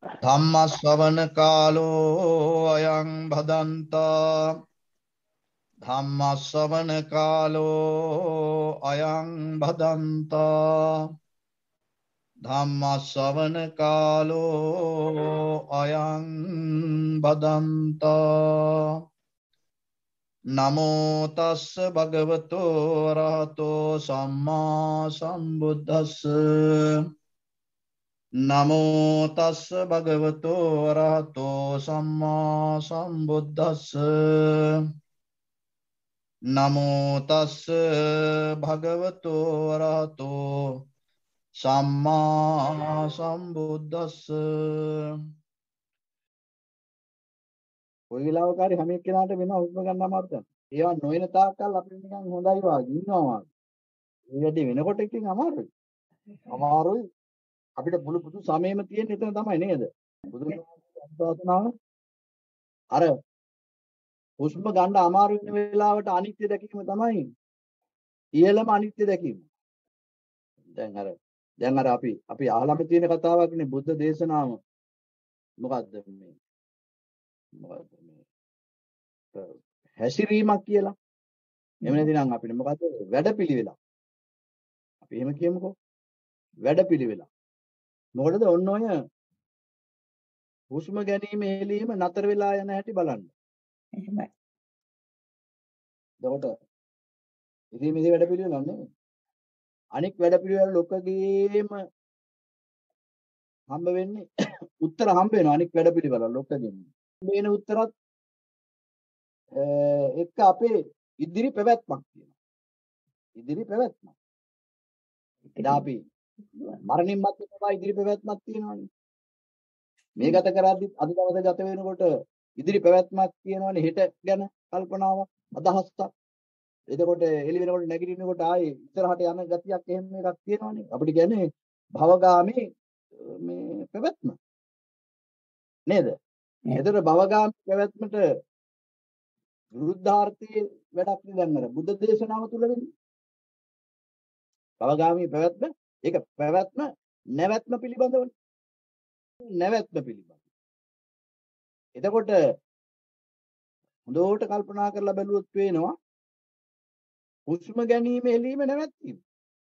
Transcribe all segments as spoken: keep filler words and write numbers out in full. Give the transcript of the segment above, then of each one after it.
ධම්මස්සවන කාලෝ අයං භදන්තා ධම්මස්සවන කාලෝ අයං භදන්තා ධම්මස්සවන කාලෝ අයං භදන්තා නමෝ තස්ස භගවතෝ අරහතෝ සම්මා සම්බුද්දස්ස නමෝ තස්ස භගවතෝ අරහතෝ සම්මා සම්බුද්දස්ස නමෝ තස්ස භගවතෝ අරහතෝ සම්මා සම්බුද්දස්ස. කොයි වෙලාවක හරි හැම එක්කෙනාට වෙන හුස්ම ගන්න අමාරු තමයි. ඒවා නොවන තාක්කල් අපිට නිකන් හොඳයි වාගේ ඉන්නවා වාගේ. මේ වැඩි වෙනකොට ඉතින් අමාරුයි. අමාරුයි. අපිට මුළු පුදු සමයම තියෙන එතන තමයි නේද? බුදුන් වහන්සේ අර හුස්ම ගන්න අමාරු වෙන වෙලාවට අනිත්‍ය දැකීම තමයි ඉහළම අනිත්‍ය දැකීම. දැන් අර දැන් අර අපි අපි අහලම තියෙන කතාවක්නේ බුද්ධ දේශනාව. මොකද්ද මේ? මොකද්ද මේ? හැසිරීමක් කියලා. එහෙම නැතිනම් අපිට මොකද්ද වැඩපිළිවෙලක්. අපි එහෙම කියමුකෝ. වැඩපිළිවෙලක්. මොකටද ඔන්න ඔය හුස්ම ගැනීම එළීම නතර වෙලා යන හැටි බලන්න. එහෙමයි. එතකොට ඉතින් මේ වැඩපිළිවෙල නෙමෙයි. අනික් වැඩපිළිවෙල ලොකගේම හම්බ වෙන්නේ උත්තර හම්බ වෙනවා අනික් වැඩපිළිවෙල ලොකගෙන්. මේන උත්තරත් එක්ක අපේ ඉදිරි පැවැත්මක් තියෙනවා. ඉදිරි පැවැත්මක්. එදා අපි මරණින් මත්තේ තමයි ඉදිරි පැවැත්මක් තියෙනවානේ. මේ ගත කරද්දි අද දවසේ ගත වෙනකොට ඉදිරි පැවැත්මක් තියෙනවානේ හෙට ගැන කල්පනාවක් අදහසක්. එතකොට එළි වෙනකොට නැගිටිනකොට ආයේ ඉස්සරහට යන ගතියක් එහෙම එකක් තියෙනවානේ. අපිට කියන්නේ භවගාමී මේ පැවැත්ම. නේද? ඒතර භවගාමී පැවැත්මට විරුද්ධාර්ථයේ වැඩක් නේ දැන් අර බුද්ධ දේශනාව තුල වෙන්නේ. භවගාමී පැවැත්ම ඒක පැවැත්ම නැවැත්ම පිළිබඳවනේ. නැවැත්ම පිළිබඳ. එතකොට හොඳට කල්පනා කරලා බැලුවොත් පේනවා හුස්ම ගැනීම එළීම නැවැත්වීම.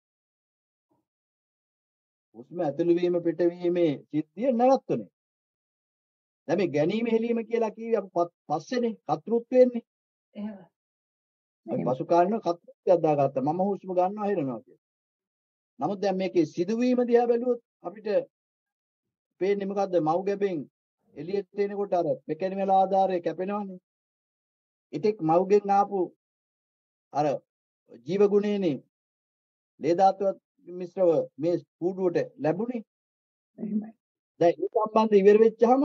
හුස්ම ඇතුළු වීම පිටවීමේ සිද්ධිය නැවැත්තුනේ. දැන් මේ ගැනීම එළීම කියලා කිව්වේ අපි පස්සේනේ කතෘත්වෙන්නේ. එහෙමයි. අපි පසු කාලිනව කතෘත්වයක් දාගත්තා. මම හුස්ම ගන්නවා හිරනවා කියලා. නමුත් දැන් මේකේ සිදුවීම දිහා බැලුවොත් අපිට පේන්නේ මොකද්ද? මව් ගැබෙන් එළියට එනකොට අර මෙකැනිකල් ආධාරය කැපෙනවනේ. ඉතින් මව්ගෙන් ආපු අර ජීව ගුණේනේ ලේ ධාතුවත් මිශ්‍රව මේ කූඩුවට ලැබුණේ. එහෙමයි. දැන් ඒ සම්බන්ධ ඉවර වෙච්චාම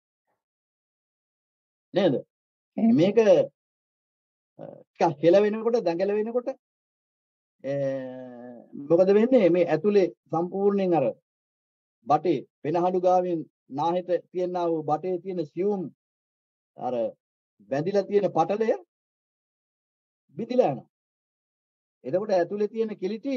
නේද? මේක ටිකක් හෙල වෙනකොට දඟල වෙනකොට මොකද වෙන්නේ? මේ ඇතුලේ සම්පූර්ණයෙන් අර බටේ පෙනහළු ගාවින් නාහෙට තියෙනා වූ බටේ තියෙන සියුම් අර බැඳිලා තියෙන පටලය බිඳිලා යනවා. එතකොට ඇතුලේ තියෙන කිලිටි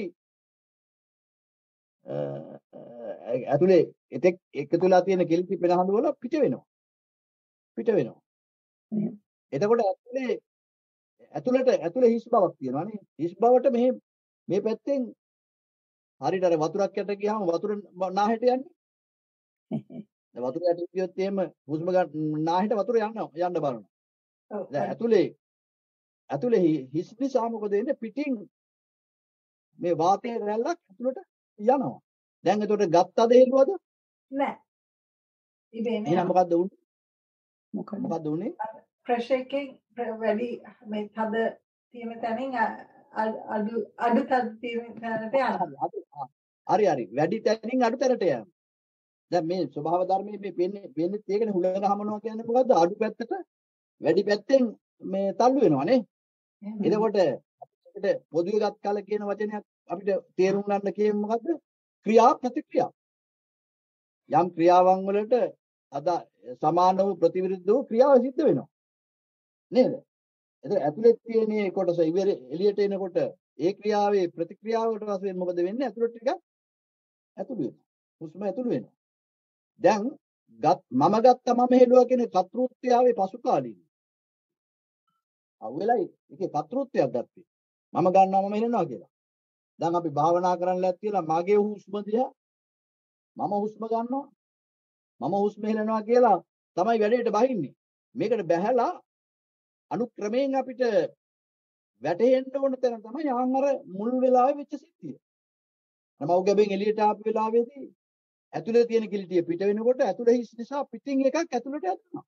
ඇතුලේ එතෙක් එකතුලා තියෙන කිලිටි පෙනහළු වල පිට වෙනවා. පිට වෙනවා. එතකොට ඇතුලේ ඇතුලට ඇතුලේ හිස් බවක් තියෙනවා නේ. හිස් බවට මේ මේ පැත්තෙන් හරියට අර වතුරක් යට ගියාම වතුර නාහෙට යන්නේ. දැන් වතුර යට ගියොත් එහෙම හුස්ම ගන්න නාහෙට වතුර යන්න යන්න බලනවා. දැන් ඇතුලේ ඇතුලේ හිස් නිසා මොකද වෙන්නේ? පිටින් මේ වාතයේ රැල්ලක් ඇතුලට යනවා. දැන් එතකොට ගත්තද හෙළුවද? නෑ. ඉබේම එහෙනම් මොකද්ද උන්නේ? මොකද? මොකද්ද උන්නේ? ප්‍රෙෂර් එකෙන් වැඩි මේ තද තියෙන තැනින් අඩු අඩු තද තියෙන තැනට යනවා. හරි හරි. වැඩි තැනින් අඩු තැනට යනවා. දැන් මේ ස්වභාව ධර්මයේ මේ වෙන්නේ වෙන්නේ ඒකනේ හුලඟ හමනවා කියන්නේ මොකද්ද? අඩු පැත්තට වැඩි පැත්තෙන් මේ තල්ලු වෙනවා නේ. එතකොට අපිට පොදුවේ ගත් කල කියන වචනයක් අපිට තේරුම් ගන්න කියෙන්නේ මොකද්ද? ක්‍රියා ප්‍රතික්‍රියා. යම් ක්‍රියාවන් වලට අද සමාන වූ ප්‍රතිවිරුද්ධ වූ ක්‍රියාව සිද්ධ වෙනවා. නේද? එතන ඇතුලේ තියෙන මේ කොටස ඉවර එළියට එනකොට ඒ ක්‍රියාවේ ප්‍රතික්‍රියාවට වශයෙන් මොකද වෙන්නේ? ඇතුලට ටික ඇතුළු වෙනවා. හුස්ම ඇතුළු වෙනවා. දැන් ගත් මම ගත්ත මම හෙළුවා කියන කර්තෘත්වයේ පසු කාලීන. අවුලයි ඒකේ කර්තෘත්වයක් ගත්තේ. මම ගන්නවා මම හෙලනවා කියලා. දැන් අපි භාවනා කරන්න ලැත් කියලා මගේ හුස්ම දිහා මම හුස්ම ගන්නවා මම හුස්ම හෙලනවා කියලා තමයි වැඩේට බහින්නේ. මේකට බැහැලා අනුක්‍රමයෙන් අපිට වැටෙන්න ඕන තැන තමයි ආන් අර මුල් වෙලාවේ වෙච්ච සිද්ධිය. මම උගබෙන් එළියට ආපු වෙලාවේදී ඇතුලේ තියෙන කිලිටිය පිට වෙනකොට ඇතුලේ හිස් නිසා පිටින් එකක් ඇතුලට යනවා.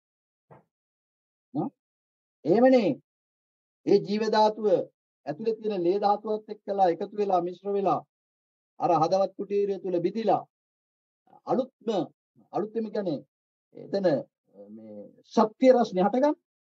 ඈ එහෙමනේ ඒ ජීව ධාතුව ඇතුලේ තියෙන ලේ ධාතුවත් එක්කලා එකතු වෙලා මිශ්‍ර වෙලා අර හදවත් කුටීරය තුල බිඳිලා අලුත්ම අලුත්ම කියන්නේ එතන මේ ශක්තිය රසනේ හටගන්න.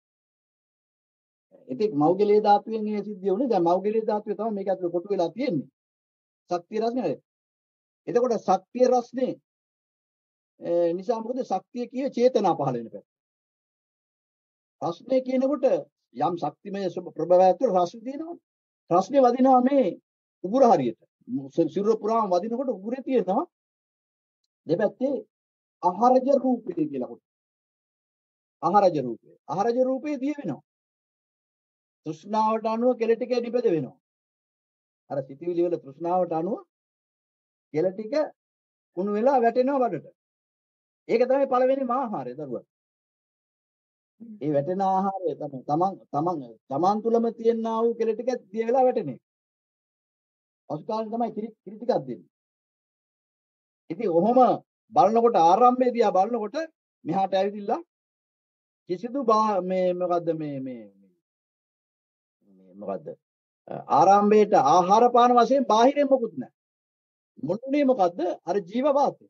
ඉතින් මෞගලී ධාතුවෙන් මේ සිද්ධිය වුණේ. දැන් මෞගලී ධාතුවේ තමයි මේක ඇතුලේ කොටු වෙලා තියෙන්නේ. ශක්තිය රසනේ. එතකොට ශක්තිය රසනේ නිසා මොකද ශක්තිය කියේ චේතනා පහළ වෙන පැත්ත. රසනේ කියනකොට යම් ශක්තිමය ප්‍රභවයක් තුළ රසය තියෙනවා. රසනේ වදිනවා මේ උගුර හරියට. සිරුර පුරාම වදිනකොට උගුරේ තියෙනවා දෙපැත්තේ ආහාරජ රූපය කියලා කොට. ආහාරජ රූපය. ආහාරජ රූපේ දිය වෙනවා. තෘෂ්ණාවට අනුව කෙල ටික නිපද වෙනවා. අර සිතිවිලි වල තෘෂ්ණාවට අනුව කෙල ටික කුණු වෙලා වැටෙනවා බඩට. ඒක තමයි පළවෙනිම ආහාරය දරුවා. ඒ වැටෙන ආහාරය තමයි තමන් තමන් තමන් තුලම තියෙනා වූ කෙල ටික දිය වෙලා වැටෙන්නේ. පසුකාලේ තමයි කිරි කිරි ටිකක් දෙන්නේ. ඉතින් ඔහොම බලනකොට ආරම්භයේදී ආ බලනකොට මෙහාට ඇවිදිලා කිසිදු මේ මොකද්ද මේ මේ මේ මොකද්ද ආරම්භයේට ආහාර පාන වශයෙන් බාහිරින් මොකුත් නැහැ. මොන්නේ මොකද්ද අර ජීව වාතය.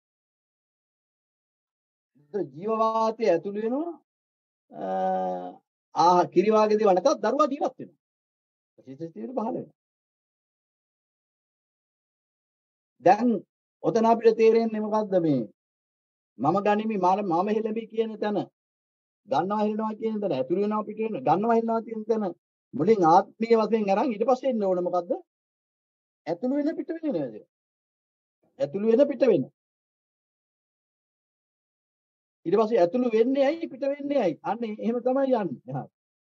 ජීව වාතය ඇතුළු වෙනවා ආහ කිරි වාගේ දේවල් නැතත් දරුවා ජීවත් වෙනවා. සිසිතිවිලි පහළ වෙනවා. දැන් ඔතන අපිට තේරෙන්නේ මොකද්ද මේ මම ගනිමි මම හෙළමි කියන තැන ගන්නවා හෙළනවා කියන තැන ඇතුළු වෙනවා පිට වෙනවා ගන්නවා හෙළනවා කියන තැන මුලින් ආත්මීය වශයෙන් අරන් ඊට පස්සේ එන්න ඕන මොකද්ද ඇතුළු වෙන පිට වෙන නේද ඇතුළු වෙන පිට වෙන ඊට පස්සේ ඇතුළු වෙන්නේ ඇයි පිට වෙන්නේ ඇයි අන්න එහෙම තමයි යන්නේ එහා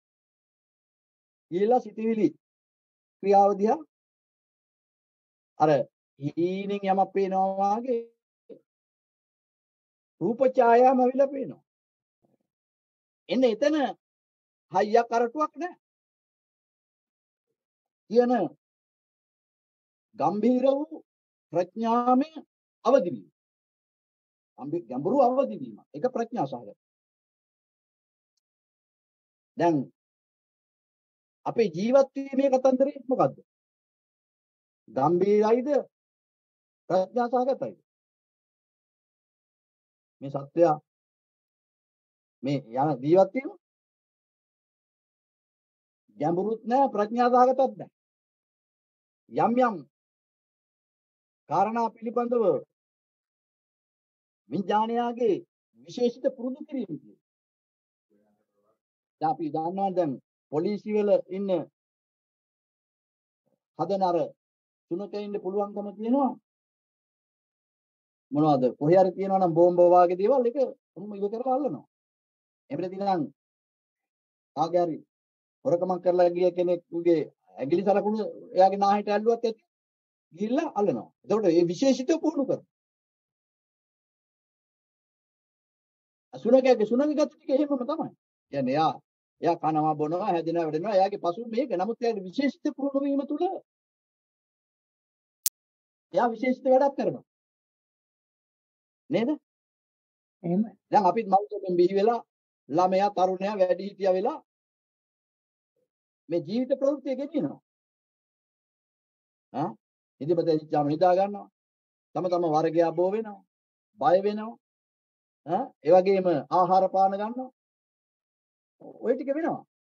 ඊළා සිටිවිලි ක්‍රියාව දිහා අර හීනෙන් යමක් පේනවා වගේ රූප ඡායාම අවිලා පේනවා. එන්නේ එතන හයියක් අරටුවක් නැහැ. කියන ගම්භීර වූ ප්‍රඥාමය අවදි වීම. අම්බි ගැඹුරු අවදි වීම. ඒක ප්‍රඥා සහගත. දැන් අපේ ජීවත් වීමේ කතන්දරේ මොකද්ද? ගම්භීරයිද ප්‍රඥා සහගතයිද? මේ සත්‍යය මේ යන ජීවත් වීම ගැඹුරුත් නැහැ ප්‍රඥා සහගතත් නැහැ. යම් යම් කාරණා පිළිබඳව විඥානයාගේ විශේෂිත පුරුදු කිරීම තියෙනවා. දැන් අපි දන්නවා දැන් පොලිසිය වල ඉන්න හදන අර තුනකින් ඉන්න පුළුවන්කම තියෙනවා. මොනවද කොහේ හරි තියෙනවා නම් බෝම්බ වාගේ දේවල් එක කොහොම ඉව කරලා අල්ලනවා. එහෙම නැතිනම් ආගේ හරි හොරකමක් කරලා ගිය කෙනෙකුගේ ඇඟිලි සලකුණු එයාගේ නාහිට ඇල්ලුවත් ඇති ගිහිල්ලා අල්ලනවා. එතකොට මේ විශේෂිත පුහුණු කරනවා. සුනකගේ සුනක ගත ටික එහෙමම තමයි. කියන්නේ එයා එයා කනවා බොනවා හැදෙනවා වැඩෙනවා එයාගේ පසු මේක නමුත් එයාගේ විශේෂිත පුහුණු වීම තුළ එයා විශේෂිත වැඩක් කරනවා. නේද? එහෙමයි. දැන් අපිත් මව්කෙන් බිහි වෙලා ළමයා තරුණයා වැඩි හිටියා වෙලා මේ ජීවිත ප්‍රවෘත්තිය ගෙනියනවා. ආ ඉදිරියට ඉච්චාම නිදා ගන්නවා. තම තම වර්ගයා බෝ වෙනවා. බය වෙනවා. ආ ඒ වගේම ආහාර පාන ගන්නවා. ඔය ටික වෙනවා.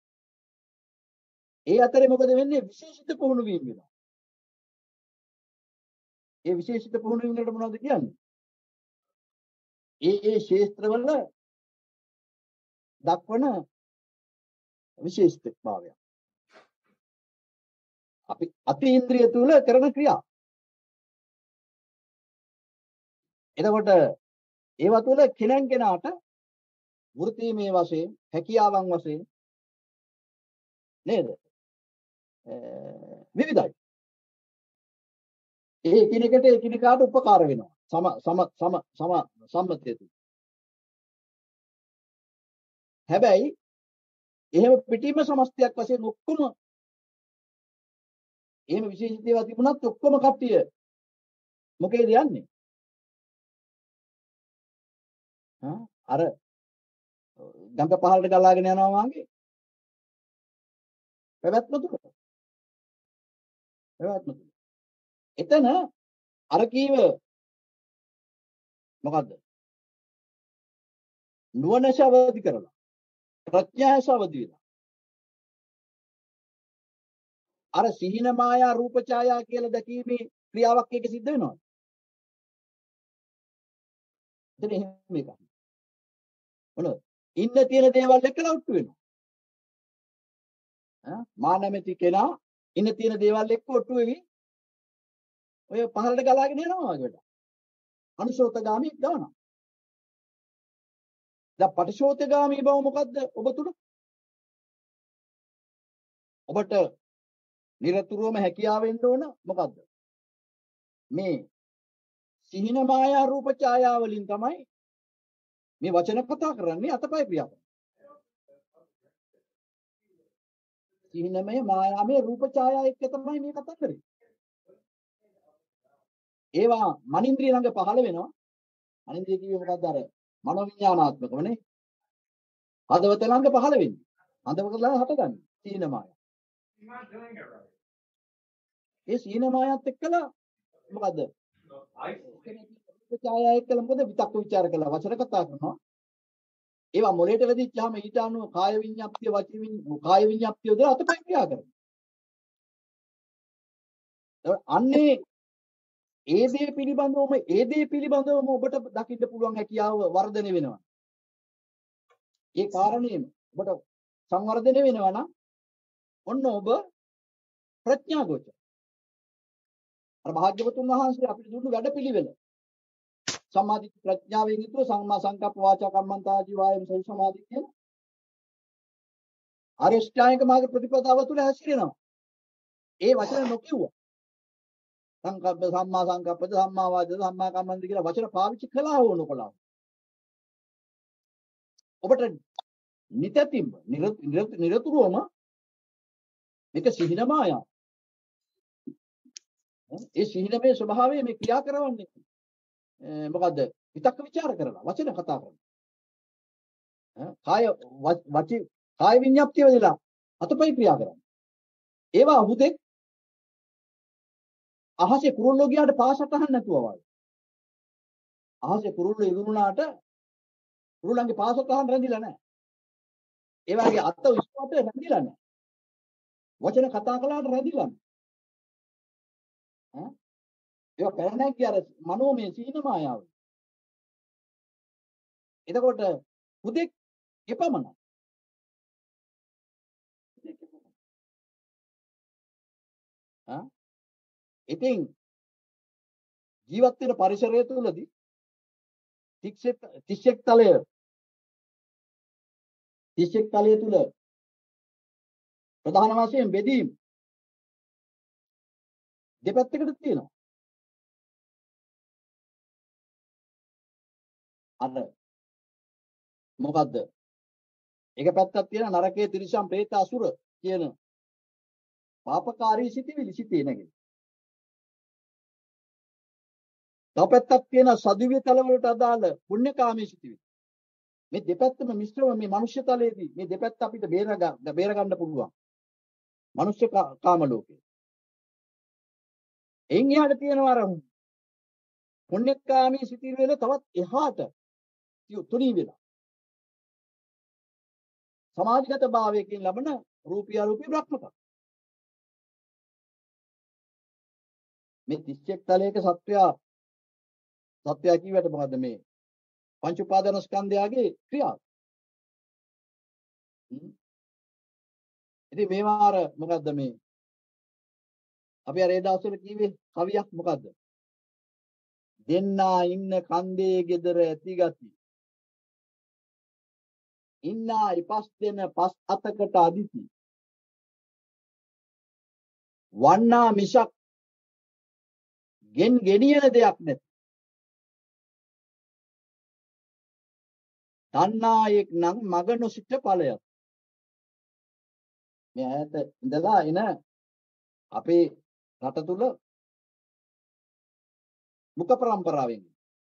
ඒ අතරේ මොකද වෙන්නේ? විශේෂිත පුහුණු වීම වෙනවා. ඒ විශේෂිත පුහුණු වීම වලට මොනවද කියන්නේ? ඒ ඒ ශේත්‍රවල දක්වන විශේෂිතභාවය. අපි අතීන්ද්‍රිය තුල කරන ක්‍රියා. එතකොට ඒවා තුළ කෙනෙන් කෙනාට වෘත්තීමේ වශයෙන් හැකියාවන් වශයෙන් නේද විවිධයි. ඒ එකිනෙකට එකිනෙකාට උපකාර වෙනවා. සම සම සම සම සම්මතය තුල. හැබැයි එහෙම පිටින්ම සමස්තයක් වශයෙන් ඔක්කොම එහෙම විශේෂිත ඒවා තිබුණත් ඔක්කොම කට්ටිය මොකේද යන්නේ? හා අර ගඟ පහළට ගලාගෙන යනවා වගේ පැවැත්ම තුල. පැවැත්ම තුල. එතන අර කීව මොකද්ද? නුවණශ අවදි කරලා ප්‍රඥාශ අවදි වෙලා අර සිහින මායා රූප ඡායා කියලා දැකීමේ ක්‍රියාවක් එක සිද්ධ වෙනවා. එතන එහෙම එකක්. මොනවද? ඉන්න තියෙන දේවල් එක්කලා ඔට්ටු වෙනවා. ඈ මා නැමැති කෙනා ඉන්න තියෙන දේවල් එක්ක ඔට්ටු වෙවි ඔය පහළට ගලාගෙන යනවා වගේ වැඩ. අනුශෝතගාමී ගානවා. දැන් පටිශෝතගාමී බව මොකද්ද ඔබ තුල? ඔබට නිරතුරුවම හැකියාව වෙන්න ඕන මොකද්ද? මේ සිහින මායා රූප ඡායා වලින් තමයි මේ වචන කතා කරන්නේ අතපය ක්‍රියා කරන්නේ. සිහිනමය මායාමය රූප ඡායා එක්ක තමයි මේ කතා කරන්නේ. ඒවා මනින්ද්‍රිය ළඟ පහළ වෙනවා. මනින්ද්‍රිය කිව්වේ මොකද්ද? අර මනෝ විඥානාත්මකවනේ. හදවත ළඟ පහළ වෙන්නේ. හදවත ළඟ හටගන්නේ සිහින මායා. ඒ සිහින මායත් එක්කලා මොකද්ද? රූප ඡායා එක්කලා මොකද විතක්ක ਵਿਚාර කළා වචන කතා කරනවා. ඒවා මොලේට වෙදිච්චාම ඊට අනුව කාය විඤ්ඤාප්තිය වචී විඤ්ඤාප්තිය කාය විඤ්ඤාප්තිය උදලා අතපය ක්‍රියා කරනවා. අන්නේ ඒ දේ පිළිබඳවම ඒ දේ පිළිබඳවම ඔබට දකින්න පුළුවන් හැකියාව වර්ධනය වෙනවා. ඒ කාරණේම ඔබට සංවර්ධනය වෙනවා නම් ඔන්න ඔබ ප්‍රඥා ගෝචර. අර භාග්‍යවතුන් වහන්සේ අපිට දුන්නු වැඩපිළිවෙල. සම්මාදිට ප්‍රඥාවෙන් යුතුව සම්මා සංකප්ප වාචා කම්මන්ත ආජීව වායම සමාධි කියන අරිෂ්ඨායක මාර්ග ප්‍රතිපදාව තුළ හැසිරෙනවා. ඒ වචන නොකියුවා. සංකප්ප සම්මා සංකප්පද සම්මා වාචද සම්මා කම්මන්ත කියලා වචන පාවිච්චි කළා හෝ නොකළා. ඔබට නිතතිම්ම නිරතුරුවම මේක සිහින මායාව. ඒ සිහිනමේ ස්වභාවය මේ ක්‍රියා කරවන්නේ මොකද්ද? විතක්ක ਵਿਚාර කරලා වචන කතා කරනවා. කාය වචි කාය විඤ්ඤාප්තිය වෙලා අතපය ක්‍රියා කරනවා. ඒවා හුදෙක් අහසේ කුරුල්ලෝ ගියාට පාසට අහන්න නැතුව වගේ. අහසේ කුරුල්ලෝ ඉදුණාට කුරුල්ලන්ගේ පාසට අහන්න රැඳිලා නැහැ. ඒ වගේ අත උස්පත රැඳිලා නැහැ. වචන කතා කළාට රැඳිලා නැහැ. ඈ ඒක පැනනැග්ගේ අර මනෝමය සීන මායාව. එතකොට හුදෙක් එපමණයි. ආ ඉතින් ජීවත් වෙන පරිසරය තුළදී තිස් එක් තලය තිස් එක් තලය තුල ප්‍රධාන වශයෙන් බෙදීම් දෙපැත්තකට තියෙනවා. අර මොකද්ද? එක පැත්තක් තියෙන නරකයේ තිරිසන් പ്രേත අසුර කියන පාපකාරී සිටිවිලි සිටේ නැගෙන. තව පැත්තක් තියෙන සදිව්‍ය තල වලට අදාළ පුණ්‍යකාමී සිටිවිලි. මේ දෙපැත්තම මිශ්‍රව මේ මනුෂ්‍ය තලයේදී මේ දෙපැත්ත අපිට බේර ගන්න බේර ගන්න පුළුවන්. මනුෂ්‍ය කාම ලෝකේ. එයින් එහාට තියෙනවා අර පුණ්‍යකාමී සිටිවිලි වල තවත් එහාට තුනී වෙලා. සමාධිගත භාවයකින් ලබන රූපී අරූපී බ්‍රහ්මක. මේ තිස් එක් තලයක සත්වයා සත්‍යය කියවට මොකද්ද මේ පංච උපාදාන ස්කන්ධයගේ ක්‍රියාව. ඉතින් මේවා අර මොකද්ද මේ අපි අර ඒ දවස්වල කිව්වේ කවියක් මොකද්ද? දෙන්නා ඉන්න කන්දේ ගෙදර ඇති ගති. ඉන්නා ඉපස් දෙන පස් අතකට අදිති. වන්නා මිසක් ගෙන් ගෙනියන දෙයක් නැත. දන්නායෙක් නම් මග නොසිට ඵලයක්. මේ ඈත ඉඳලා එන අපේ රට තුල මුඛ પરම්පරාවෙන්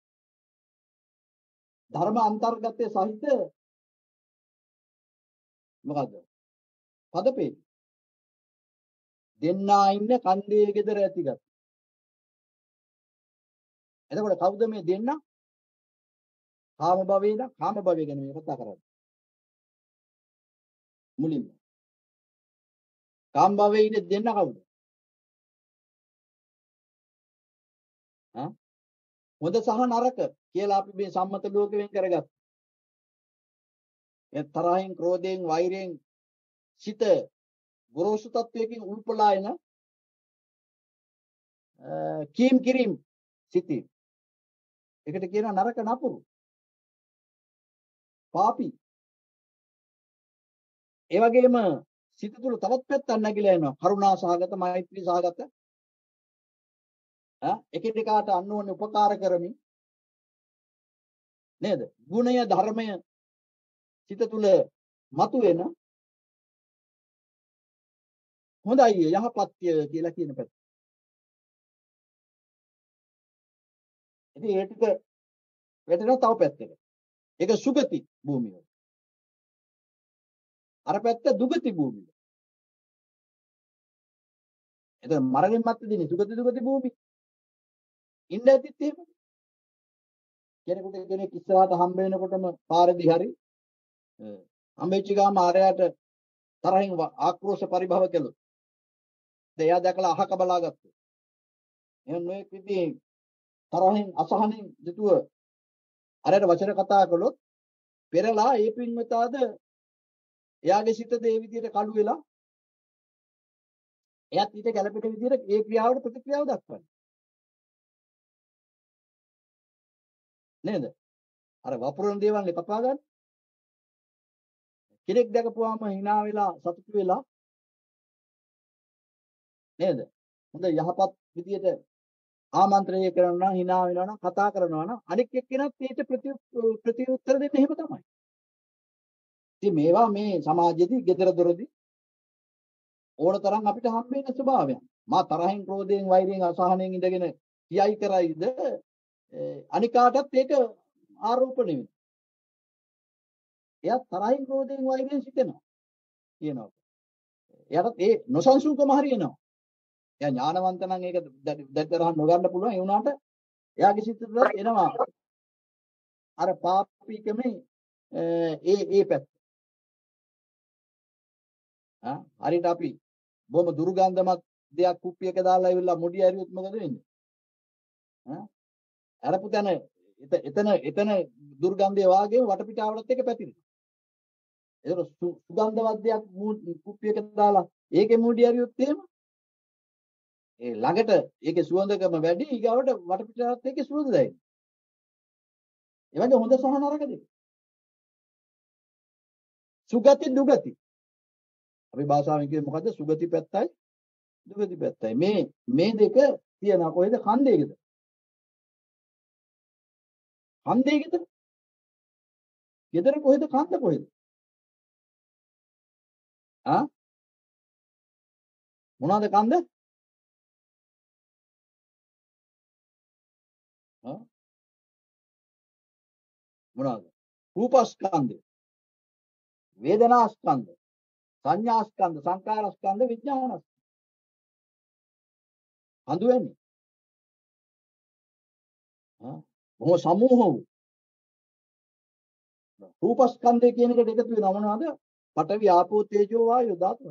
ධර්ම අන්තර්ගතයේ සහිත මොකද්ද? පදපේ. දෙන්නා ඉන්න කන්දේ ගෙදර ඇතිගත්. එතකොට කවුද මේ දෙන්නා? කාම භවයේ නා කාම භවය ගැන මේ කතා කරන්නේ. මුලින්ම. කාම භවයේ ඉන්න දෙන්නා කවුද? හා? හොඳ සහ නරක කියලා අපි මේ සම්මත ලෝකෙ වෙන් කරගත්තා. ඒ තරහින්, ක්‍රෝධයෙන්, වෛරයෙන් සිත ගොරෝසු තත්වයකින් උල්පලා එන කීම් කිරීම සිටි. ඒකට කියනවා නරක නපුරු. පාපි. ඒ වගේම සිත තුළ තවත් පැත්තක් නැగిලා එනවා. කරුණා සහගත, මෛත්‍රී සහගත ඈ එකිනෙකාට අන්‍යෝන්‍ය උපකාර කරමින් නේද? ගුණය ධර්මය සිත තුළ මතුවෙන හොඳයි යහපත්ය කියලා කියන පැත්ත. ඉතින් ඒ ටික වැටෙනවා තව පැත්තකට. ඒක සුගති භූමිය. අර පැත්ත දුගති භූමිය. එතන මරණයන් මැත්තේදී සුගති දුගති භූමිය. ඉන්න ඇතිත් එහෙම. කෙනෙකුට කෙනෙක් ඉස්සරහට හම්බ වෙනකොටම පාරදී හරි හම්බෙච්ච ගාම ආරයට තරහින් ආක්‍රෝෂ පරිභව කළොත් එයා දැකලා අහක බලාගත්තා. එහෙනම් මේ විදිහේ තරහින් අසහනෙන් යුතුව අරයට වචන කතා කළොත් පෙරලා ඒ පින්වතාද එයාගේ සිත දේ විදිහට කළු වෙලා එයාත් ඊට ගැළපෙන විදිහට ඒ ක්‍රියාවට ප්‍රතික්‍රියාව දක්වනවා. නේද? අර වපුරන දේවල් කපා ගන්න. කෙනෙක් දැකපුවාම hina වෙලා සතුටු වෙලා නේද? හොඳ යහපත් විදියට ආමන්ත්‍රණය කරනවා නම් hina වෙනවා නම් කතා කරනවා නම් අනික් එක්කෙනාත් ඊට ප්‍රති ප්‍රතිඋත්තර දෙන්න එහෙම තමයි. ඉතින් මේවා මේ සමාජයේදී gedara doradි ඕන තරම් අපිට හම්බ වෙන ස්වභාවයක්. මා තරහින්, ක්‍රෝධයෙන්, වෛරයෙන්, අසහනෙන් ඉඳගෙන කියයි කරයිද අනිකාටත් ඒක ආරෝපණය වෙනවා. එයා තරහින්, ක්‍රෝධයෙන්, වෛරයෙන් සිටිනවා කියනවා. එයාට ඒ නොසන්සුන්කම හරියනවා. එයා ඥානවන්ත නම් ඒක දැක්තරහන් නොගන්න පුළුවන්. ඒ වුණාට එයාගේ සිත තුළ එනවා අර පාපීකමේ ඒ ඒ පැත්ත. ආ හරියට අපි බොහොම දුර්ගන්ධමත් දෙයක් කුප්පියක දාලා ඉවිල්ලා මුඩි ඇරියොත් මොකද වෙන්නේ? ආ අරපු තැන එතන එතන දුර්ගන්ධය වාගේම වටපිටාවලත් එක පැතිරෙනවා. ඒක සුගන්ධවත් දෙයක් කුප්පියක දාලා ඒකේ මුඩි ඇරියොත් එහෙම ඒ ළඟට ඒකේ සුවඳකම වැඩි ඊගාවට වටපිටාවත් ඒකේ සුවඳ දැනෙනවා. ඒ වගේ හොඳ සහ නරක දෙක. සුගති දුගති. අපි භාෂාවෙන් කියන්නේ මොකද්ද? සුගති පැත්තයි දුගති පැත්තයි. මේ මේ දෙක තියනවා කොහෙද? කන්දේකද? කන්දේකද? ගෙදර කොහෙද? කන්ද කොහෙද? ආ මොනවාද කන්ද? ආ මොනවාද? රූපස්කන්ධය, වේදනාස්කන්ධය, සංඥාස්කන්ධ, සංකාරස්කන්ධ, විඥානස්කන්ධ. හඳු වෙන්නේ. ආ බොහොම සමූහ වූ රූපස්කන්ධය කියන එකට එකතු වෙනව මොනවද? පඨවි, ආපෝ, තේජෝ, වායෝ ධාතු.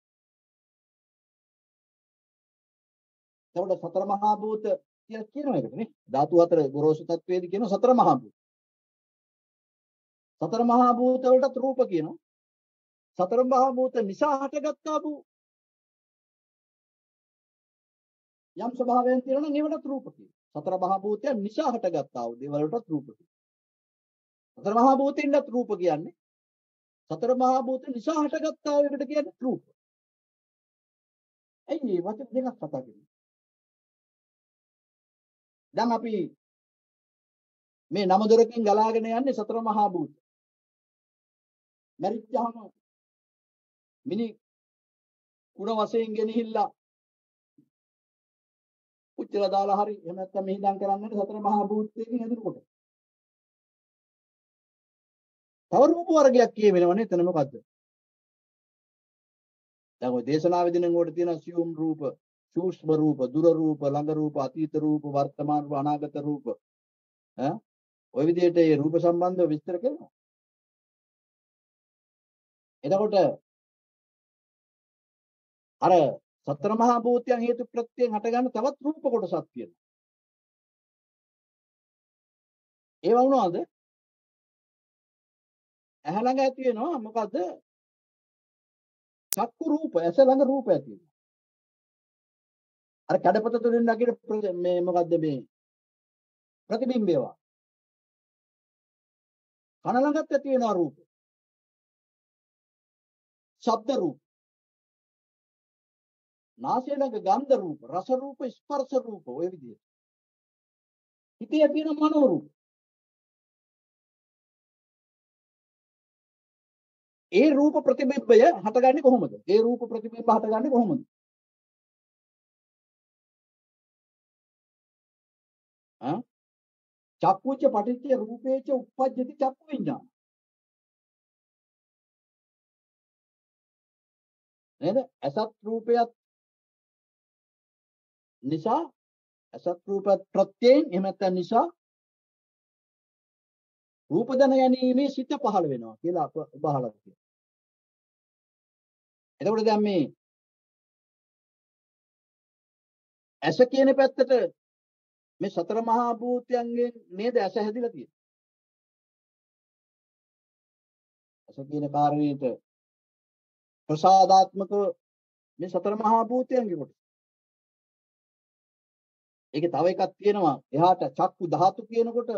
එතකොට සතර මහා භූත කියලා කියනවා ඒකට නේ. ධාතු හතර ගොරෝසු තත්වයේදී කියන සතර මහා භූත. සතර මහා භූත වලට රූප කියනවා. සතර මහා භූත නිසා හටගත්තා වූ යම් ස්වභාවයන් තියෙනවා නම් ඒවට රූප කියනවා. සතර මහා භූතයන් නිසා හටගත්තා වූ දේවල් වලට රූප කියනවා. සතර මහා භූතින්වත් රූප කියන්නේ සතර මහා භූත නිසා හටගත්තා වූ එකට කියන්නේ රූප. ඇයි මේ වචන දෙකක් කතා කරන්නේ? දැන් අපි මේ නම දොරකින් ගලාගෙන යන්නේ සතර මහා භූත. මරිච්චාම මිනි කුණ වශයෙන් ගෙනහිල්ලා උච්චලා දාලා හරි එහෙම නැත්නම් මෙහිදම් කරන්නේ සතර මහා භූතයෙන් හැදුනකොට. තව රූප වර්ගයක් කියවෙනවනේ එතන මොකද්ද? දැන් ඔය දේශනාවේදී නම් උඩ තියෙන සියුම් රූප, සූක්ෂම රූප, දුර රූප, ළඟ රූප, අතීත රූප, වර්තමාන රූප, අනාගත රූප. ඈ ඔය විදිහට මේ රූප සම්බන්ධව විස්තර කරනවා. එතකොට අර සතර මහා භූතයන් හේතු ප්‍රත්‍යයෙන් හටගන්න තවත් රූප කොටසක් තියෙනවා. ඒවා වුණාද? ඇහැ ළඟ ඇති වෙනවා මොකද්ද? චක්කු රූප, ඇස ළඟ රූප ඇති වෙනවා. අර කඩපත තුලින් නැගිට මේ මොකද්ද මේ ප්‍රතිබිම්බේවා. කන ළඟත් ඇති වෙනවා රූප. ශබ්ද රූප. නාසය ළඟ ගන්ධ රූප, රස රූප, ස්පර්ශ රූප ඔය විදිහට. හිතේ ඇති වෙන මනෝ රූප. ඒ රූප ප්‍රතිබිම්බය හටගන්නේ කොහොමද? ඒ රූප ප්‍රතිබිම්බ හටගන්නේ කොහොමද? ආ චක්කුච්ච පටිච්ච රූපේච උප්පජ්ජති චක්කු විඤ්ඤාණ. නේද? අසත් රූපයත් නිසා අසත් රූපත් ප්‍රත්‍යයෙන් එහෙම නැත්නම් නිසා රූප දන ගැනීමේ සිත පහළ වෙනවා කියලා අප බහලා තියෙනවා. එතකොට දැන් මේ ඇස කියන පැත්තට මේ සතර මහා භූතයන්ගෙන් නේද ඇස හැදිලා තියෙන්නේ. ඇස කියන කාරණේට ප්‍රසාදාත්මක මේ සතර මහා භූතයන්ගේ කොට. ඒකේ තව එකක් තියෙනවා එහාට චක්කු ධාතු කියනකොට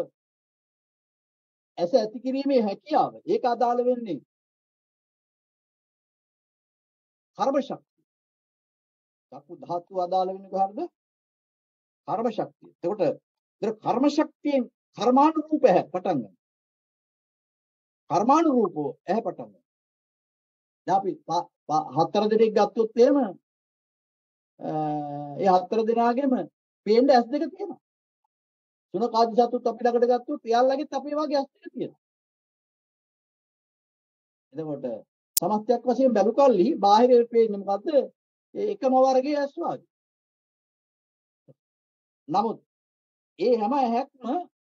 ඇස ඇති කිරීමේ හැකියාව. ඒක අදාළ වෙන්නේ කර්ම ශක්තිය. චක්කු ධාතු අදාළ වෙන්නේ කොහොමද? කර්ම ශක්තිය. එතකොට ඒතර කර්ම ශක්තියෙන් කර්මානුරූප ඇහැ පටන් ගන්නවා. කර්මානුරූපෝ ඇහැ පටන් ගන්නවා. දැන් අපි හතර දෙනෙක් ගත්තොත් එහෙම ඒ හතර දෙනාගෙම පේන්න ඇස් දෙක තියෙනවා. තුන කාදි සතුත් අපි ළඟට ගත්තොත් එයාලගෙත් අපේ වගේ ඇස් දෙක තියෙනවා. එතකොට සමස්තයක් වශයෙන් බැලු කල්ලි බාහිරේ පේන්නේ මොකද්ද? ඒ එකම වර්ගයේ ඇස් වගේ. නමුත් ඒ හැම ඇහැක්ම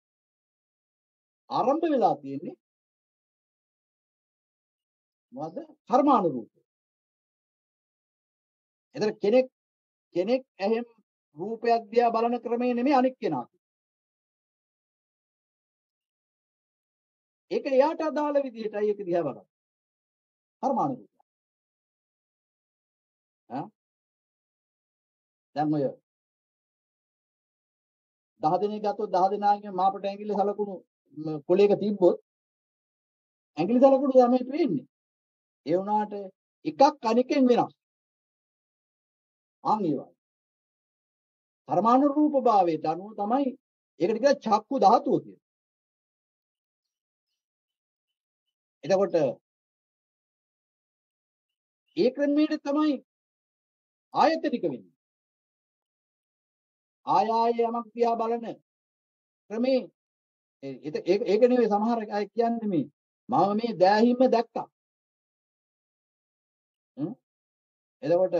ආරම්භ වෙලා තියෙන්නේ මොකද්ද? කර්මානුරූප. එතන කෙනෙක් කෙනෙක් ඇහෙන් රූපයක් දිහා බලන ක්‍රමය නෙමෙයි අනික් කෙනා. ඒක එයාට අදාළ විදිහටයි ඒක දිහා බලන්නේ. කර්මානුරූප. ඈ දැන් ඔය දහ දෙනෙක් ගත්තොත් දහ දෙනාගෙන් මාපට ඇඟිලි සලකුණු කොලයක තිබ්බොත් ඇඟිලි සලකුණු තමයි පේන්නේ. ඒ වුණාට එකක් අනිකෙන් වෙනස්. ආන් ඒ වගේ. කර්මානුරූප භාවයට අනුව තමයි ඒකට කියන චක්කු ධාතුව කියන්නේ. එතකොට ඒ ක්‍රමයේ තමයි ආයතනික වෙන්නේ. ආය ආය යමක් දිහා බලන ක්‍රමේ ඒක ඒක නෙවෙයි සමහර අය කියන්නේ මේ මම මේ දෑහිම දැක්කා. හ්ම් එතකොට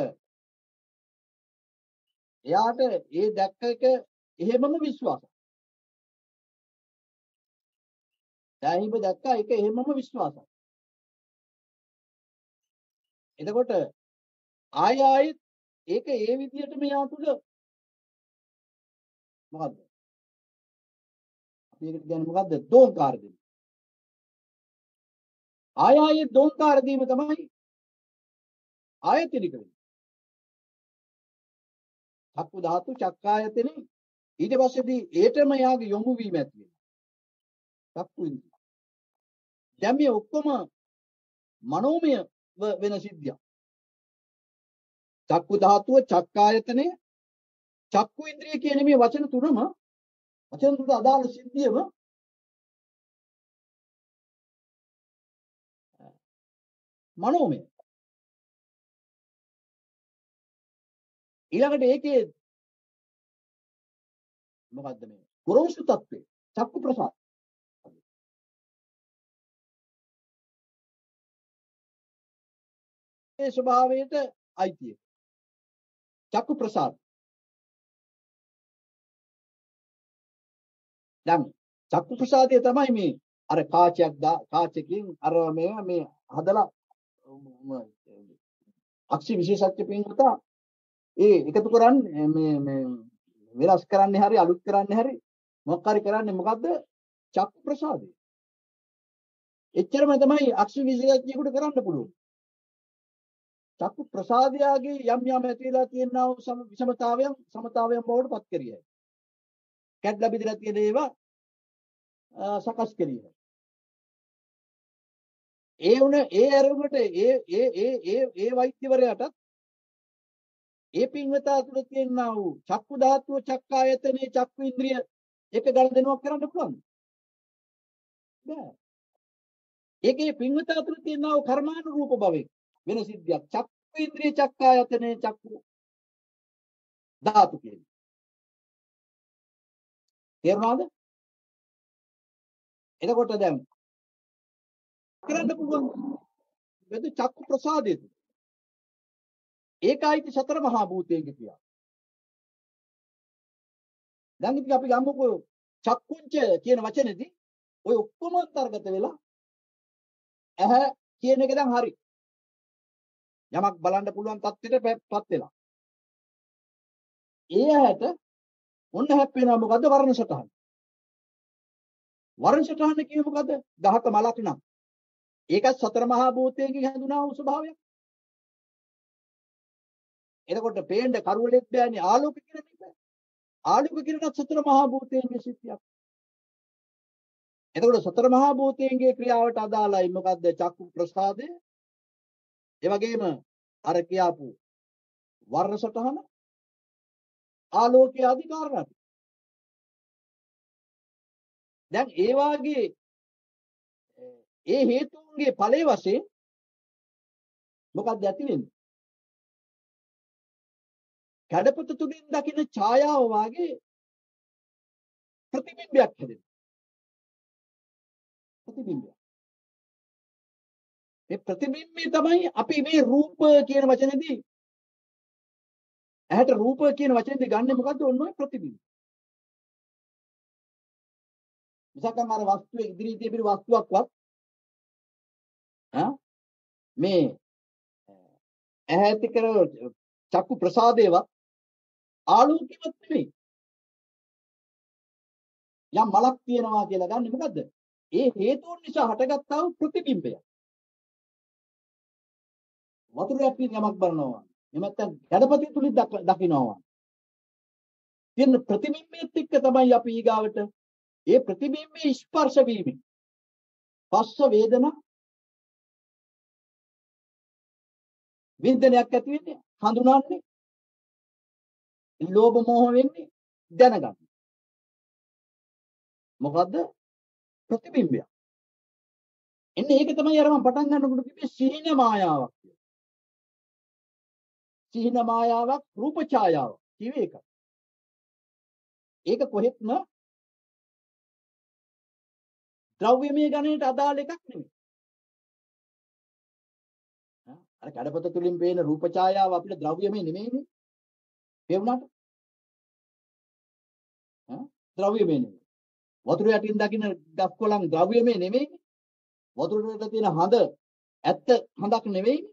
එයාට ඒ දැක්ක එක එහෙමම විශ්වාසයි. දෑහිම දැක්කා ඒක එහෙමම විශ්වාසයි. එතකොට ආය ආයෙත් ඒක ඒ විදිහට මෙයා තුල මොකද්ද? අපි ඒකට කියන්නේ මොකද්ද? දෝංකාර දීම. ආය ආයෙත් දෝංකාර දීම තමයි ආයතනික වෙන්නේ. චක්කු ධාතු චක්කායතනෙ ඊට පස්සේදී ඒටම යාගේ යොමු වීම ඇති වෙනවා. චක්කු ඉන්ද්‍රිය. දැන් මේ ඔක්කොම මනෝමය වෙන සිද්ධියක්. චක්කු ධාතුව, චක්කායතනය, චක්කු ඉන්ද්‍රිය කියන මේ වචන තුනම වචන තුනට අදාළ සිද්ධියම මනෝමය. ඊළඟට ඒකේ මොකද්ද මේ ගොරෝසු තත්ත්වය චක්කු ප්‍රසාද. ඒ ස්වභාවයට අයිතිය චක්කු ප්‍රසාද. දැන් චක්කු ප්‍රසාදය තමයි මේ අර කාචයක් දා කාචකින් අර මේ මේ හදලා අක්ෂි විශේෂඥ පින්වතා ඒ එකතු කරන්නේ මේ මේ වෙනස් කරන්නේ හරි අලුත් කරන්නේ හරි මොකක් හරි කරන්නේ මොකද්ද චක්කු ප්‍රසාදය. එච්චරම තමයි අක්ෂි විශේෂඥයෙකුට කරන්න පුළුවන්. චක්කු ප්‍රසාදයාගේ යම් යම් ඇතිලා තියෙනා වූ විෂමතාවයන් සමතාවයන් බවට පත් කරියයි. කැඩලා බිඳලා තියෙන ඒවා සකස් කරියයි. ඒ උන ඒ අරුමට ඒ ඒ ඒ ඒ ඒ වෛද්‍යවරයාට ඒ පින්වතා තුළ තියෙනා වූ චක්කු ධාතුව, චක්කායතනේ, චක්කු ඉන්ද්‍රිය එක ගනුදෙනුවක් කරන්න පුළුවන්. බෑ. ඒකේ පින්වතා තුළ තියෙනා වූ කර්මානුරූප භවෙ වෙන සිද්ධියක්. චක්කු ඉන්ද්‍රිය, චක්කායතනේ, චක්කු ධාතු කියන්නේ. තේරුණාද? එතකොට දැන් කරන්න පුළුවන් වෙද චක්කු ප්‍රසාදයේ ඒකයිති සතර මහා භූතයන්ගේ ක්‍රියාව. දැන් ඉතින් අපි ගමුකෝ චක්කුංච කියන වචනේදී ඔය ඔක්කොම අන්තර්ගත වෙලා ඇහැ කියන එක දැන් හරි. යමක් බලන්න පුළුවන් තත්ත්වයටපත් වෙලා. ඒ ඇහැට ඔන්න හැප්පෙනවා මොකද්ද වර්ණ සටහන. වර්ණ සටහන කියන්නේ මොකද්ද? ගහක මලක් නම්. ඒකත් සතර මහා භූතයන්ගෙන් හැදුනා වූ ස්වභාවයක්. එතකොට පේන්න කරුවලෙත් බෑනේ ආලෝක කිරණ බෑ. ආලෝක කිරණත් සතර මහා භූතයන්ගේ සිද්ධියක්. එතකොට සතර මහා භූතයන්ගේ ක්‍රියාවට අදාළයි මොකද්ද? චක්කු ප්‍රසාදය. ඒ වගේම අර කියාපු වර්ණ සටහන ආලෝකයේ ආදී කාරණා. දැන් ඒ වාගේ ඒ හේතුන්ගේ ඵලයේ වශයෙන් මොකක්ද ඇති වෙන්නේ? කඩපත තුලින් දකින ඡායාව වාගේ ප්‍රතිබිම්බයක් හැදෙනවා. ප්‍රතිබිම්බය. මේ ප්‍රතිබිම්බය තමයි අපි මේ රූප කියන වචනේදී ඇහැට රූප කියන වචනේදී ගන්නෙ මොකද්ද? ඔන්න ඔය ප්‍රතිබිම්බය. විසකම් අර වස්තුවේ ඉදිරියේ තිබෙන වස්තුවක්වත් ඈ මේ ඇහැති කර චක්කු ප්‍රසාදේවත් ආලෝකීවත් නෙමෙයි. යම් මලක් තියෙනවා කියලා ගන්න මොකද්ද? ඒ හේතුන් නිසා හටගත්තා වූ ප්‍රතිබිම්බය. වතුරක් තියෙන යමක් බලනවා. එහෙම නැත්නම් ගැඩපති තුලින් දකින්නවා. තියෙන ප්‍රතිබිම්බයත් එක්ක තමයි අපි ඊගාවට ඒ ප්‍රතිබිම්බේ ස්පර්ශ වීමෙන් පස්ස වේදනා වින්දනයක් ඇති වෙන්නේ හඳුනන්නේ ලෝභ මෝහ වෙන්නේ දැනගන්න. මොකද්ද? ප්‍රතිබිම්බය. එන්නේ ඒක තමයි අර මම පටන් ගන්නකොට කිව්වේ සිහින මායාවක් කියලා. සිහින මායාවක් රූප ඡායාවක් කිව්වේ ඒක. ඒක කොහෙත්ම ද්‍රව්‍යමය ගණයට අදාළ එකක් නෙමෙයි. අර කඩපත තුලින් පේන රූප ඡායාව අපිට ද්‍රව්‍යමය නෙමෙයිනේ. ඒ වුණාට ඈ ද්‍රව්‍යමය නෙමෙයි. වතුර යටින් දකින්න ගස් කොළන් ද්‍රව්‍යමය නෙමෙයිනේ. වතුරට තියෙන හඳ ඇත්ත හඳක් නෙමෙයිනේ.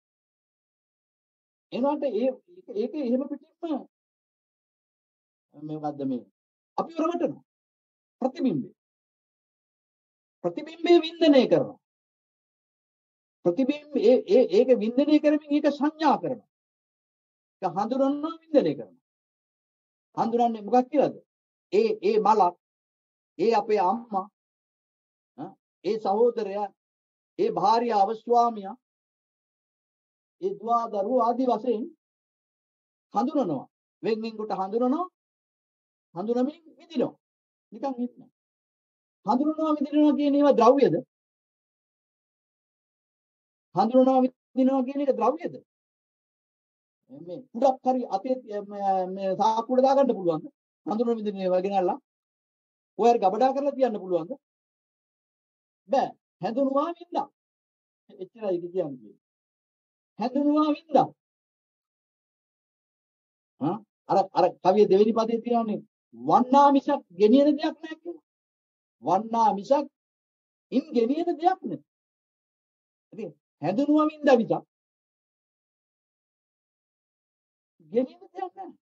එනවාට ඒ ඒක එහෙම පිටින්ම මේකද්ද මේ අපි වරමටන ප්‍රතිබිම්බය. ප්‍රතිබිම්බේ වින්දනය කරනවා. ප්‍රතිබිම්බ ඒ ඒ ඒක වින්දනය කරමින් ඒක සංඥා කරනවා. ඒක හඳුනනවා වින්දනය කරනවා. හඳුනන්නේ මොකක් කියලාද? ඒ ඒ මලක්, ඒ අපේ අම්මා, ඒ සහෝදරයා, ඒ භාර්යාව, ස්වාමියා, ඒ දුව දරුවෝ ආදි වශයෙන් හඳුනනවා. වෙන් වෙන් කොට හඳුනනවා. හඳුනමින් විඳිනවා. නිකන් හිටන. හඳුනනවා විඳිනවා කියන ඒවා ද්‍රව්‍යද? හඳුනනවා විඳිනවා කියන එක ද්‍රව්‍යද? මේ කුඩක් හරි අතේ මේ සාක්කුවට දාගන්න පුළුවන්ද? හඳුනන විදිහේ ඒවා ගෙනල්ලා ඔය හරි ගබඩා කරලා තියන්න පුළුවන්ද? බෑ. හැඳුනුවා වින්දා. එච්චරයි කියන්නේ. හැඳුනුවා වින්දා. හා අර අර කවිය දෙවෙනි පදේ තියෙනවානේ වන්නා මිසක් ගෙනියන දෙයක් නැහැ කියලා. වන්නා මිසක් ඉන් ගෙනියන දෙයක් නෙවෙයි. ඉතින් හැඳුනුවා වින්දා මිසක් ගෙනියන දෙයක් නැහැ.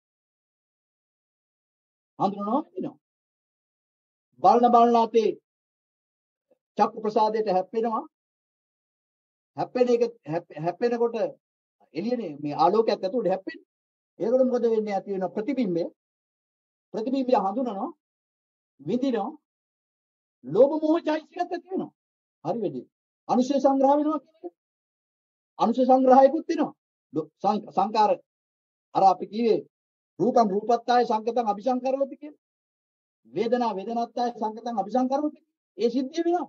හඳුනනවා විඳිනවා. බලන බලන අතේ චක්කු ප්‍රසාදයට හැප්පෙනවා. හැප්පෙන එක හැප්පෙනකොට එළියනේ මේ ආලෝකයක් ඇතුළට හැප්පෙන්නේ. ඒකට මොකද වෙන්නේ? ඇති වෙන ප්‍රතිබිම්බය. ප්‍රතිබිම්බය හඳුනනවා, විඳිනවා. ලෝභ මෝහ චෛතසිකත් ඇති වෙනවා. හරි වෙන්නේ. අනුශය සංග්‍රහ වෙනවා කියන්නේ. අනුශය සංග්‍රහයකුත් වෙනවා. සංකාර අර අපි කිව්වේ රූපං රූපත්තාය සංකතං අபிසංකරවති කියලා. වේදනා වේදනත්තාය සංකතං අபிසංකරවති. ඒ සිද්ධිය වෙනවා.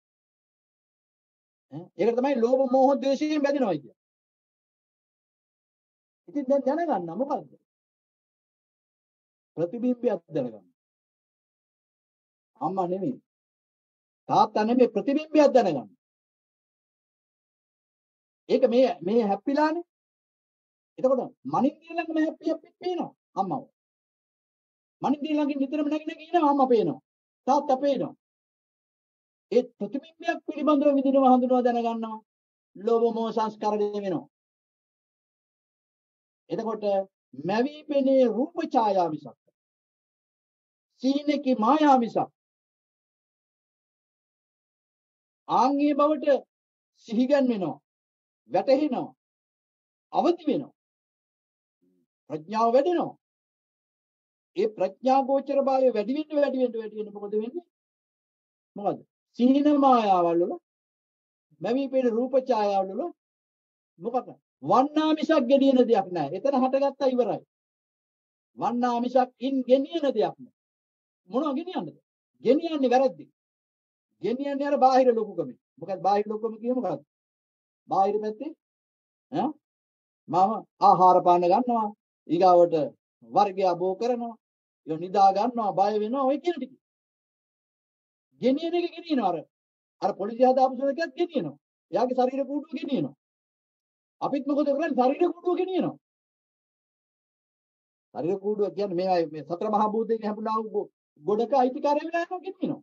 ඈ ඒකට තමයි ලෝභ මෝහ ද්වේෂයෙන් බැඳිනවා කියන්නේ. ඉතින් දැන් දැනගන්න මොකද්ද? ප්‍රතිබිම්බයක් දැනගන්න. අම්මා නෙමෙයි. තාත්තා නෙමෙයි ප්‍රතිබිම්බයක් දැනගන්න. ඒක මේ මේ හැප්පිලානේ. එතකොට මනින්දිය ළඟම හැප්පි හැප්පි පේනවා අම්මව. මනින්දිය ළඟින් නිතරම නැගින කියනවා අම්මා පේනවා. තාත්තා පේනවා. ඒ ප්‍රතිබිම්බයක් පිළිබඳව විදිනවා හඳුනවා දැනගන්නවා. ලෝභ මොහ සංස්කාර වෙනවා. එතකොට මැවි පෙනේ රූප ඡායා මිසක් සීනකේ මායා මිසක් ආන්ගේ බවට සිහිගන් වෙනවා, වැටහෙනවා, අවදි වෙනවා, ප්‍රඥාව වැඩෙනවා. ඒ ප්‍රඥා ගෝචර භාවය වැඩි වෙන්න වැඩි වෙන්න වැඩි වෙන්න මොකද වෙන්නේ? මොකද? සීන මායාවල් වල මැවි පෙනේ රූප ඡායාවල් වල මොකද? වන්නා මිසක් ගෙනියන දෙයක් නැහැ. එතන හටගත්තා ඉවරයි. වන්නා මිසක් ඉන් ගෙනියන දෙයක් නැහැ. මොනවා ගෙනියන්නද? ගෙනියන්නේ වැරද්දි. ගෙනියන්නේ අර බාහිර ලොකුකම. මොකද බාහිර ලොකුකම කියන්නේ මොකක්ද? බාහිර පැත්තේ ඈ මම ආහාර පාන ගන්නවා, ඊගාවට වර්ගය බෝ කරනවා, ඒක නිදා ගන්නවා, බය වෙනවා, ඔය කියන ටික. ගෙනියන එක ගෙනියනවා අර. අර පොලිසිය හදාපු සුරකයක් ගෙනියනවා. එයාගේ ශරීර කූඩුව ගෙනියනවා. අපිත් මොකද කරන්නේ? ශරීර කූඩුව ගෙනියනවා. ශරීර කූඩුව කියන්නේ මේ මේ සතර මහා භූතයෙන් හැපුණා වූ ගොඩක අයිතිකාරය වෙලා යනවා ගෙනියනවා.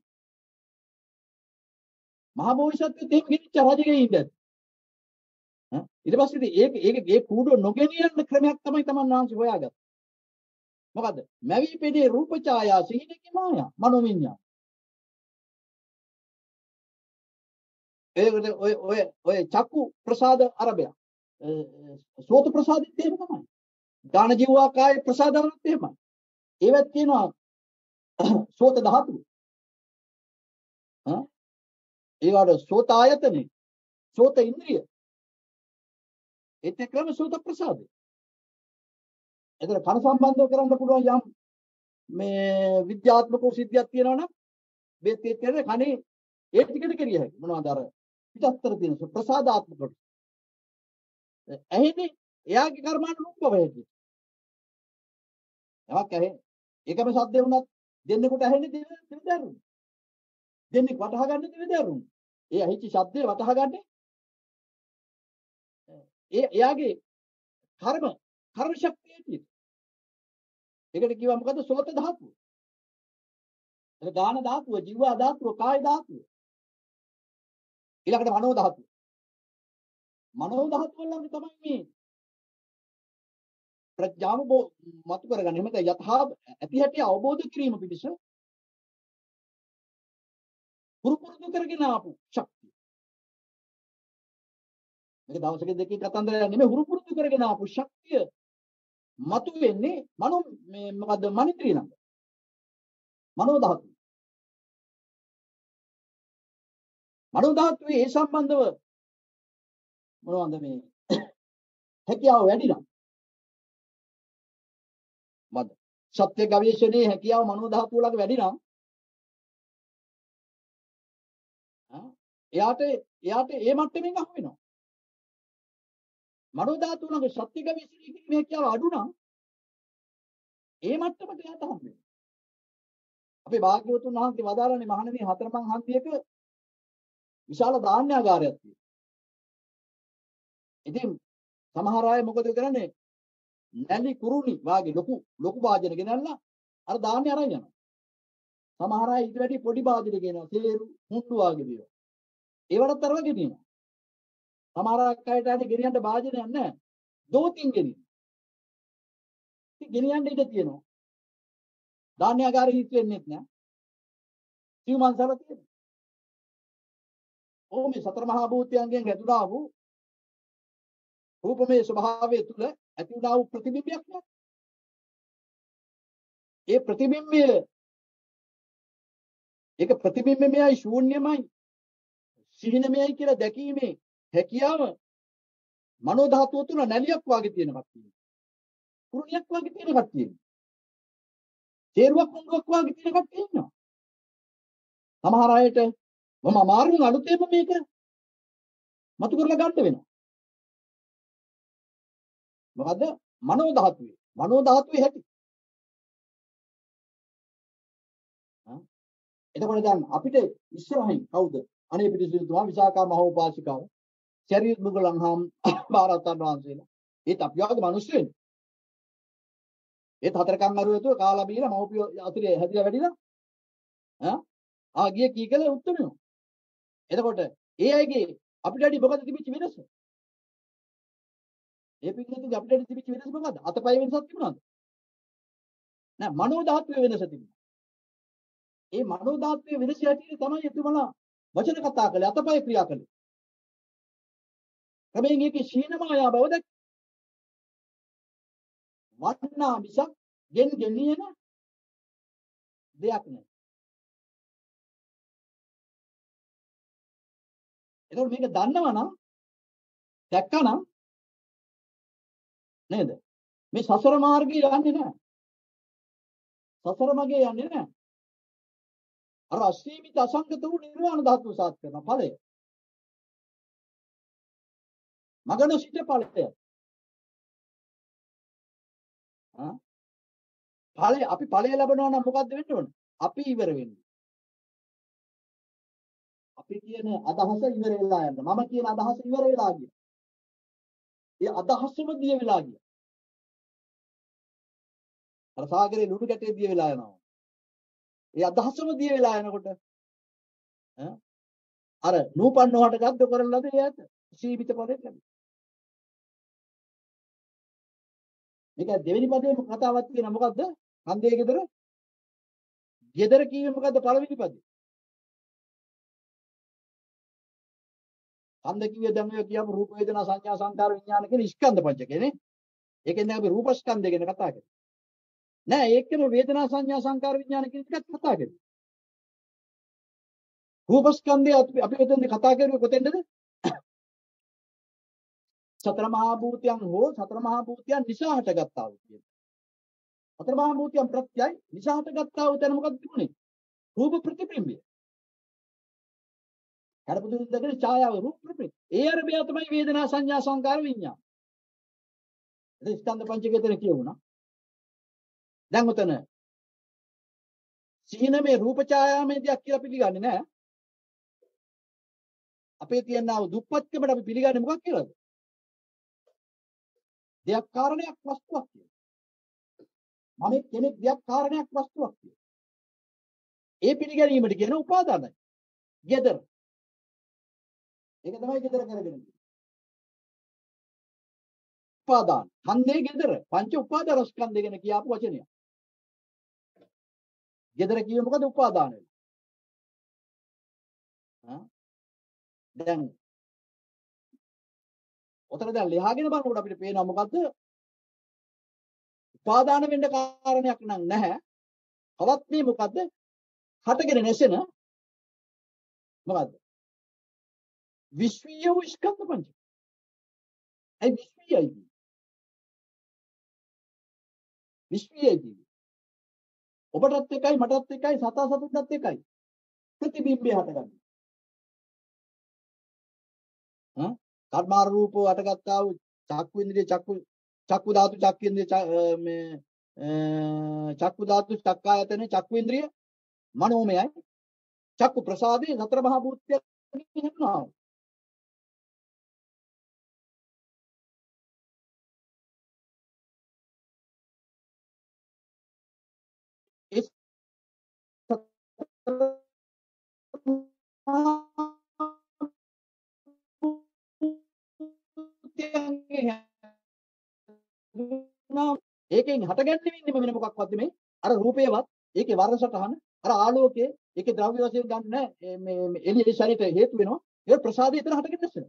මහා බෝසත්ත්වයත් එහෙම ගෙනිච්ච රජගෙයි ඉඳලා. ඈ ඊට පස්සේ ඉතින් ඒක ඒක ඒ කූඩුව නොගෙනියන්න ක්‍රමයක් තමයි තමන් වහන්සේ හොයාගත්තේ. මොකද්ද? මැවි පෙනේ රූප ඡායා සීනකේ මායා මනෝවිඤ්ඤාණ. ඒකට ඔය ඔය ඔය චක්කු ප්‍රසාද අරබය. සෝත ප්‍රසාදිත් එහෙම තමයි. දාන ජීවා කාය ප්‍රසාද අරබත් එහෙමයි. ඒවත් තියෙනවා සෝත ධාතුව. ඈ ඒවට සෝත ආයතනෙ, සෝත ඉන්ද්‍රිය. ඒත් ක්‍රම සෝත ප්‍රසාදේ. එතන කන සම්බන්ධව කරන්න පුළුවන් යම් මේ විද්‍යාත්මක සිද්ධියක් තියෙනවා නම් මේ තේරෙන්නේ කනේ ඒ ටිකට කෙරිය හැකියි. මොනවද අර පිටත්තර තියෙන ප්‍රසාදාත්මක කොට. ඇහෙන්නේ එයාගේ කර්මානුරූපව හැදී. එවක් ඇහෙ ඒකම සද්දේ වුණත් දෙන්නෙකුට ඇහෙන්නේ දෙවිදරුන්. දෙන්නෙක් වටහා ගන්න දෙවිදරුන්. ඒ ඇහිච්ච ශබ්දේ වටහා ගන්න ඒ එයාගේ කර්ම කර්ම ශක්තිය තියෙන. ඒකට කියවා මොකද්ද? සෝත ධාතුව. ඒක දාන ධාතුව, ජීවා ධාතුව, කාය ධාතුව. ඊළඟට මනෝ ධාතුව. මනෝ ධාතුව වල තමයි මේ ප්‍රඥාව මතු කරගන්න. එහෙම නැත්නම් යථා ඇති හැටි අවබෝධ කිරීම පිණිස පුරුපුරුදු කරගෙන ආපු ශක්තිය. මේක දවසක දෙකකින් කතන්දරයක් නෙමෙයි, පුරුපුරුදු කරගෙන ආපු ශක්තිය මතු වෙන්නේ මනෝ මේ මොකද්ද? මනින්ද්‍රිය නංග. මනෝ ධාතුව. මනෝ ධාතුවේ ඒ සම්බන්ධව මොනවද මේ හැකියාව වැඩි නම් මද සත්‍ය ගවේෂණයේ හැකියාව මනෝ ධාතුව ළඟ වැඩි නම් එයාට එයාට ඒ මට්ටමින් අහු වෙනවා. මනෝ ධාතුව ළඟ සත්‍ය ගවේෂණයේ කිරීමේ හැකියාව අඩු නම් ඒ මට්ටමට එයාට හම් වෙනවා. අපේ භාග්‍යවතුන් වහන්සේ වදාළනේ මහණෙනි හතරමං හන්දියක විශාල ධාන්‍යාගාරයක් තියෙනවා. ඉතින් සමහර අය මොකද කරන්නේ? නැලි කුරුණි වාගේ ලොකු ලොකු වාදන ගෙනල්ලා අර ධාන්‍ය අරන් යනවා. සමහර අය ඊට වැඩි පොඩි වාදන ගෙනවා. තේරු මුට්ටු වාගේ දේවල්. ඒවටත් අර වගේ තියෙනවා. සමහර අයට ඇයි ගෙනියන්න වාදනයක් නැහැ. දෝතින් ගෙනියන. ඉතින් ගෙනියන්න ඉඩ තියෙනවා. ධාන්‍යාගාරෙ හිස් වෙන්නේත් නැහැ. සිව්මන්සල තියෙනවා. ඕ මේ සතර මහා භූතයන්ගෙන් හැදුනා වූ රූපමය ස්වභාවය තුළ ඇති වුණා වූ ප්‍රතිබිම්බයක් නෑ. ඒ ප්‍රතිබිම්බය ඒක ප්‍රතිබිම්බමයයි ශූන්‍යමයි සිහිනමයයි කියලා දැකීමේ හැකියාව මනෝ ධාතුව තුළ නැලියක් වාගේ තියෙනවා කියන්නේ. කුරුණියක් වාගේ තියෙන කට්ටිය. තේරුවක් මුංගක් වාගේ තියෙන කට්ටිය ඉන්නවා. සමහර අයට මම අමාරුවෙන් අලුතෙන්ම මේක මතු කරලා ගන්න වෙනවා. මොකද මනෝ ධාතුවේ මනෝ ධාතුවේ හැටි. එතකොට දැන් අපිට ඉස්සරහින් කවුද? අනේ පිටිසිතුමා විසාකා මහෝපාසිකාව, ශරීර මුගලන් හාම් බාරතන් වහන්සේලා. ඒත් අපි වගේ මිනිස්සුනේ. ඒත් හතර කන් අරුවේතුව කාලා බීලා මව්පිය අතිරේ හැදිලා වැඩිලා ඈ ආ ගියේ කී කියලා උත්තරනවා. එතකොට ඒ අයගේ අපිට වැඩි මොකද තිබිච්ච වෙනස? ඒ පිටින් අපිට වැඩි තිබිච්ච වෙනස මොකද්ද? අතපය වෙනසක් තිබුණාද? නෑ මනෝ ධාතුවේ වෙනස තිබුණා. ඒ මනෝ ධාතුවේ වෙනස ඇටියේ තමයි එතුමලා වචන කතා කළේ අතපය ක්‍රියා කළේ. හැබැයි මේකේ සීන මායා බව දැක් වටනා මිසක් ගෙන් ගෙනියන දෙයක් නෑ. එතකොට මේක දන්නවනම් දැක්කනම් නේද? මේ සසර මාර්ගය යන්නේ නෑ. සසර මගේ යන්නේ නෑ. අර අසීමිත අසංගත වූ නිර්වාණ ධාතුව සාත් කරන ඵලය. මගන සිට ඵලය. ආ ඵලය අපි ඵලය ලැබනවා නම් මොකද්ද වෙන්න ඕන? අපි ඉවර වෙන්නේ. අපි කියන අදහස ඉවර වෙලා යන්න. මම කියන අදහස ඉවර වෙලා ගියා. ඒ අදහසම දිය වෙලා ගියා. අර සාගරේ ලුණු ගැටේ දිය වෙලා යනවා. ඒ අදහසම දිය වෙලා යනකොට ඈ අර නූපන්න හොට ගද්ද කරලාද එයාට සීමිත පදයක් ලැබෙනවා. මේක දෙවෙනි පදේ කතාවක් තියෙන මොකද්ද? හන්දේ ගෙදර. ගෙදර කිව්වේ මොකද්ද පළවෙනි පදේ? හන්ද කිව්වේ දැන් ඔය කියපු රූප වේදනා සංඥා සංකාර විඥාන කියන ස්කන්ධ පංචකේ නේ. ඒකෙන් දැන් අපි රූප ස්කන්ධය ගැන කතා කරන්නේ. නෑ ඒකම වේදනා සංඥා සංකාර විඥාන කියන එකත් කතා කරන්නේ. රූප ස්කන්ධය අපි එතෙන්ද කතා කරුවේ කොතෙන්ද? සතර මහා භූතයන් හෝ සතර මහා භූතයන් නිසා හටගත්තා වූ කියන. සතර මහා භූතයන් ප්‍රත්‍යයයි නිසා හටගත්තා වූ තැන මොකක්ද තිබුණේ? රූප ප්‍රතිබිම්බය. කරපුදුන් දෙකේ ඡායාව රූප ප්‍රතිබිම්බය. ඒ අරබය තමයි වේදනා සංඥා සංකාර විඥාන. ඒ ස්කන්ධ පංචකය දෙන කියවුණා. දැන් උතන සිහිනමේ රූප ඡායාමේ දෙයක් කියලා පිළිගන්නේ නැහැ. අපේ තියෙනා වූ දුප්පත්කමට අපි පිළිගන්නේ මොකක් කියලාද? දෙයක් කාරණයක් වස්තුවක් කියලා. මම කෙනෙක් දෙයක් කාරණයක් වස්තුවක් කියලා. ඒ පිළිගැනීමට කියන උපාදානයි. gedara. ඒක තමයි gedara කරගෙන ඉන්නේ. උපාදාන. හන්දේ gedara. පංච උපාදාන ස්කන්ධය ගැන කියපු වචනය. gedara කියුවේ මොකද? උපාදානය. හා දැන් ඔතන දැන් ලියාගෙන බලනකොට අපිට පේනවා මොකද්ද? උපාදාන වෙන්න කාරණයක් නම් නැහැ. කවත් මේ මොකද්ද? හටගෙන නැසෙන මොකද්ද? විශ්වීය වූ ස්කන්ධ පංචක. ඒ විශ්වීයයි. විශ්වීයයි. ඔබටත් එකයි මටත් එකයි සතා සතුටත් එකයි. ප්‍රතිබිම්බය හටගන්නේ. හා කර්මාර රූපෝ හටගත්තා වූ චක්කු ඉන්ද්‍රිය චක්කු චක්කු ධාතු චක්කු ඉන්ද්‍රිය මේ චක්කු ධාතු චක්කායතනේ චක්කු ඉන්ද්‍රිය මනෝමයයි. චක්කු ප්‍රසාදේ සතර මහා භූතයන් හිනවා. ඒ ඒකෙන් හටගන්නේ වෙන්නේ වෙන මොකක්වත් නෙමෙයි. අර රූපේවත් ඒකේ වර්ණ සටහන අර ආලෝකයේ ඒකේ ද්‍රව්‍ය වශයෙන් ගන්න මේ එළියේ ශරීරයට හේතු වෙනවා. ඒ ප්‍රසාදය එතන හටගෙන නැසෙනවා.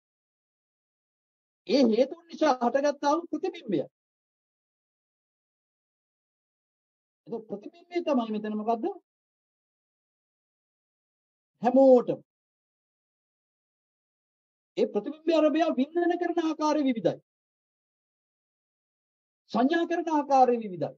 ඒ හේතුන් නිසා හටගත්තා වූ ප්‍රතිබිම්බය. ඒක ප්‍රතිබිම්බය තමයි මෙතන මොකද්ද? හැමෝටම ඒ ප්‍රතිබිම්බය අරබය වින්දන කරන ආකාරය විවිධයි. සංඥා කරන ආකාරය විවිධයි.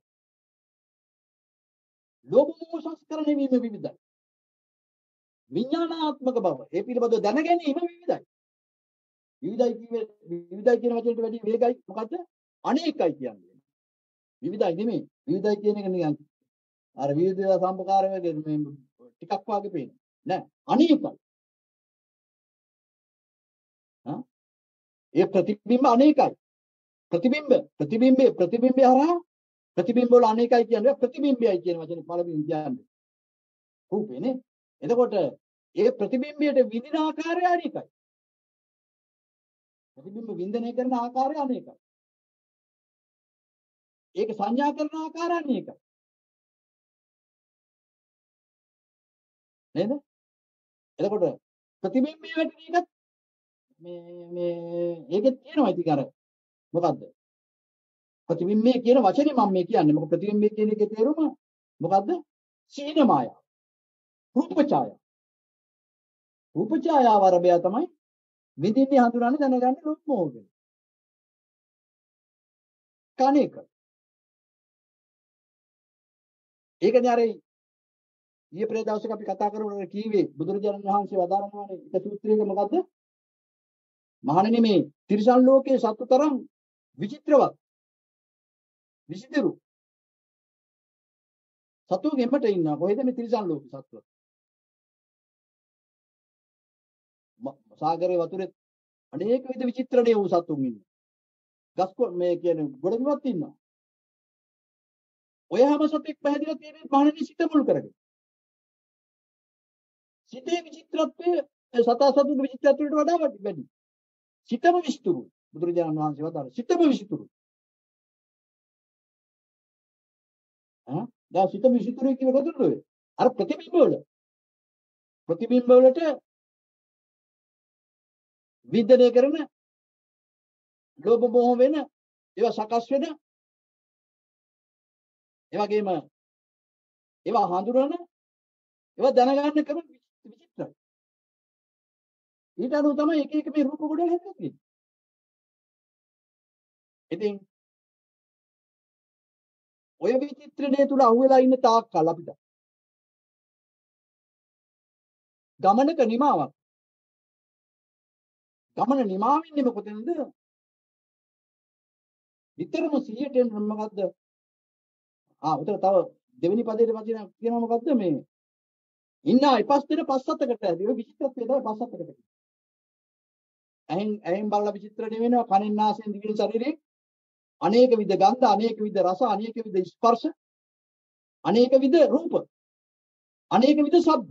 ලෝභ මෝහ සංස්කරණය වීම විවිධයි. විඥානාත්මක බව ඒ පිළිබඳව දැන ගැනීම විවිධයි. විවිධයි කියේ විවිධයි කියන වචනයට වැඩි වේගයි මොකද්ද? අනේකයි කියන්නේ. විවිධයි නෙමෙයි. විවිධයි කියන එක නිකන් අර විවිධ සම්පකාර වගේ මේ ටිකක් වාගේ පේනවා. නෑ අනේකයි. හා ඒ ප්‍රතිබිම්බ අනේකයි. ප්‍රතිබිම්බ ප්‍රතිබිම්බේ ප්‍රතිබිම්බය හරහා ප්‍රතිබිම්බ වල අනේකයි කියන්නේ ප්‍රතිබිම්බයයි කියන වචනේ පළවෙනි කියන්නේ. රූපේනේ. එතකොට ඒ ප්‍රතිබිම්බයට විඳින ආකාරය අනේකයි. ප්‍රතිබිම්බ වින්දනය කරන ආකාරය අනේකයි. ඒක සංඥා කරන ආකාරය අනේකයි. නේද? එතකොට ප්‍රතිබිම්බය වැටෙන එකත් මේ මේ ඒකෙත් තියෙනවා ඉතින් අර මොකද්ද? ප්‍රතිබිම්බය කියන වචනේ මම මේ කියන්නේ. මොකද ප්‍රතිබිම්බය කියන එකේ තේරුම මොකද්ද? සීන මායාව. රූප ඡායාව. රූප ඡායාව අරබය තමයි විඳින්නේ හඳුනන්නේ දැනගන්නේ රූප මොහොතේ. කණේක. ඒකනේ අර ඊයේ ප්‍රේ දවසක අපි කතා කරනකොට කීවේ බුදුරජාණන් වහන්සේ වදාරනවානේ එක සූත්‍රයක මොකද්ද? මහණෙනි මේ තිරිසන් ලෝකයේ සත්තු තරම් විචිත්‍රවත් විසිතුරු සතු ගෙම්මට ඉන්නවා. කොහෙද මේ තිරිසන් ලෝකේ සත්තු? සාගරයේ වතුරේ අනේක විද විචිත්‍රණීය වූ සතුන් ඉන්නවා. ගස් මේ කියන්නේ ගොඩබිමත් ඉන්නවා. ඔය හැම සතෙක් පැහැදිලා තියෙන්නේ මහණෙනි සිත මුල් කරගෙන. සිතේ විචිත්‍රත්වය සතා සතුන්ගේ විචිත්‍රත්වයට වඩා වැඩි. සිතම විස්තුරු. බුදුරජාණන් වහන්සේ වදාළ සිතම විස්තුරු. ආ දැන් සිතම විස්තුරු කියන කොතනද ඔය? අර ප්‍රතිබිම්බ වල. ප්‍රතිබිම්බ වලට වින්දනය කරන ලෝභ මොහ වෙන ඒවා සකස් වෙන ඒ වගේම ඒවා හඳුනන ඒවා දැනගන්න ක්‍රම විචිත්‍රයි. ඊට අනුව තමයි එක එක මේ රූප ගොඩවල් හැදෙන්නේ තියෙන්නේ. ඉතින් ඔය විචිත්‍රණය තුල අහුවෙලා ඉන්න තාක් කල් අපිට ගමනක නිමාවක්. ගමන නිමාවෙන්නේ මොකටද? විතරම සිහියට එන්න මොකද්ද? ආ උතර තව දෙවෙනි පදේට වදින කියනවා මොකද්ද මේ? ඉන්නා ඉපස්තර පස්සතකට ඇදී ඔය විචිත්‍රත්වය තමයි පස්සතකට. ඇහෙන් ඇහෙන් බලලා විචිත්‍රණය වෙනවා. කනෙන් නාසයෙන් දිවෙන් ශරීරයෙන් අනේක විද ගන්ධ, අනේක විද රස, අනේක විද ස්පර්ශ, අනේක විද රූප, අනේක විද ශබ්ද.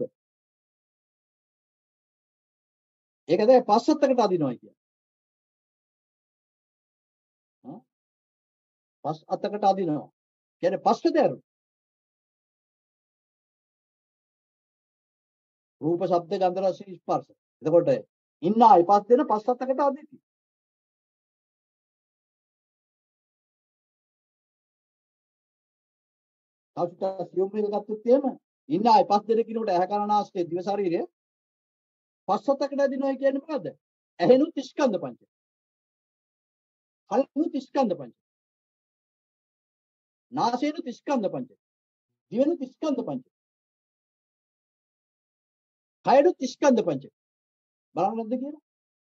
ඒක තමයි පස්සතකට අදිනවා කියන්නේ. හා පස් අතකට අදිනවා. කියන්නේ පස්සට ඇරු. රූප, ශබ්ද, ගන්ධ, රස, ස්පර්ශ. එතකොට ඉන්නා ඉපස් දෙන පස් අතකට අදිති. අවුටස් යොමු එක ගත්තොත් එහෙම ඉන්න අය පස් දෙනෙක් ඉන්නකොට ඇහැ කන නාසය දිව ශරීරය පස්සතකට දිනනවා කියන්නේ මොකද්ද? ඇහෙනුත් ස්කන්ධ පංච. කනුත් ස්කන්ධ පංච. නාසයෙන්ුත් ස්කන්ධ පංච. දිවෙනුත් ස්කන්ධ පංච. කයනුත් ස්කන්ධ පංච. බලන්නද කියලා?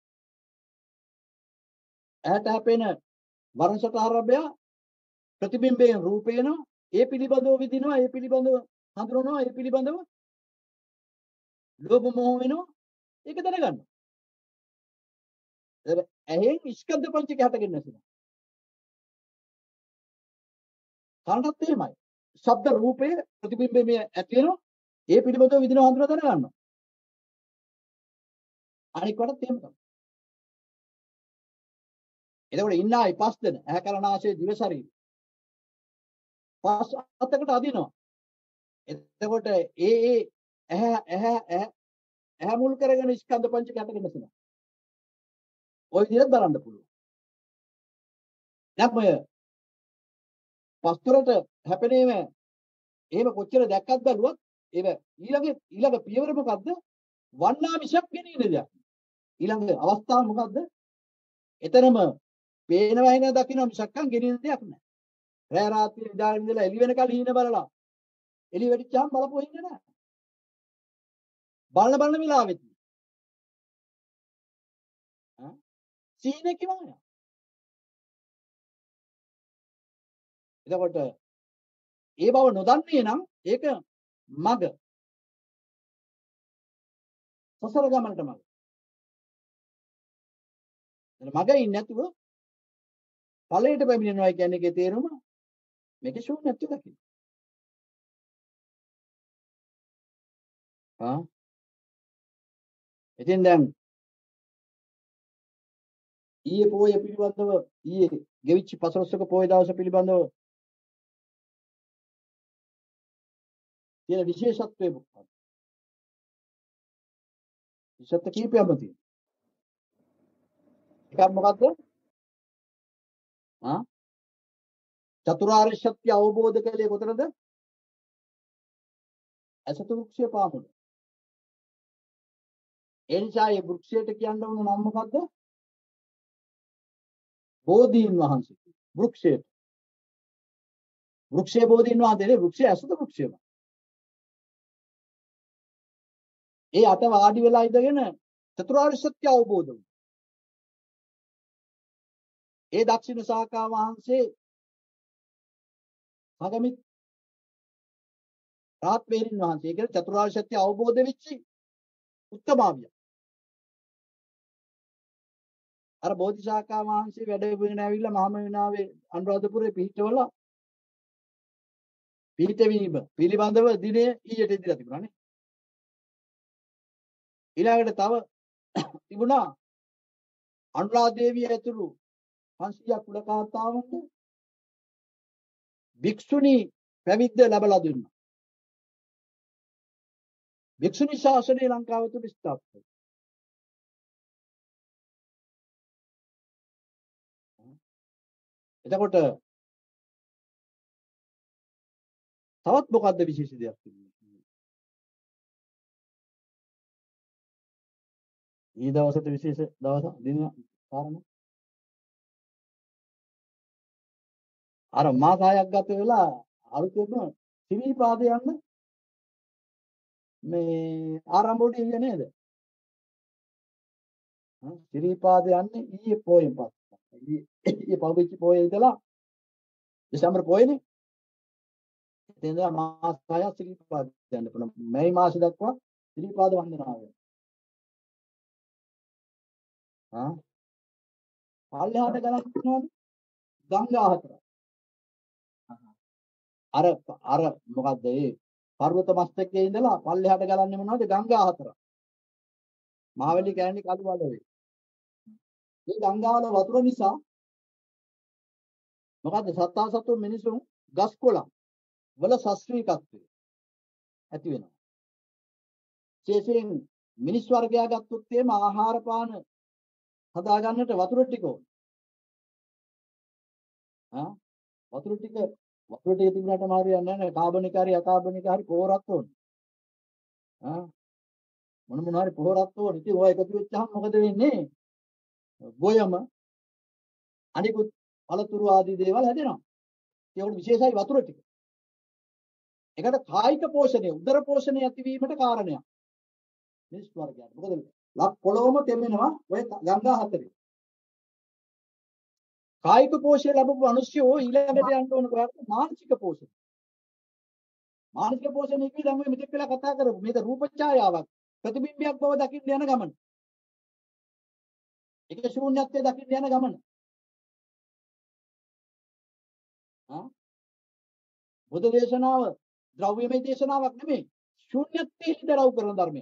ඇහැට හැපෙන වර්ණසට ආරම්භය ප්‍රතිබිම්බයෙන් රූපේන ඒ පිළිබඳව විදිනවා, ඒ පිළිබඳව හඳුනනවා, ඒ පිළිබඳව ලෝභ මොහ වෙනවා. ඒක දැනගන්න. ඇහෙන් ස්කන්ධ පංචක හටගෙන නැසෙනවා. කනටත් එහෙමයි. ශබ්ද රූපයේ ප්‍රතිබිම්බය ඇති වෙනවා. ඒ පිළිබඳව විදිනවා, හඳුනා දැනගන්නවා. අනික් කොටත් එහෙම තමයි. එතකොට ඉන්න අය පස් දෙන ඇහැ කන නාසය දිව ශරීරය පස් අතකට අදිනවා. එතකොට ඒ ඒ ඇහැ ඇහැ ඇහැ මුල් කරගෙන ස්කන්ධ පංචක හටගෙන නැසෙනවා. ඔය විදිහට බලන්න පුළුවන්. දැන් ඔය පස්තරට හැපෙනේම එහෙම කොච්චර දැක්කත් බැලුවත් ඒක ඊළඟ ඊළඟ පියවර මොකද්ද? වන්නා මිසක් ගෙනින දෙයක්. ඊළඟ අවස්ථාව මොකද්ද? එතරම් පේන වහින දකින්න මිසක්කම් ගෙනින දෙයක් නෑ. රෑ රාත්‍රී ඉඳන් ඉඳලා එළි වෙනකල් හීන බලලා එළි වෙටිච්චාම බලපො ඉන්නේ නෑ. බලන බලන වෙලාවෙත් ඈ සීනේ කිවන්නේ. එතකොට ඒ බව නොදන්නේ නම් ඒක මග සසර ගමනට මග. එතන මග ඉන්නේ නැතුව ඵලයට පැමිණෙනවා කියන්නේ ඒකේ තේරුම මේකේ ශූන්‍යත්වය දකින්න. ආ ඉතින් දැන් ඊයේ පොය පිළිබඳව ඊයේ ගෙවිච්ච පසළොස්වක පොය දවස පිළිබඳව තියෙන විශේෂත්වය මොකක්ද? විශේෂත්ව කීපයක්ම තියෙනවා. එකක් මොකද්ද? ආ චතුරාර්ය සත්‍ය අවබෝධ කළේ කොතනද? අසතු වෘක්ෂයේ පාමුල. ඒ නිසා මේ වෘක්ෂයට කියන්න ඕන නම මොකද්ද? බෝධීන් වහන්සේ. වෘක්ෂයට. වෘක්ෂයේ බෝධීන් වහන්සේ වෘක්ෂය අසතු වෘක්ෂයම. ඒ අත වාඩි වෙලා ඉඳගෙන චතුරාර්ය සත්‍ය අවබෝධ වුණා. ඒ දක්ෂිණ ශාඛා වහන්සේ අගමිත් රාත්මේරින් වහන්සේ කියන චතුරාර්ය සත්‍ය අවබෝධ වෙච්චි උත්තමාවිය. අර බෝධිසාඛා වහන්සේ වැඩ වෙගෙන ඇවිල්ලා මහමෙවුනාවේ අනුරාධපුරේ පිහිටවලා පිහිටවීම පිළිබඳව දිනේ ඊට ඉදිරියට තිබුණානේ. ඊළඟට තව තිබුණා අනුරාධ දේවිය ඇතුළු පන්සියයක් කුලකාන්තාවන්ට භික්ෂුණී පැවිද්ද ලැබලා දුන්නා. භික්ෂුණී ශාසනය ලංකාව තුල ස්ථාපිත වුණා. එතකොට තවත් මොකද්ද විශේෂ දෙයක් තිබුණේ? ඊ දවසට විශේෂ දවස දින කාරණා අර මාසයක් ගත වෙලා අලුතෙන්ම සිරිපාද යන්න මේ ආරම්භෝඩිය ඉන්නේ නේද? හ්ම් සිරිපාද යන්නේ ඊයේ පොයෙන් පස්සේ. ඊයේ පෞවිච්චි පොයේ ඉඳලා දෙසැම්බර් පොයේනේ. එතෙන් ඉඳලා මාස හයක් සිරිපාද යන්න පුළුවන්. මේ මාස දක්වා සිරිපාද වන්දනාව වෙනවා. හා පල්ලෙහාට ගණන් කරනවද? ගංගා හතර. අර අර මොකද්ද ඒ පර්වත මස්තකයේ ඉඳලා පල්ලෙහාට ගලන්නේ මොනවද? ගංගා හතර. මහවැලි කෑන්නේ කළු වලවේ. මේ ගංගාවල වතුර නිසා මොකද්ද සත්තා සතු මිනිසුන් ගස් කොළන් වල ශාස්ත්‍රීයත්වය ඇති වෙනවා. විශේෂයෙන් මිනිස් වර්ගයා ගත්තොත් එimhe ආහාර පාන හදා ගන්නට වතුර ටික ඕන. ආ වතුර ටික වතුර ටික තිබුණාට මාරියන්නේ නැහැ. කාබනික හරි අකාබනික හරි පොරක් ඕන. ආ මොන මොන හරි පොහොරක් තෝරන. ඉතින් ඔය එකතු වෙච්චාම මොකද වෙන්නේ? ගොයම අනිකුත් පළතුරු ආදී දේවල් හැදෙනවා. ඒකට විශේෂයි වතුර ටික. ඒකට කායික පෝෂණය, උදර පෝෂණය ඇතිවීමට කාරණයක්. මිනිස් වර්ගයක්. මොකද ලක් පොළොවම තෙමෙනවා ඔය ගංගා හතරේ. කායික පෝෂණය ලැබපු මිනිස්සු ඊළඟට යන්න ඕන කරාට මානසික පෝෂණය. මානසික පෝෂණය කියන්නේ දැන් ඔය මෙතෙක් වෙලා කතා කරපු මේක රූප ඡායාවක් ප්‍රතිබිම්බයක් බව දකින්න යන ගමන. ඒක ශූන්‍යත්වයේ දකින්න යන ගමන. ආ බුද්ධ දේශනාව ද්‍රව්‍යමය දේශනාවක් නෙමෙයි. ශූන්‍යත්වයේ ඉදරව් කරන ධර්මයක්.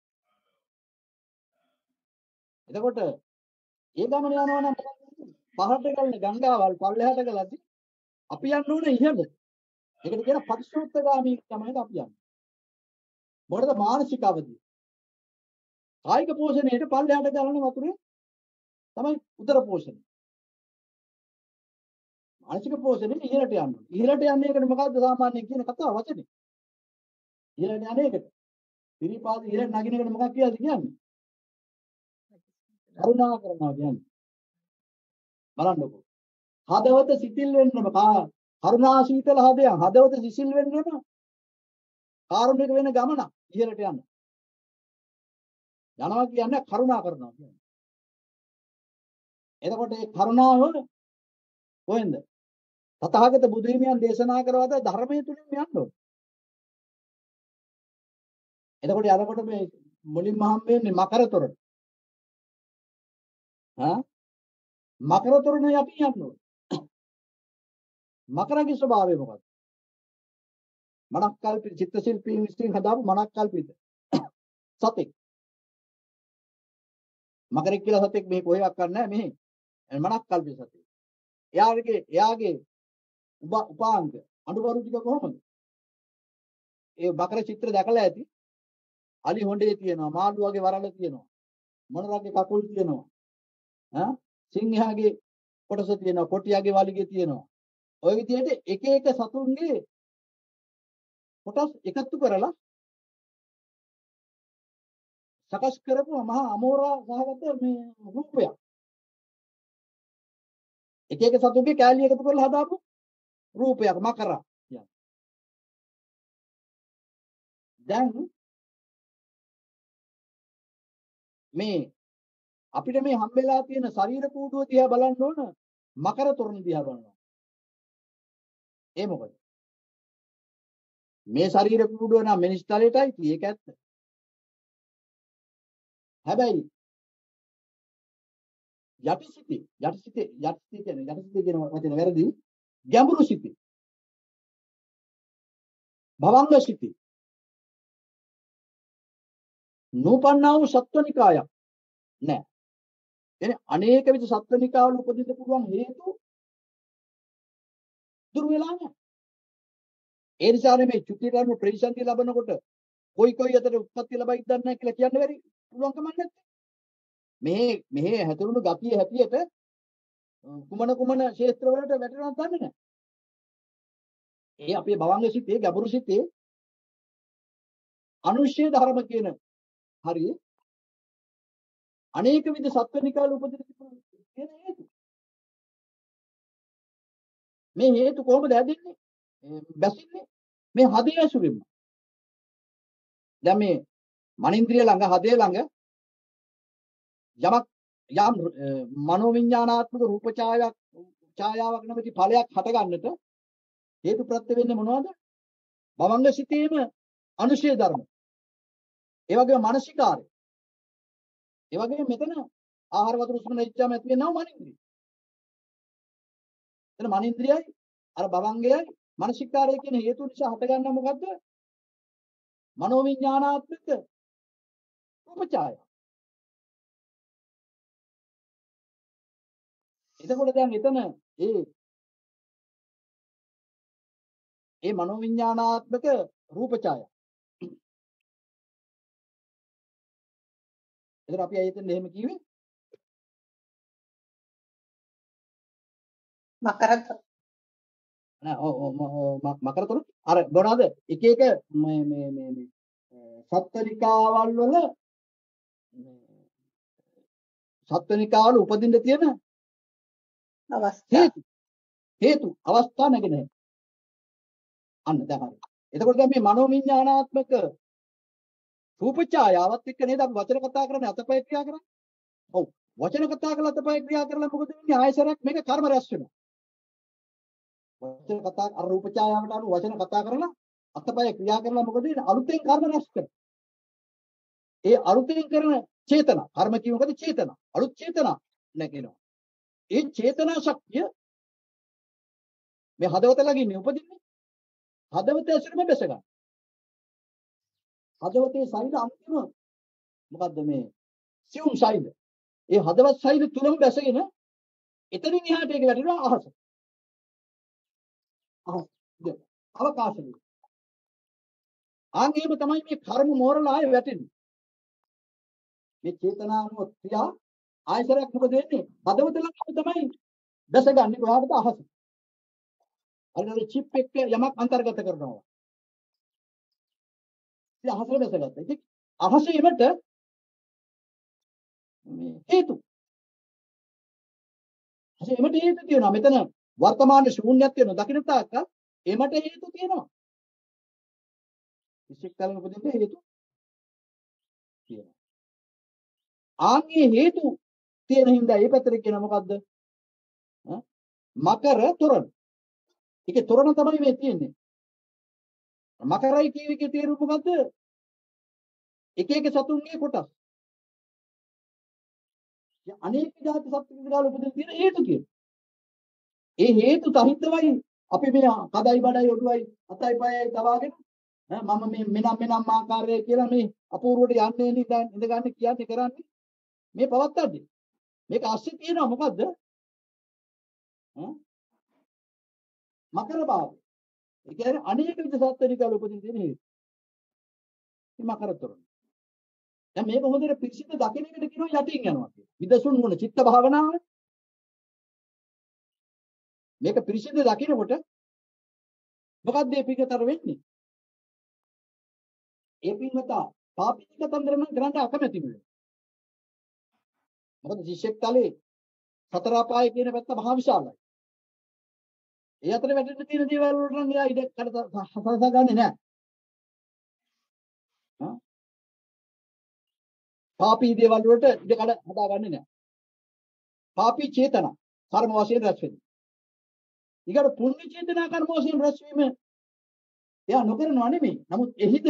එතකොට ඒ ගමන යනවා නම් පහට ගලන ගංගාවල් පල්ලෙහාට ගලද්දි අපි යන්න ඕනේ ඉහළ. ඒකට කියන පටිච්චසමුප්පාදගාමී තමයි අපි යන්නේ. මොකටද මානසික අවදි. කායික පෝෂණයට පල්ලෙහාට ගලන වතුරේ තමයි උදර පෝෂණය. මානසික පෝෂණය ඉහළට යන්න. ඉහළට යන්නේ ඒකට මොකද්ද සාමාන්‍යයෙන් කියන කතාව වචනේ. ඉහළට යන්නේ ඒකට. පිරිපාද ඉහළට නගින එකට මොකක්ද කියලාද කියන්නේ? කරුණා කරනවා කියන්නේ. බලන්නකො. හදවත සිතිල් වෙන්නම කරුණා සීතල හදයන් හදවත සිසිල් වෙන්නම කාරුණික වෙන ගමන ඉහළට යන්න. යනවා කියන්නේ කරුණා කරනවා කියන්නේ. එතකොට මේ කරුණාව කොහෙන්ද? තථාගත බුදු හිමියන් දේශනා කරවද ධර්මයේ තුලින් යන්න ඕනේ. එතකොට යනකොට මේ මුලින්ම හම් වෙන්නේ මකර තොරණ. ආ මකර තොරණේ අපි යන්න ඕනේ. මකරගේ ස්වභාවය මොකක්ද? මනක් කල්පිත චිත්ත ශිල්පී විශ්ින් හදාපු මනක් කල්පිත සතෙක්. මකරෙක් කියලා සතෙක් මේ කොහෙවත් කරන්නේ නැහැ මෙහි. මනක් කල්පිත සතෙක්. එයාගේ එයාගේ උපාංග අනුබරු ටික කොහොමද? ඒ මකර චිත්‍ර දැකලා ඇති. අලි හොඬේ තියෙනවා, මාළු වගේ වරළ තියෙනවා. මොනරගේ කකුල් තියෙනවා. ඈ සිංහයාගේ කොටස තියෙනවා, කොටියාගේ වලිගේ තියෙනවා. ඔය විදිහට එක එක සතුන්ගේ කොටස් එකතු කරලා සකස් කරපු මහා අමෝරා සහගත මේ රූපයක්. එක එක සතුන්ගේ කැලිය එකතු කරලා හදාපු රූපයක් මකරා කියන්නේ. දැන් මේ අපිට මේ හම්බෙලා තියෙන ශරීර කූඩුව දිහා බලන්න ඕන මකර තොරණ දිහා බලනවා. ඒ මොකද? මේ ශරීර කූඩුව නම් මිනිස් තලයටයි තියෙන්නේ ඒක ඇත්ත. හැබැයි යටිසිතේ යටිසිතේ යටිසිතේ කියන්නේ යටිසිතේ කියන වචන වැරදි. ගැඹුරු සිතේ. භවංග සිතේ. නූපන්නා වූ සත්වනිකායක් නෑ. එනේ අනේක විද සත්වනිකාවල උපදින්න පුළුවන් හේතු දුර වෙලා නැහැ. ඒ නිසා මේ චුතිරාම ප්‍රතිසන්දි ලැබනකොට කොයි කොයි අතර උත්පත්ති ලැබයිද දන්නේ නැහැ කියලා කියන්න බැරි පුළුවන් කමක් නැත්තේ. මේ මෙහි හැතුරුණු ගතිය හැටියට කුමන කුමන ක්ෂේත්‍ර වලට වැටෙනවද දන්නේ නැහැ. ඒ අපේ භවංග සිතේ ගැඹුරු සිතේ අනුශය ධර්ම කියන හරිය අනේක විද සත්වනිකාල උපදින කියන හේතු. මේ හේතු කොහොමද හැදෙන්නේ? බැසින්නේ මේ හදේ ඇසුරින්ම. දැන් මේ මනින්ද්‍රිය ළඟ හදේ ළඟ යමක් යම් මනෝවිඤ්ඤාණාත්මක රූප ඡායාවක් ඡායාවක් නැමැති ඵලයක් හට ගන්නට හේතු ප්‍රත්‍ය වෙන්නේ මොනවද? භවංග සිතේම අනුශය ධර්ම. ඒ වගේම මානසිකාරය. ඒ වගේම මෙතන ආහාර වතුර සුමන ඉච්ඡාම ඇති වෙනව මනින්ද්‍රිය. එතන මනින්ද්‍රියයි අර භවංගයයි මානසිකාරය කියන හේතු නිසා හට ගන්න මොකද්ද? මනෝවිඤ්ඤාණාත්මක රූප ඡායාව. එතකොට දැන් එතන ඒ ඒ මනෝවිඤ්ඤාණාත්මක රූප ඡායාව. එතන අපි ඇයිද එහෙම කිව්වේ? මකර නෑ ඔව් මකර තොරණ අර මොනවාද එක එක මේ මේ මේ සත්වනිකාවල් වල සත්වනිකාවල උපදින්න තියෙන අවස්ථා හේතු හේතු අවස්ථා නැගෙන අන්න දැන් හරි. එතකොට දැන් මේ මනෝවිඤ්ඤාණාත්මක රූප ඡායාවත් එක්ක නේද අපි වචන කතා කරන්නේ අතපය ක්‍රියා කරන්නේ. ඔව්. වචන කතා කරලා අතපය ක්‍රියා කරලා මොකද වෙන්නේ? ආයසරයක් මේක කර්ම රැස් වෙනවා. වචන කතා අර රූප ඡායාවට අනුව වචන කතා කරලා අතපය ක්‍රියා කරලා මොකද වෙන්නේ? අලුතෙන් කර්ම රැස් කරනවා. ඒ අලුතෙන් කරන චේතනා කර්ම කිය මොකද? චේතනා. අලුත් චේතනා නැගෙනවා. ඒ චේතනා ශක්තිය මේ හදවත ළඟින් උපදින්නේ. හදවත ඇසුරම බැස ගන්න. හදවතේ සෛල අන්තිම මොකද්ද මේ සියුම් සෛල. ඒ හදවත් සෛල තුනම බැසගෙන එතනින් එහාට ඒක වැටෙනවා අහස. අහස. අවකාශය. ආන්ගේම තමයි මේ කර්ම මෝරලා ආයේ වැටෙන්නේ. මේ චේතනානුව ක්‍රියා ආයතරයක් මොකද වෙන්නේ? හදවත ළඟම තමයි බැසගන්නේ කොහාටද අහස. අර චිප් එක යමක් අන්තර්ගත කරනවා. ඉතින් අහසට බැසගත්තා. ඉතින් අහසෙමට මේ හේතු. අහසෙමට හේතු තියෙනවා. මෙතන වර්තමාන ශූන්‍යයක් තියෙනවා. දකින්න තාක්ක එමට හේතු තියෙනවා. විශේෂ කලින් උපදින්න හේතු තියෙනවා. ආන්ගේ හේතු තියෙන හින්දා මේ පැත්තට කියන මොකද්ද? මකර තොරණ. ඒකේ තොරණ තමයි මේ තියෙන්නේ. මකරයි කියව එකේ තේරුම මොකද්ද? එක එක සතුන්ගේ කොටස්. අනේක જાති සත්ත්ව විදාල උපදින තියෙන හේතු කියන. ඒ හේතු සහිතවයි අපි මේ කඩයි බඩයි ඔඩුවයි අතයි පයයි තවාගෙන මම මේ මෙනම් මෙනම් ආකාරය කියලා මේ අපූර්වට යන්නේ ඉඳ ඉඳ ගන්න කියන්නේ කරන්නේ මේ පවත්තද්දී. මේක ASCII තියෙනවා මොකද්ද? මකර භාවය. ඒ කියන්නේ අනේක විද සත්ත්වනිකවල උපදින තියෙන හේතු. මේ මකර තොරණ. දැන් මේක හොඳට පිරිසිදු දකින්න එකට කියනවා යටින් යනවා කියලා. විදසුන් වුණ චිත්ත භාවනාව. මේක පිරිසිදු දකින්නකොට මොකක්ද මේ පිටතර වෙන්නේ? ඒ පින්වතා පාපික තන්ත්‍රණ කරන්න අකමැති වෙනවා. මොකද ශිෂ්‍යෙක් තලේ සතර අපාය කියන පැත්ත මහා විශාලයි. ඒ අතර වැටෙන්න තියෙන දේවල් වලට නම් එයා ඉඩ කඩ සලසා ගන්නෙ නෑ. හා පාපී දේවල් වලට ඉඩ කඩ හදාගන්නේ නෑ. පාපී චේතනා කර්ම වශයෙන් රැස් වෙනවා. ඊගොඩ පුණ්‍ය චේතනා කර්ම වශයෙන් රැස් වීම එයා නොකරනවා නෙමෙයි. නමුත් එහිද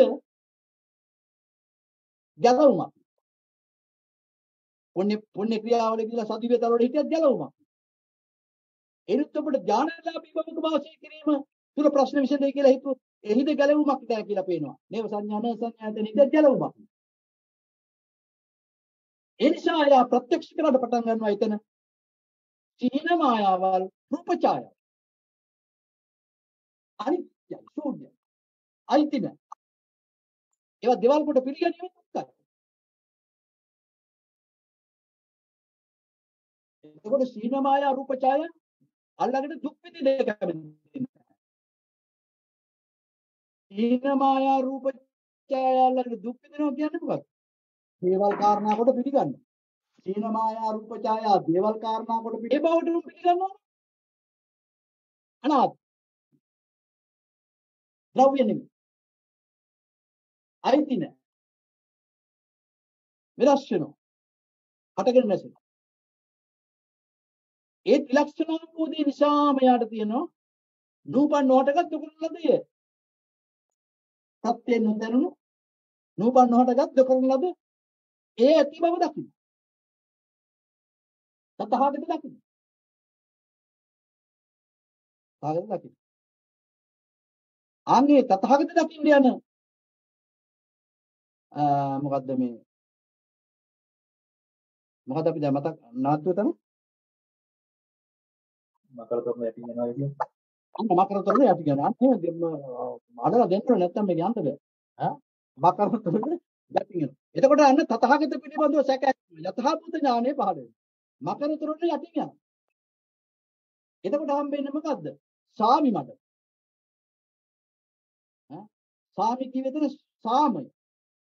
ගැලවුමක්. පුණ්‍ය පුණ්‍ය ක්‍රියාවල කියලා සතිවිතර වල හිටියත් ගැලවුමක්. එනිත් අපිට ඥානලාභී බවක වාසය කිරීම තුර ප්‍රශ්න විසඳෙයි කියලා හිතුවොත් එහිද ගැලවුමක් නැහැ කියලා පේනවා. නේව සංඥාන සංඥාතන හිත ගැලවුමක්. ඒ නිසා යා ප්‍රත්‍යක්ෂ කරලා පටන් ගන්නවා එතන සීන මායාවල් රූප ඡාය. අනිත්‍ය ශූන්‍ය අයිතින ඒවා දේවල් කොට පිළිගැනීම දුක්ඛයි. එතකොට සීන මායා රූප ඡාය අල්ලගෙන දුක් විඳින එක කැමති. සීන මායා රූප ඡාය අල්ලගෙන දුක් විඳිනවා කියන්නේ මොකක්ද? දේවල් කාරණා කොට පිළිගන්න. සීන මායා රූප ඡාය දේවල් කාරණා කොට පිළි බවට පිළිගන්නවා. අනාත් ද්‍රව්‍ය නෙමෙයි. අයිති නෑ. විනාශ වෙනවා. හටගෙන නැසෙනවා. ඒ ත්‍රිලක්ෂණානුභූතිය නිසාම යාට තියෙනවා නූපන් නොහටගත් දුකන ලදය. සත්‍යයෙන් නොදැනුණු නූපන් නොහටගත් දුකන ලද ඒ ඇති බව දකින්න. තථාගත දකින්න. තථාගත දකින්න. ආන්නේ තථාගත දකින්න යන මොකද්ද මේ මොකද අපි දැන් මතක් නාට්‍යය තමයි මකර තොරණ යටින් යනවා කියන්නේ. අන්න මකර තොරණ යටින් යනවා. අන්න අදලා දෙන්න නැත්තම් මේක යන්න බෑ. ඈ මකර තොරණ යටින් යනවා. එතකොට අන්න තථාගත පිළිබඳව සැක යථාභූත ඥානෙ පහළ වෙනවා. මකර තොරණ යටින් යනවා. එතකොට හම්බෙන්නේ මොකද්ද? සාමි මඩ. ඈ සාමි කියවෙතන සාමය.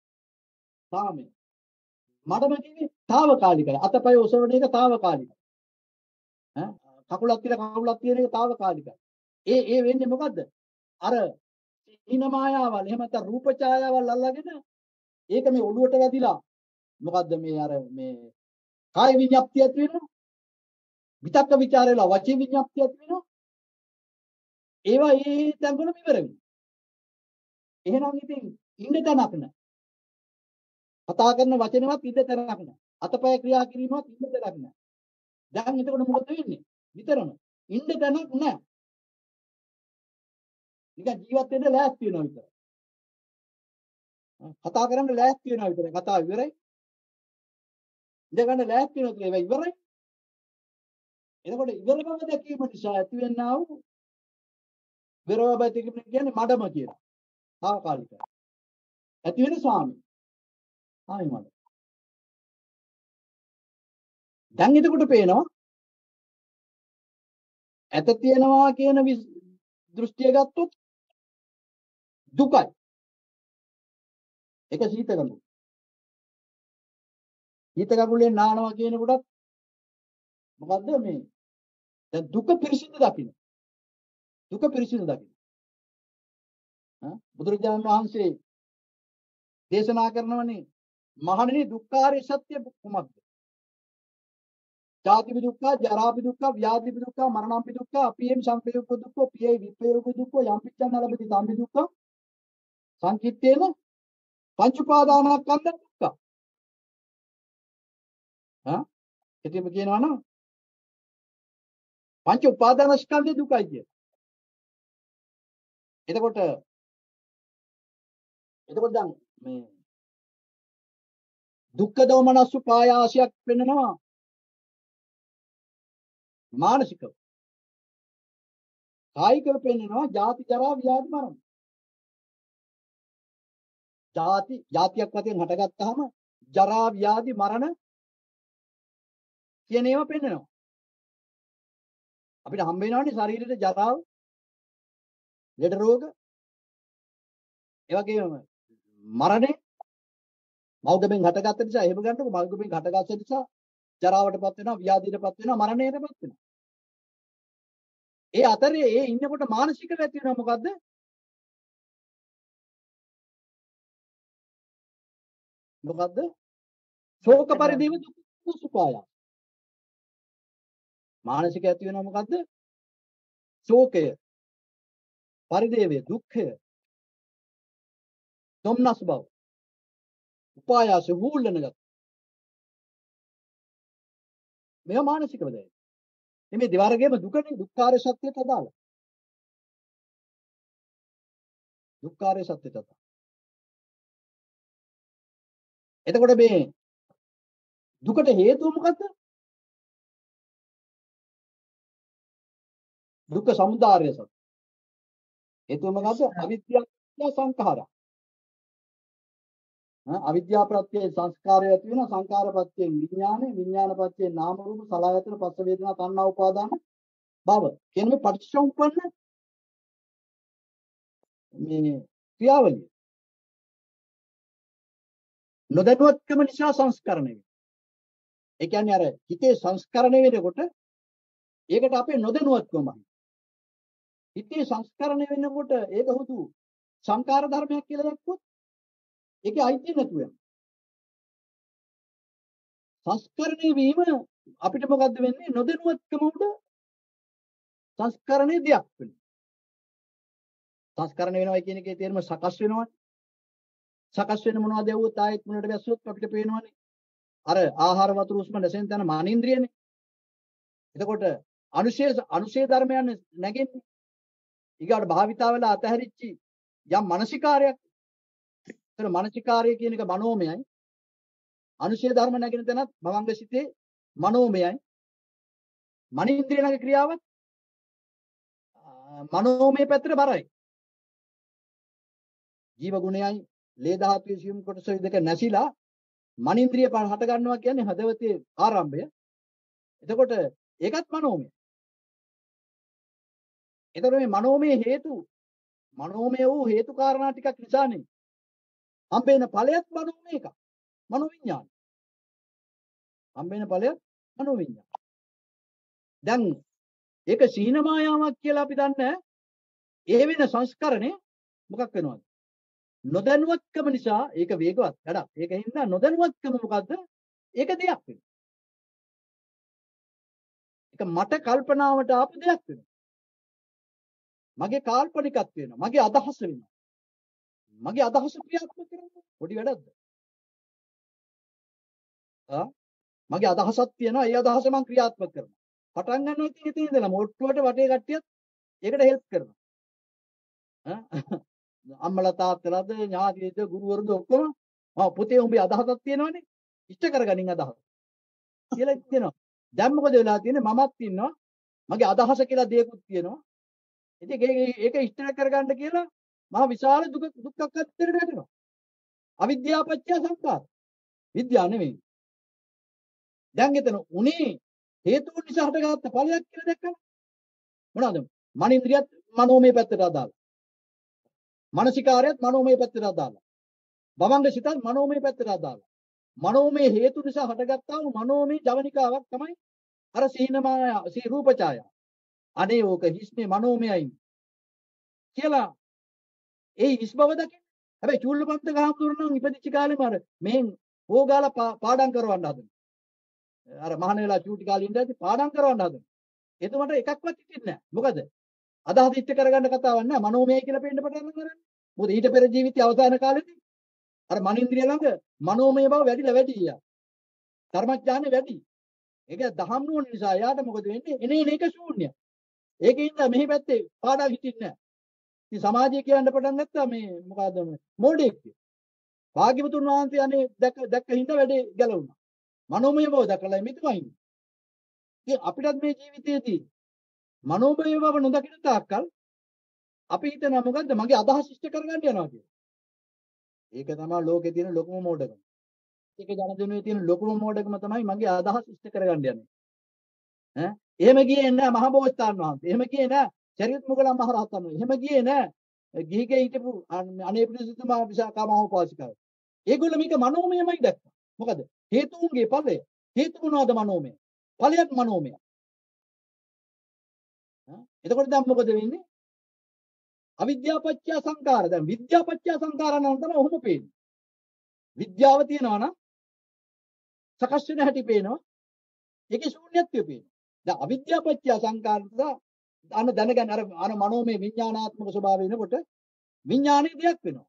සාමය. මඩම කිව්වේ తాවකාලිකයි. අතපය ඔසවන එක తాවකාලිකයි. ඈ කකුලක් තියලා කකුලක් තියෙන එක తాවකාලිකයි. ඒ ඒ වෙන්නේ මොකද්ද? අර හින මායාවල් එහෙම නැත්නම් රූප ඡායාවල් අල්ලගෙන ඒක මේ ඔළුවට වැදිලා මොකද්ද මේ අර මේ කාය විඤ්ඤාප්තිය ඇති වෙනවා. විතක්ක ਵਿਚාරේලා වචී විඤ්ඤාප්තිය ඇති වෙනවා. ඒවා ඒ තැන්වලම ඉවර වෙනවා. එහෙනම් ඉතින් ඉන්න තැනක් නැහැ. කතා කරන වචනවත් ඉන්න තැනක් නැහැ. අතපය ක්‍රියා කිරීමවත් ඉන්න තැනක් නැහැ. දැන් එතකොට මොකද වෙන්නේ? විතරම ඉන්න තැනක් නැහැ. නිකන් ජීවත් වෙන්න ලෑස්ති වෙනවා විතරයි. කතා කරන්න ලෑස්ති වෙනවා විතරයි. කතාව ඉවරයි. ඉඳ ගන්න ලෑස්ති වෙනවා කියලා ඉවරයි. එතකොට ඉවර බව දැකීම නිසා ඇතිවෙනා වූ විරව බව කියන්නේ මඩම කියලා. తాවකාලිකයි. ඇති වෙන ස්වාමී. ආයි මඩ. දැන් එතකොට පේනවා ඇත තියෙනවා කියන දෘෂ්ටිය ගත්තොත් දුකයි. ඒක සීත ගඟුල. සීත ගඟුලෙන් නානවා කියන කොටත් මොකද්ද මේ? දැන් දුක පිරිසිදු දකින්න. දුක පිරිසිදු දකින්න. ඈ බුදුරජාණන් වහන්සේ දේශනා කරනවනේ මහණෙනි දුක්ඛාරිය සත්‍ය කුමක්ද? ජාතිපි දුක්ඛ, ජරාපි දුක්ඛ, ව්‍යාධිපි දුක්ඛ, මරණම්පි දුක්ඛ, අපියම් සංපයුක්ඛ දුක්ඛ, පියේ විපයුක්ඛ දුක්ඛ, යම් පිච්ඡන් නලබති සම්පි දුක්ඛ, සංකිට්ඨේන පංච උපාදානස්කන්ධ දුක්ඛ. හා එතෙම කියනවා නම් පංච උපාදානස්කන්ධ දුකයි කිය. එතකොට එතකොට දැන් මේ දුක්ඛ දෝමනස්සු පායාසයක් වෙන්නනවා මානසිකව. කායිකව පෙන්නනවා ජාති ජරා ව්‍යාධි මරණ. ජාති ජාතියක් වශයෙන් හටගත්තාම ජරා ව්‍යාධි මරණ කියන ඒවා පෙන්නනවා. අපිට හම්බ වෙනවානේ ශරීරයේ ජරාව, ලෙඩ රෝග, ඒ වගේම මරණය මෞගබෙන් හටගත්ත නිසා එහෙම ගන්නකො මෞගබෙන් හටගත්ත නිසා ජරාවටපත් වෙනවා, ව්‍යාධියටපත් වෙනවා, මරණයටපත් වෙනවා. ඒ අතරේ ඒ ඉන්නකොට මානසික ඇති වෙනවා මොකද්ද? මොකද්ද? ශෝක පරිදේව දුක් සුඛාය. මානසික ඇති වෙනවා මොකද්ද? ශෝකය, පරිදේවය, දුක්ඛය, දුම්නස් බව, උපායාස හූල්ලන ගත. මේවා මානසිකව දැයි. මේ දෙවර්ගයේම දුකනේ දුක්ඛාරය සත්‍යයට අදාළ. දුක්ඛාරය සත්‍යයට අදාළ. එතකොට මේ දුකට හේතුව මොකද්ද? දුක්ඛ සමුදාය සත්‍ය. හේතුව මොකද්ද? අවිද්‍යාව සංඛාරය. අවිද්‍යා ප්‍රත්‍යය සංස්කාරය ඇති වෙන සංකාර ප්‍රත්‍යයෙන් විඥානෙ විඥාන ප්‍රත්‍යයෙන් නාම රූප සලආයතන පස්ස වේදනා තණ්හා උපාදාන භව කියන මේ පටිච්චසමුප්පන්න මේ ක්‍රියාවලිය නොදැනුවත්කම නිසා සංස්කරණය වෙනවා. ඒ කියන්නේ අර හිතේ සංස්කරණය වෙනකොට ඒකට අපේ නොදැනුවත්කමයි. හිතේ සංස්කරණය වෙනකොට ඒක හුදු සංකාර ධර්මයක් කියලා දැක්කොත් ඒකේ අයිතිය නැතුව යනවා. සංස්කරණය වීම අපිට මොකද්ද වෙන්නේ? නොදැනුවත්කම උඩ සංස්කරණයේ දෙයක් වෙනවා. සංස්කරණය වෙනවා කියන එකේ තේරුම සකස් වෙනවා. සකස් වෙන මොනවද යවුවොත් ආයෙත් මුලට වැස්සොත් අපිට පේනවනේ. අර ආහාර වතුර උස්ම නැසෙන තැන මානින්ද්‍රියනේ. එතකොට අනුශේෂ අනුශේෂ ධර්මයන් නැගෙන්නේ. ඊගාට භාවිතා වෙලා අතහැරිච්චි යම් මානසිකාරයක්. ඒතර මානසිකාරය කියන එක මනෝමයයි. අනුශේෂ ධර්ම නැගෙන තැනත් භවංග සිතේ මනෝමයයි. මනින්ද්‍රියනගේ ක්‍රියාවත් මනෝමය පැත්තට බරයි. ජීව ගුණයයි ලේ ධාතුවේ සියුම් කොටස දෙක නැසිලා මනින්ද්‍රිය හට ගන්නවා කියන්නේ හදවතේ ආරම්භය. එතකොට ඒකත් මනෝමය. එතකොට මේ මනෝමය හේතු මනෝමය වූ හේතු කාරණා ටිකක් නිසානේ හම්බෙන ඵලයක් මනෝමය එකක්. මනෝ විඥාන. හම්බෙන ඵලය මනෝ විඥාන. දැන් ඒක සීන මායාවක් කියලා අපි දන්නේ. ඒ වෙන සංස්කරණය මොකක් වෙනවද? නොදැනුවත්කම නිසා ඒක වේගවත් වැඩක්. ඒක හින්දා නොදැනුවත්කම මොකද්ද? ඒක දෙයක් වෙනවා. ඒක මට කල්පනාවට ආපු දෙයක් වෙනවා. මගේ කාල්පනිකත්ව වෙනවා. මගේ අදහස වෙනවා. මගේ අදහස ක්‍රියාත්මක කරනවා. පොඩි වැඩක්ද? ආ මගේ අදහසක් තියෙනවා. ඒ අදහස මම ක්‍රියාත්මක කරනවා. පටන් ගන්නවා ඉතින් ඉතින් ඉඳලා මොට්ටුවට වටේ කට්ටියත් ඒකට හෙල්ප් කරනවා. ආ අම්මලා තාත්තලාද ඥාතිද ගුරුවරුද ඔක්කොම ආ පුතේ උඹේ අදහසක් තියෙනවනේ. ඉෂ්ට කරගනින් අදහස. කියලා කියනවා. දැන් මොකද වෙලා තියෙන්නේ? මමත් ඉන්නවා. මගේ අදහස කියලා දෙයක්ත් තියෙනවා. ඉතින් ඒක ඒක ඉෂ්ට කරගන්න කියලා මහා විශාල දුක දුක්ඛ කතරට වැටෙනවා. අවිද්‍යාව පත්‍ය සංඛාර. විද්‍යාව නෙමෙයි. දැන් එතන උනේ හේතුන් නිසා හටගත්ත ඵලයක් කියලා දැක්කම මොනවද? මනින්ද්‍රියත් මනෝමය පැත්තට අදාළ. මානසිකාරයත් මනෝමය පැත්තට අදාළ. භවංග සිතත් මනෝමය පැත්තට අදාළ. මනෝමය හේතු නිසා හටගත්තා වූ මනෝමය ජවනිකාවක් තමයි අර සීන මායා සී රූප ඡාය. අනේ ඕක හිස්නේ මනෝමයයි කියලා ඒ හිස් බව දකින්න. හැබැයි චූල්ලපන්ත ගහමුදුරනම් ඉපදිච්ච කාලෙම අර මෙහෙන් හොගාලා පාඩම් කරවන්න හදන. අර මහාන වෙලා චූටි කාලේ ඉඳලා පාඩම් කරවන්න හදන. එතකොට එකක්වත් හිටින්නේ නැහැ. මොකද අදහස ඉෂ්ට කරගන්න කතාවක් නැහැ. මනෝමය කියලා පෙන්න පටන් ගන්නවා. මොකද ඊට පෙර ජීවිතයේ අවසාන කාලෙදී අර මනින්ද්‍රිය ළඟ මනෝමය බව වැඩිලා වැඩි ගියා. ධර්මඥානෙ වැඩි. ඒක දහම් නුවණ නිසා යාට මොකද වෙන්නේ? එනේ එන එක ශූන්‍ය. ඒකේ ඉඳලා මෙහි පැත්තේ පාඩම් හිටින්නේ නැහැ. ඉතින් සමාජය කියන්න පටන් ගත්තා මේ මොකද්ද මේ මොඩෙක්. භාග්‍යවතුන් වහන්සේ අනේ දැක්ක දැක්ක හින්දා වැඩේ ගැලවුණා. මනෝමය බව දැකලා මිතුමයි. ඉතින් අපිටත් මේ ජීවිතයේදී මනෝමය බව නොදකින තාක්කල් අපි හිතනවා මොකද්ද මගේ අදහස් ඉෂ්ට කරගන්න යනවා කියලා. ඒක තමයි ලෝකේ තියෙන ලොකුම මෝඩකම. ඒක ජනජනුවේ තියෙන ලොකුම මෝඩකම තමයි මගේ අදහස් ඉෂ්ට කරගන්න යන්නේ. ඈ එහෙම ගියේ නෑ මහබෝසතාණන් වහන්සේ. එහෙම ගියේ නෑ චරිත මොගලන් මහරහතන් වහන්සේ. එහෙම ගියේ නෑ ගිහිගේ හිටපු අනේ පිළිසිතුමා විසාකාමහ උපාසිකාව. ඒගොල්ලෝ මේක මනෝමයමයි දැක්කා. මොකද හේතුන්ගේ ඵලය. හේතු මොනවාද මනෝමය? ඵලයක් මනෝමය. ඈ එතකොට දැන් මොකද වෙන්නේ? අවිද්‍යාව පත්‍ය සංඛාර. දැන් විද්‍යාව පත්‍ය සංඛාර නම් තමයි ඔහොම පේන්නේ. විද්‍යාව තියනවා නම් සකස් වෙන හැටි පේනවා. ඒකේ ශූන්‍යත්වය පේනවා. දැන් අවිද්‍යාව පත්‍ය සංඛාර අන දැනගන්න අර අන මනෝමය විඥානාත්මක ස්වභාවය වෙනකොට විඥානේ දෙයක් වෙනවා.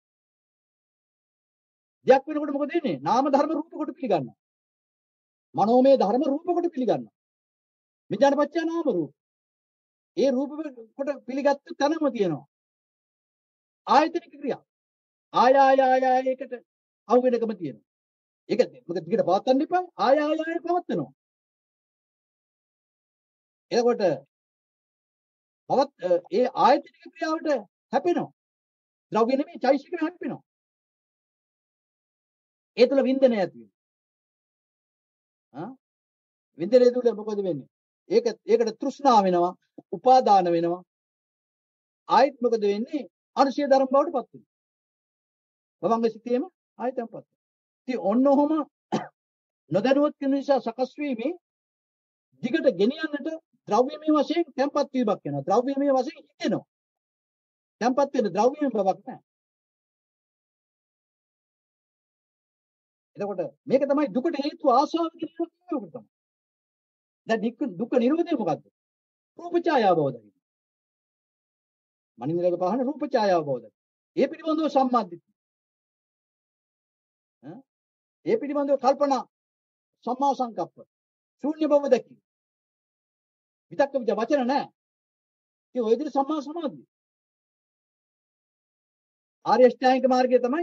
දෙයක් වෙනකොට මොකද වෙන්නේ? නාම ධර්ම රූප කොට පිළිගන්නවා. මනෝමය ධර්ම රූප කොට පිළිගන්නවා. විඥාන පත්‍ය නාම රූප. ඒ රූප කොට පිළිගත්ත තැනම තියෙනවා. ආයතනික ක්‍රියා. ආය ආය ආය ආයකට අහු වෙනකම තියෙනවා. ඒක මොකද දිගට පවත්වන්න එපා. ආය ආය ආය පවත්වනවා. එතකොට පවත් ඒ ආයතනික ක්‍රියාවට හැපෙනවා. ද්‍රව්‍ය නෙමෙයි චෛසික හැපෙනවා. ඒ තුල වින්දනය ඇති වෙනවා. ආ වින්දනය තුල මොකද වෙන්නේ? ඒක ඒකට තෘෂ්ණාව වෙනවා, උපාදාන වෙනවා. ආයත් මොකද වෙන්නේ? අනුශය ධර්ම බවට පත් වෙනවා. භවංග සිතේම ආයතම්පත් වෙනවා. ඉතින් ඔන්න ඔහම නොදැනුවත් කෙන නිසා සකස් වීමේ දිගට ගෙනියන්නට ද්‍රව්‍යමය වශයෙන් තැම්පත් වීමක් වෙනවා. ද්‍රව්‍යමය වශයෙන් හිතෙනවා. තැම්පත් වෙන ද්‍රව්‍යමය බවක් නැහැ. එතකොට මේක තමයි දුකට හේතුව ආශාව කියන එක තමයි. දැන් දුක්ඛ නිරෝධය මොකද්ද? රූප ඡායාව බව දකින්න. මනින්දරක පහන රූප ඡායාව බව දකින්න. ඒ පිළිබඳව සම්මාදිට්ඨිය. ඈ ඒ පිළිබඳව කල්පනා සම්මා සංකප්ප ශූන්‍ය බව දකින්න. විතක්ක විච වචන නැහැ. ඒ ඔය විදිහට සම්මා සමාධිය. ආර්ය අෂ්ටාංගික මාර්ගය තමයි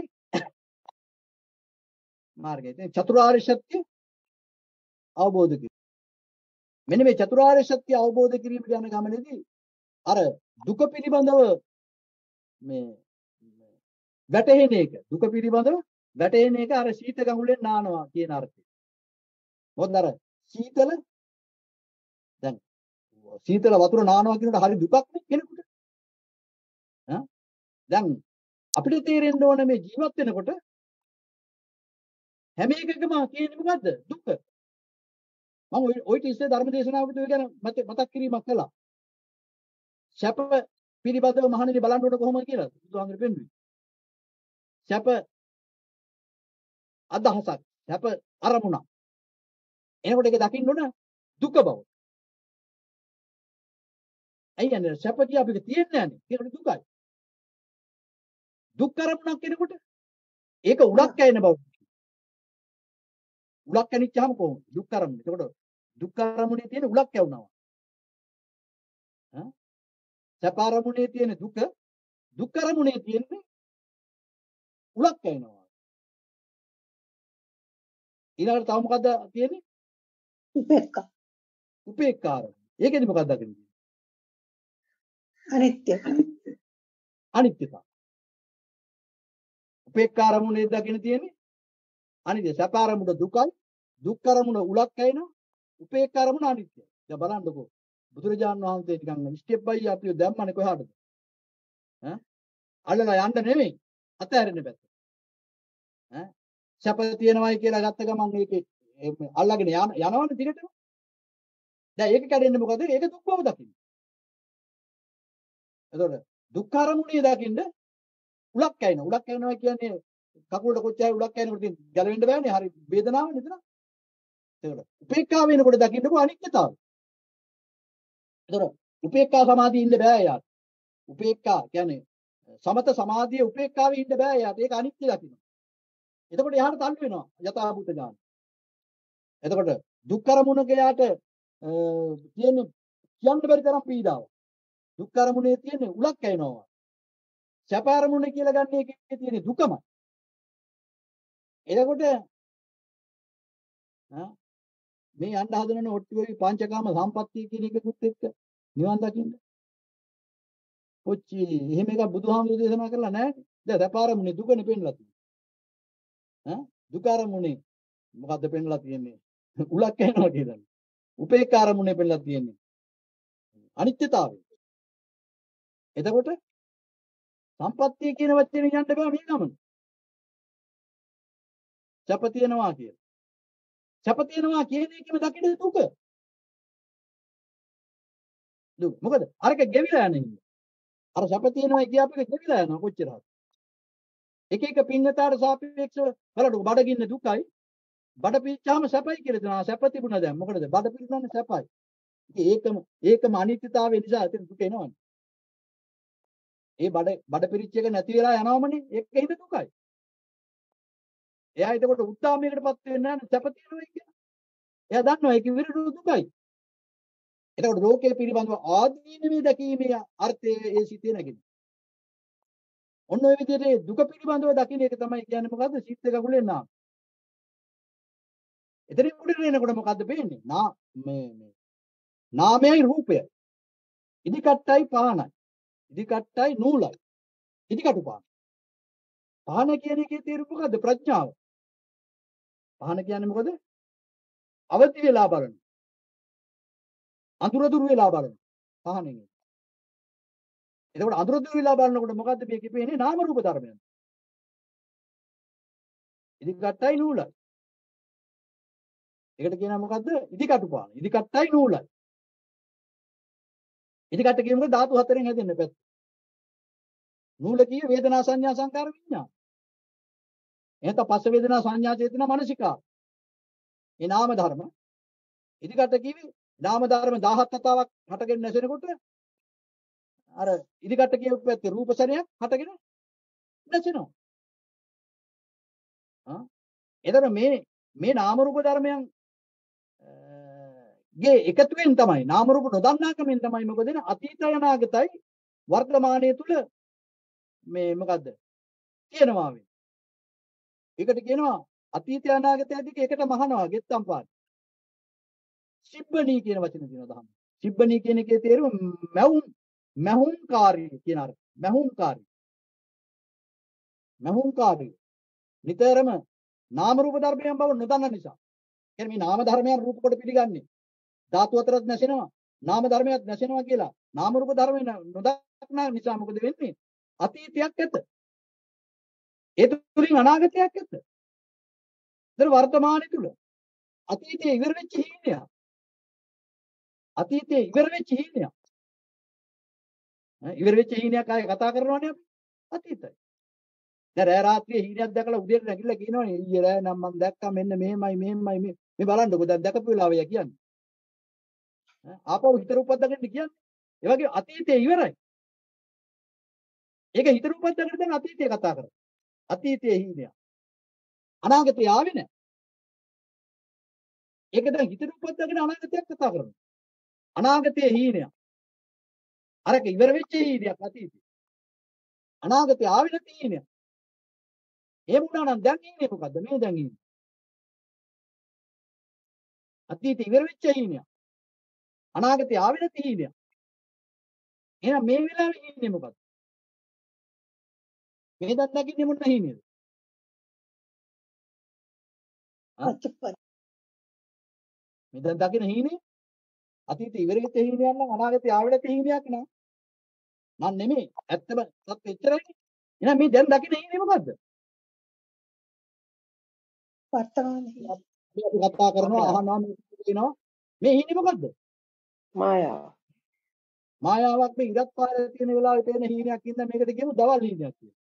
මාර්ගය. ඉතින් චතුරාර්ය සත්‍ය අවබෝධ කිරීම. මෙන්න මේ චතුරාර්ය සත්‍ය අවබෝධ කිරීමට යන ගමනේදී අර දුක පිළිබඳව මේ වැටහෙන එක දුක පිළිබඳව වැටහෙන එක අර සීත ගඟුලෙන් නානවා කියන අර්ථය. මොකද අර සීතල දැන් සීතල වතුර නානවා කියනකොට හරි දුකක් නේ කෙනෙකුට. ඈ දැන් අපිට තේරෙන්න ඕන මේ ජීවත් වෙනකොට හැම එකකම කියන්නේ මොකද්ද? දුක. මම ඔය ඔය ඉස්සේ ධර්ම දේශනාවකදී ඔය ගැන මතක් කිරීමක් කළා. සැප පිළිබඳව මහණෙනි බලන්න ඕන කොහොමද කියලා බුදුහාමුදුරු පෙන්වුවේ. සැප අදහසක්, සැප අරමුණක්. එනකොට ඒක දකින්න ඕන දුක බව. ඇයි යන්නේ සැප කිය අපිට තියෙන්නේ නැහැ. ඒකට දුකයි. දුක් අරමුණක් කෙනෙකුට ඒක උලක් ඇයෙන බව. උලක් ඇනිච්චාම කොහොමද? දුක් අරමුණ. ඒකට දුක් අරමුණේ තියෙන උලක් ඇවුනවා. ඈ සැප අරමුණේ තියෙන දුක දුක් අරමුණේ තියෙන්නේ උලක් ඇවෙනවා. ඊළඟට තව මොකද්ද තියෙන්නේ? උපේක්ඛා. උපේක්ඛාර. ඒකෙදි මොකක්ද දකින්නේ? අනිත්‍ය. අනිත්‍යතාව. උපේක්ඛාරමුණේ දකින්න තියෙන්නේ අනිත්‍ය. සැපාරමුණ දුකයි, දුක්ඛාරමුණ උලක් ඇවෙනවා, උපේක්ඛාරමුණ අනිත්‍යයි. දැන් බලන්නකෝ. බුදුරජාණන් වහන්සේ ටිකක් ස්ටෙප් බයි අපිව දැම්මනේ කොහාටද? ඈ අල්ලලා යන්න නෙමෙයි. අතහැරෙන්න පැත්ත. ඈ සැප තියෙනවයි කියලා ගත්ත ගමන් මේකේ අල්ලගෙන යනවනේ දිගටම. දැන් ඒක කැඩෙන්නේ මොකද? ඒක දුක් බව දකින්න. එතකොට දුක්ඛාරමුණේ දකින්න උලක් ඇයින. උලක් ඇයිනවා කියන්නේ කකුලට කොච්චර උලක් ඇයිනකොට ඉතින් ගැලවෙන්න බෑනේ. හරි වේදනාවක් නේද? එතකොට උපේක්ඛාව වෙනකොට දකින්නකෝ අනිත්‍යතාවය. එතකොට උපේක්ඛා සමාධියේ ඉන්න බෑ යාට. උපේක්ඛා කියන්නේ සමත සමාධියේ උපේක්ඛාවේ ඉන්න බෑ යාට. ඒක අනිත්‍ය දකින්න. එතකොට එහාට තල්ලු වෙනවා යථාභූත ඥාන. එතකොට දුක්ඛාරමුණක යාට තියෙන කියන්න බැරි තරම් පීඩාව. දුක්ඛාරමුණේ තියෙන උලක් ඇයිනවා. සැපාරමුණ කියලා ගන්න එකේ තියෙන දුකමයි. එතකොට මේ යන්න හදනනේ ඔට්ටුවේ පංචකාම සම්පත්තිය කියන එකකුත් එක්ක නිවන් දකින්න. කොච්චි එහෙම එකක් බුදුහාමුදුරු දේශනා කරලා නැහැ. දැන් සැපාරමුණේ දුකනේ පෙන්ලා තියෙන්නේ. ඈ දුක්ඛාරමුණේ මොකද්ද පෙන්ලා තියෙන්නේ? උලක් ඇයිනවා කියලා. උපේක්ඛාරමුණේ පෙන්ලා තියෙන්නේ අනිත්‍යතාවය. එතකොට සම්පත්තිය කියන වචනේ යන්න බෑ මේ ගමන. සැප තියනවා කියලා. සැප තියනවා කියන එකම දකින්න දුක. දුක. මොකද අරක ගෙවිලා යන්නේ. අර සැප තියනවා කිය අපිට ගෙවිලා යනවා කොච්චරද? එක එක පින්නතාවට සාපේක්ෂව බලන්න බඩගින්න දුකයි. බඩ පිච්චාම සැපයි කියලා දෙනවා. සැප තිබුණා දැන් මොකටද? බඩ පිච්චුණානේ සැපයි. ඒකම ඒකම අනිත්‍යතාවය නිසා එතන දුක එනවනේ. ඒ බඩ බඩ පිරිච්ච එක නැති වෙලා යනවමනේ. ඒක හිත දුකයි. එයා එතකොට උත්සාහයකටපත් වෙන්නේ නැහැ සැප තියෙනවා කියලා. එයා දන්නවා ඒක විරුද්ධ දුකයි. එතකොට ලෝකයේ පිළිබඳව ආදීනවේ දැකීමේ අර්ථය ඒ සිතේ නැගෙන්නේ. ඔන්න ඔය විදිහට දුක පිළිබඳව දකින්න එක තමයි කියන්නේ මොකද්ද? සිත් එක ගුලෙන් නාම. එතනින් උඩට එනකොට මොකද්ද වෙන්නේ? නා මේ මේ නාමයයි රූපයයි. ඉදිකට්ටයි පහනයි. ඉදිකට්ටයි නූලයි. ඉදිකටු පහන. පහන කියන එකේ තේරුම මොකද්ද? ප්‍රඥාව. පහන කියන්නේ මොකද? අවදි වෙලා බලන. අඳුර දුර වෙලා බලන. පහනෙන්. එතකොට අඳුර දුර වෙලා බලනකොට මොකද්ද මේකේ පේන්නේ? නාම රූප ධර්මයන්. ඉදිකට්ටයි නූලයි. ඒකට කියනවා මොකද්ද? ඉදිකටු පහන. ඉදිකට්ටයි නූලයි. ඉදිකට කියමුකෝ ධාතු හතරෙන් හැදෙන්න පැත්ත. නූල කිය වේදනා සංඥා සංකාර විඥාන. එහෙනම් පස්ස වේදනා සංඥා චේතනා මනසිකා. මේ නාම ධර්ම. ඉදිකට කිවි නාම ධර්ම දහහක් කතාවක් හටගෙන නැසෙනකොට අර ඉදිකට කියපු පැත්තේ රූප සරයක් හටගෙන නැසෙනවා. ආ එතන මේ මේ නාම රූප ධර්මයන් ගේ එකතුවෙන් තමයි නාම රූප නොදන්නාකමෙන් තමයි මොකද වෙන අතීතය අනාගතයි වර්තමානයේ තුල මේ මොකද්ද කියනවා වෙන්නේ. ඒකට කියනවා අතීතය අනාගතය දෙක එකට මහනවා ගෙත්තම් පාන. සිබ්බණී කියන වචනේ තියෙනවා දහම. සිබ්බණී කියන එකේ තේරුම මැහුම් මැහුම්කාරී කියන අර මැහුම්කාරී. මැහුම්කාරී. නිතරම නාම රූප ධර්මයන් බව නොදන්න නිසා. කියන්නේ මේ නාම ධර්මයන් රූප කොට පිළිගන්නේ. ධාතු හතරක් නැසෙනවා නාම ධර්මයක් නැසෙනවා කියලා නාම රූප ධර්ම නොදක්නා නිසා මොකද වෙන්නේ? අතීතයක් ඇත. ඒ තුලින් අනාගතයක් ඇත. දැන් වර්තමානයේ තුල අතීතයේ ඉවර වෙච්ච හීනයක්. අතීතයේ ඉවර වෙච්ච හීනයක්. ඈ ඉවර වෙච්ච හීනයක් ආයේ කතා කරනවනේ අපි. අතීතයි. දැන් රෑ රාත්‍රියේ හීනයක් දැකලා උදේට නැගිටලා කියනවනේ ඊයේ රෑ නම් මම දැක්කා මෙන්න මෙහෙමයි මෙහෙමයි මේ මේ බලන්නකෝ දැන් දැකපු වෙලාවය කියන්නේ. ඈ ආපහු හිතර උපද්දගෙන කියන්නේ. ඒ වගේ අතීතයේ ඉවරයි. ඒක හිතර උපද්දගෙන දැන් අතීතයේ කතා කරා. අතීතයේ හීනයක්. අනාගතේ ආවේ නැහැ. ඒක දැන් හිතට උපද්දගෙන අනාගතයක් කතා කරනවා. අනාගතයේ හීනයක්. අරක ඉවර වෙච්ච හීනයක් අතීතේ. අනාගතේ ආවේ නැති හීනයක්. එහෙම වුණා නම් දැන් ඉන්නේ මොකද්ද? මේ දැන් ඉන්නේ. අතීතේ ඉවර වෙච්ච හීනයක්. අනාගතේ ආවේ නැති හීනයක්. එහෙනම් මේ වෙලාවේ ඉන්නේ මොකද්ද? මේ දැන් දකින්නේ මොන හීනේද? මේ දැන් දකින්න හීනේ අතීතේ ඉවර වෙච්ච හීනයක් නම් අනාගතේ ආවෙ නැති හීනයක් නෑ. මන් නෙමෙයි. ඇත්තම සත්‍ය එච්චරයි. එහෙනම් මේ දැන් දකින්න හීනේ මොකද්ද? වර්තමානයේ අපි කතා කරනවා අහනවා කියනවා මේ හීනේ මොකද්ද? මායාව. මායාවක් මේ ඉරත් පාරේ තියෙන වෙලාවේ පේන හීනයක් ඉඳන් මේකට කියමු දවල් හීනයක් කියලා.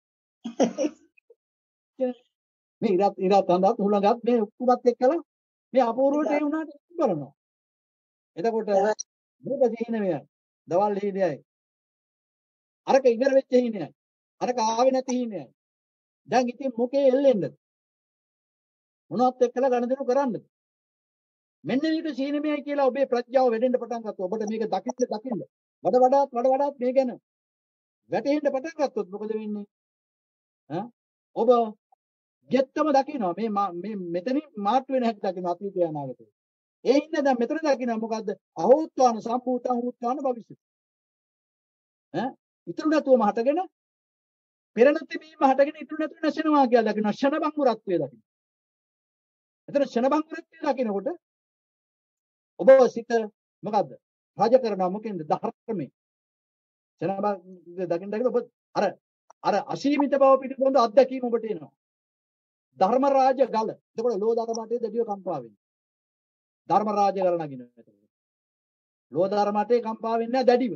මේ ඉරත් ඉරත් හඳත් හුලඟත් මේ ඔක්කොමත් එක්කලා මේ අපූර්වට ඒ වුණාට බලනවා. එතකොට මේක හීන මෙය දවල් හීනයයි. අරක ඉවර වෙච්ච හීනයයි. අරක ආවේ නැති හීනයයි. දැන් ඉතින් මොකේ එල්ලෙන්නද? මොනවත් එක්කලා ගණදෙනු කරන්නද? මෙන්න මේක සීනමයයි කියලා ඔබේ ප්‍රඥාව වැඩෙන්න පටන් ගත්තොත් ඔබට මේක දකින්න දකින්න වඩ වඩාත් වඩ වඩාත් මේ ගැන වැටෙන්න පටන් ගත්තොත් මොකද වෙන්නේ? ඈ ඔබ ගෙත්තම දකින්නවා මේ මේ මෙතනින් මාට් වෙන හැටි දකින්න අතීතය අනාගතය. ඒ ඉන්න දැන් මෙතන දකින්න මොකද්ද? අහෝත්වාන සම්පූතං හූත්වාන භවිෂ්‍යති. ඈ ඉතුරු නැතුවම හටගෙන පෙර නොතිබීම හටගෙන ඉතුරු නැතුව නැසෙනවා කියලා දකින්න ෂණ භංගුරත්වය දකින්න. එතන ෂණ භංගුරත්වය දකින්නකොට ඔබ සිත මොකද්ද? රාජ කරනවා මොකෙන්ද? ධර්මයෙන්. ෂණ භංගුරත්වය දකින්න දකින්න ඔබ අර අර අසීමිත බව පිළිබඳ අත්දැකීම ඔබට එනවා. ධර්ම රාජ ගල. එතකොට ලෝධාර මටේ දැඩිව කම්පා වෙනවා. ධර්ම රාජ ගල නගිනවා එතකොට. ලෝධාර මටේ කම්පා වෙන්නේ නැහැ දැඩිව.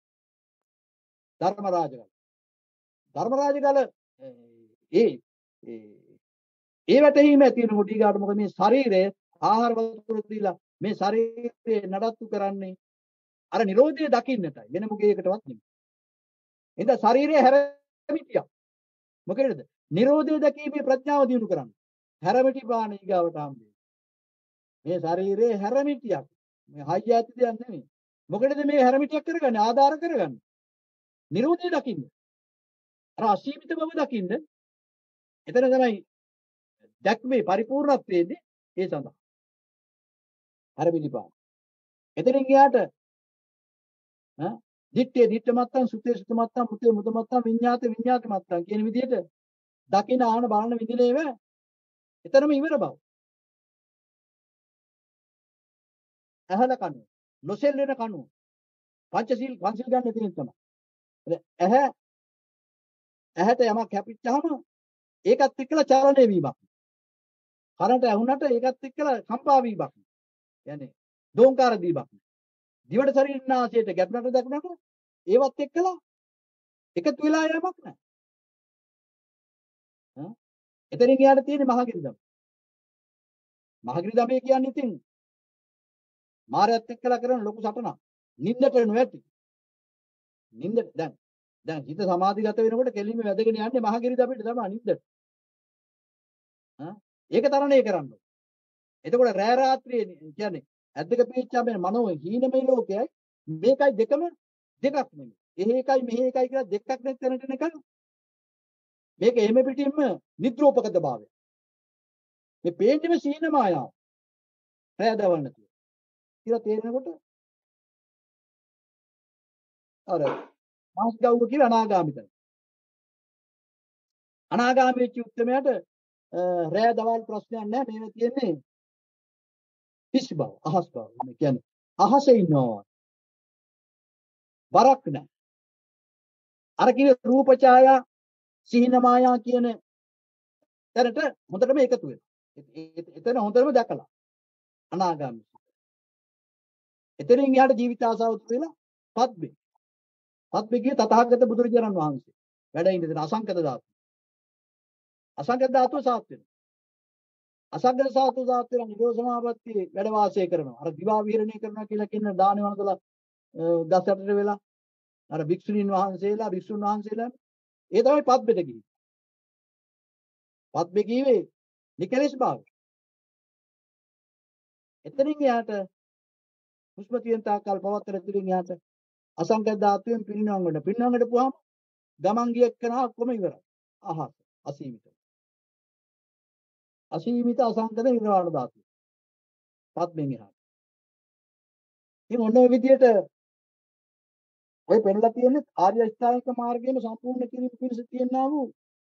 ධර්ම රාජ ගල. ධර්ම රාජ ගල ඒ ඒ වැටීම ඇති වෙනකොට ඊගාට මොකද මේ ශරීරය ආහාර වතුර දීලා මේ ශරීරය නඩත්තු කරන්නේ අර නිරෝධය දකින්නටයි වෙන මොකේකටවත් නෙමෙයි. එහෙනම් ශරීරය හැරමිටියක්. මොකේද? නිරෝධය දැකීමේ ප්‍රඥාව දිනු කරන්න. හැරමිටි පාන ඊගාවට හම්බෙන්නේ. මේ ශරීරයේ හැරමිටියක්. මේ හයිය ඇති දෙයක් නෙමෙයි. මොකටද මේ හැරමිටියක් කරගන්නේ? ආධාර කරගන්නේ. නිරෝධය දකින්න. අර අසීමිත බව දකින්න. එතන තමයි දැක්මේ පරිපූර්ණත්වයේදී ඒ සඳහා. හැරමිටි පාන. එතනින් ගියාට ඈ දිත්තේ දිත්ත මත්තන් සුතේ සුත මත්තන් මුතේ මුත මත්තන් විඤ්ඤාත විඤ්ඤාත මත්තන් කියන විදිහට දකින ආන බලන විදිහේව එතරම් ඉවර බව. ඇහැල කණු නොසෙල් වෙන කණු පංචශීල පංචශීල ගන්න තියෙන තමයි. ඇහැ ඇහැට යමක් කැපිච්චාම ඒකත් එක්කලා චලනය වීමක්. කරන්ට ඇහුනට ඒකත් එක්කලා කම්පා වීමක්. يعني දෝංකාර දීමක්. දිවට ශරීරනාසයට ගැටුණට දකුණට ඒවත් එක්කලා එකතු වෙලා යමක් නැහැ. ඈ එතනින් යාට තියෙන්නේ මහගිරිදම. මහගිරිදමේ කියන්නේ ඉතින් මාරයත් එක්කලා කරන ලොකු සටනක්. නින්දට නොඇති. නින්ද දැන් දැන් හිත සමාධිගත වෙනකොට කෙලින්ම වැදගෙන යන්නේ මහගිරිදමේට තමයි නින්දට. ඈ ඒක තරණය කරන්න. එතකොට රෑ රාත්‍රියේ කියන්නේ ඇද්දක පීච්චා මේ මනෝ හීනමය ලෝකයයි මේකයි දෙකම දෙකක් නෙමෙයි. එහෙ එකයි මෙහෙ එකයි කියලා දෙකක් නැත්නම් එක මේක එහෙම පිටින්ම නිද්‍රෝපකත භාවය. මේ පේන්නේම සීන මායාව. රැදවල් නැතුව. කියලා තේරෙනකොට අර මාස් ගව්ව කියලා අනාගාමිතයි. අනාගාමී වෙච්ච උත්තරමයට රෑ දවල් ප්‍රශ්නයක් නැහැ. මේව තියෙන්නේ පිස් බව, අහස් බව. මේ කියන්නේ අහසේ ඉන්නවා. වරක් නැහැ. අර කියන රූප ඡායා සිහින මායා කියන තැනට හොඳටම එකතු වෙනවා. එතන හොඳටම දැකලා අනාගාමී. එතනින් යාට ජීවිත ආසාව තුල පද්මේ. පද්මේ කිය තථාගත බුදුරජාණන් වහන්සේ වැඩ ඉඳ දෙන අසංකත ධාතු. අසංකත ධාතුව සාත් වෙනවා. අසංකත ධාතු සාත් වෙන නිරෝධ සමාපත්තියේ වැඩ වාසය කරනවා. අර දිවා විහරණය කරනවා කියලා කියන දාන වන්දලා දස අටට වෙලා අර භික්ෂුණීන් වහන්සේලා භික්ෂුන් වහන්සේලා ඒ තමයි පද්මෙට කිව්වේ. පද්මේ කිව්වේ නිකලෙස් භාවය. එතනින් යාට හුස්ම තියෙන තාක්කල් පවත්තර තුලින් යාට අසංකත ධාතුවෙන් පිරිනවම් වෙන. පිරිනවම් වෙනපුවාම ගමන් ගිය එක්කන ඔක්කොම ඉවරයි. අහස අසීමිත. අසීමිත අසංකත නිර්වාණ ධාතුව. පද්මෙන් එහාට. ඉතින් ඔන්න ඔය විදිහට ඔය පෙන්නලා තියෙන්නේ ආර්ය අෂ්ටාංගික මාර්ගයේම සම්පූර්ණ කිරීම පිණිස තියෙනා වූ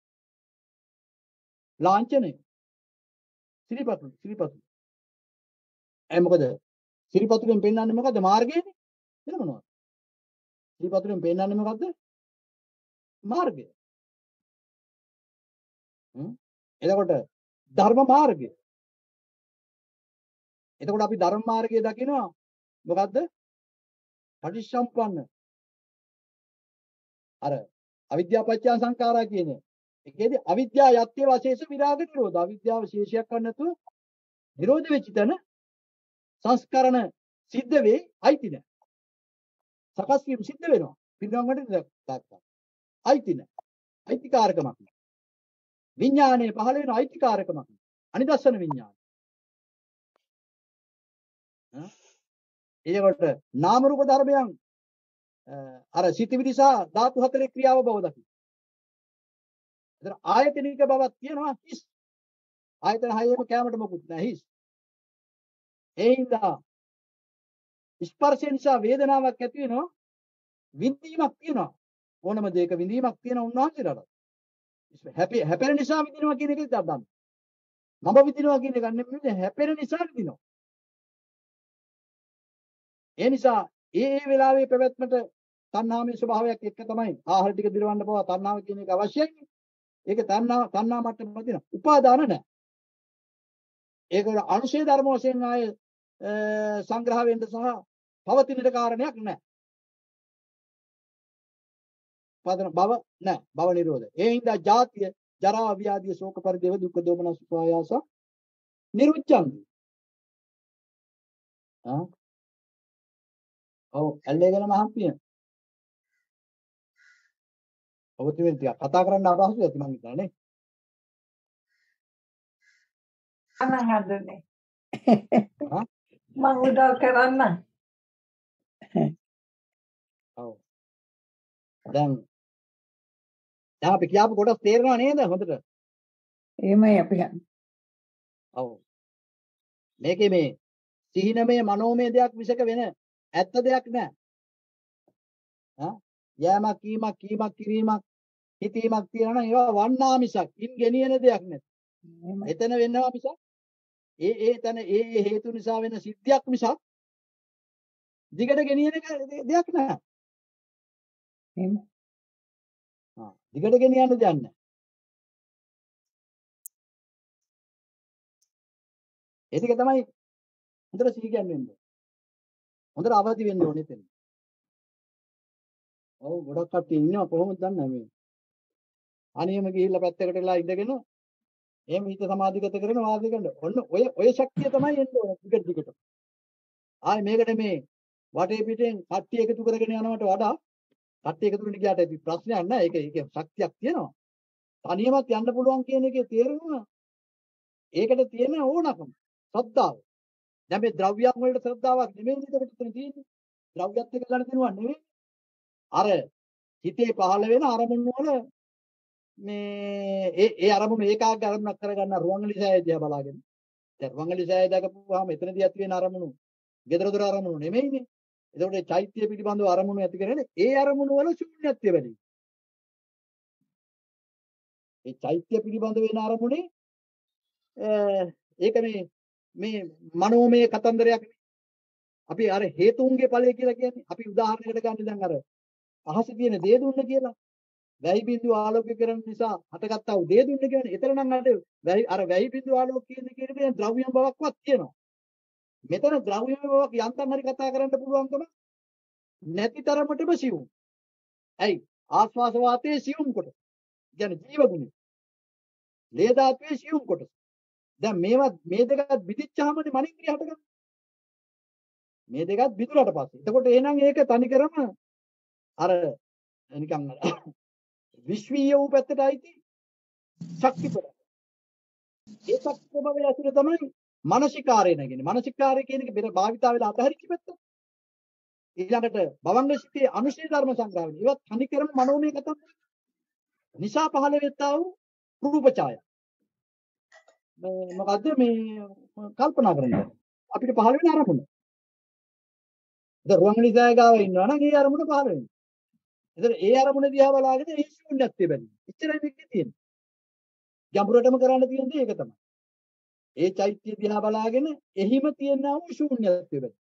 ලාංඡනය. සිරිපතුල් සිරිපතුල්. ඒ මොකද සිරිපතුලෙන් පෙන්නන්නේ මොකද්ද මාර්ගයනේ? වෙන මොනවද? සිරිපතුලෙන් පෙන්නන්නේ මොකද්ද? මාර්ගය. හ්ම් එතකොට ධර්ම මාර්ගය. එතකොට අපි ධර්ම මාර්ගය දකිනවා මොකද්ද? පටිච්චසමුප්පන්න. අර අවිද්‍යාව පත්‍ය සංඛාරා කියන්නේ. ඒකේදී අවිද්‍යාව යත්‍ය වශේෂ විරාග නිරෝධ. අවිද්‍යාව ශේෂයක් ගන්න නැතුව නිරෝධ වෙච්ච තැන සංස්කරණ සිද්ධ වෙයි අයිති නැහැ. සකස් වීම සිද්ධ වෙනවා. පිළිගන්නට දාත්තා. අයිති නැහැ. අයිතිකාරකමක් නැහැ. විඥානයේ පහළ වෙන අයිතිකාරකමක් නැහැ. අනිදස්සන විඥාන. ඒකට නාම රූප ධර්මයන් අර සිතිවිලි සහ ධාතු හතරේ ක්‍රියාව බව දකි. ඒතර ආයතනික බවක් තියෙනවා හිස්. ආයතන හයේම කැමරට මොකුත් නැහැ හිස්. ඒ හින්දා ස්පර්ශය නිසා වේදනාවක් ඇති වෙනවා. විඳීමක් තියෙනවා. ඕනම දෙයක විඳීමක් තියෙන උන්වහන්සේලාට. හැපි හැපෙන නිසා විඳිනවා කියන එක දන්න. මම විඳිනවා කියන එක නෙමෙයි හැපෙන නිසා විඳිනවා. ඒ නිසා ඒ ඒ වෙලාවේ පැවැත්මට තණ්හාමය ස්වභාවයක් එක්ක තමයි ආහාර ටික දිරවන්න පවා තණ්හාව කියන එක අවශ්‍යයි. ඒක තණ්හා තණ්හා මට්ටමක තියෙන උපාදාන නැහැ. ඒක අනුශේ ධර්ම වශයෙන් ආය සංග්‍රහ වෙන්න සහ පවතිනට කාරණයක් නැහැ. පදන භව නැහැ. භව නිරෝධය. ඒ හින්දා ජාතිය, ජරා, ව්‍යාධි, ශෝක පරිදේව, දුක්ඛ දෝමනස් උපායාස නිරුච්ඡන්ති. ආ ඔව් ඇල්ලේගෙන මහත්මිය. ඔබතුමිය ටික කතා කරන්න අවශ්‍යයි ඇති මං හිතනවා නේ. අනං හදන්නේ. ආ මං උදව් කරන්න. ඔව්. දැන් දැන් අපි කියාපු කොටස් තේරෙනව නේද හොඳට? එහෙමයි අපි හන්නේ. ඔව්. මේකේ මේ සිහිනමය මනෝමය දෙයක් විසක වෙන ඇත්ත දෙයක් නෑ. ආ යෑමක් කීමක් කීමක් කිරීමක් හිතීමක් තියෙනවා නම් ඒවා වන්නා මිසක් ඉන් ගෙනියන දෙයක් නැති. එතන වෙන්නවා මිසක් ඒ ඒ තන ඒ ඒ හේතු නිසා වෙන සිද්ධියක් මිසක් දිගට ගෙනියන දෙයක් නෑ. එහෙම. ආ දිගට ගෙනියන්න දෙයක් නෑ. ඒ ටික තමයි හොඳට සිහි ගැන්වෙන්න. හොඳට අවදි වෙන්න ඕනේ එතන. ඔව් ගොඩක් කට්ටිය ඉන්නවා කොහොමද දන්නේ මේ. අනියම ගිහිල්ලා පැත්තකට වෙලා ඉඳගෙන එහෙම හිත සමාධිගත කරගෙන වාසය කරන්න. ඔන්න ඔය ඔය ශක්තිය තමයි එන්න ඕනේ ටිකට ටිකට. ආයි මේකට මේ වටේ පිටෙන් කට්ටිය එකතු කරගෙන යනවට වඩා කට්ටිය එකතු වෙන්න ගියාට ඇති ප්‍රශ්නයක් නැහැ. ඒක ඒකේ ශක්තියක් තියෙනවා. තනියමත් යන්න පුළුවන් කියන එකේ තේරුම ඒකට තියෙන ඕනකම ශ්‍රද්ධාව. දැන් මේ ද්‍රව්‍යයන් වලට ශ්‍රද්ධාවක් නෙමෙයි නේද මෙතන තියෙන්නේ. ද්‍රව්‍යත් එක්ක ගන්න දෙනවා නෙමෙයි. අර හිතේ පහළ වෙන අරමුණු වල මේ ඒ ඒ අරමුණු ඒකාග්‍ර අරමුණක් කරගන්න රුවන්වැලි දිහා බලාගෙන. දැන් රුවන්වැලි සෑය දකපුවාම එතනදී ඇති වෙන අරමුණු gedara dora අරමුණු නෙමෙයිනේ. එතකොට ඒ චෛත්‍ය පිළිබඳව අරමුණු ඇති කරගෙන ඒ අරමුණු වල ශූන්‍යත්වය වැඩි. ඒ චෛත්‍ය පිළිබඳව වෙන අරමුණේ ඒක මේ මේ මනෝමය කතන්දරයක් නේ. අපි අර හේතුන්ගේ ඵලය කියලා කියන්නේ අපි උදාහරණයකට ගන්න දැන් අර අහසේ තියෙන දේ දුන්න කියලා. වැහි බිඳුව ආලෝකීකරණ නිසා හටගත්තා වූ දේ දුන්නේ කියන්නේ. එතන නම් අර වැහි අර වැහි බිඳුව ආලෝකීකරණ කියන දේ ද්‍රව්‍යම බවක්වත් තියෙනවා. මෙතන ද්‍රව්‍යම බවක් යන්තම් හරි කතා කරන්න පුළුවන්කම නැති තරමටම සියුම්. ඇයි? ආස්වාස වාතයේ සියුම් කොට. කියන්නේ ජීව ගුණය. ලේ ධාතුවේ සියුම් කොට. දැන් මේවා මේ දෙකත් බිදිච්චාමනේ මනින්ද්‍රිය හටගන්නේ. මේ දෙකත් බිඳුරට පස්සේ. එතකොට එහෙනම් ඒක තනිකරම අර නිකන් විශ්වීය වූ පැත්තට අයිති ශක්ති ප්‍රබල. ඒ ශක්ති ප්‍රබලය ඇතුළේ තමයි මානසිකාරය නැගෙන්නේ. මානසිකාරය කියන එක බෙර භාවිතා වෙලා අතහැරිච්ච පැත්ත. ඊළඟට භවංග සිතේ අනුශේ ධර්ම සංග්‍රහය. ඒවත් තනිකරම මනෝමය කතන්දර. නිසා පහළ වෙත්තා වූ රූප ඡාය. මේ මොකද්ද මේ කල්පනා කරන්නේ? අපිට පහළ වෙන අරමුණ. දැන් රුවන්වැලිසෑය ගාව ඉන්නවා නම් ඒ අරමුණ පහළ වෙනවා. එතන ඒ අරමුණ දිහා බලාගෙන ඒ ශූන්‍යත්වය බැලුවා. එච්චරයි මේකේ තියෙන්නේ. ගැඹුරටම කරන්න තියෙන දේ ඒක තමයි. ඒ චෛත්‍ය දිහා බලාගෙන එහිම තියෙනා වූ ශූන්‍යත්වය බැලුවා.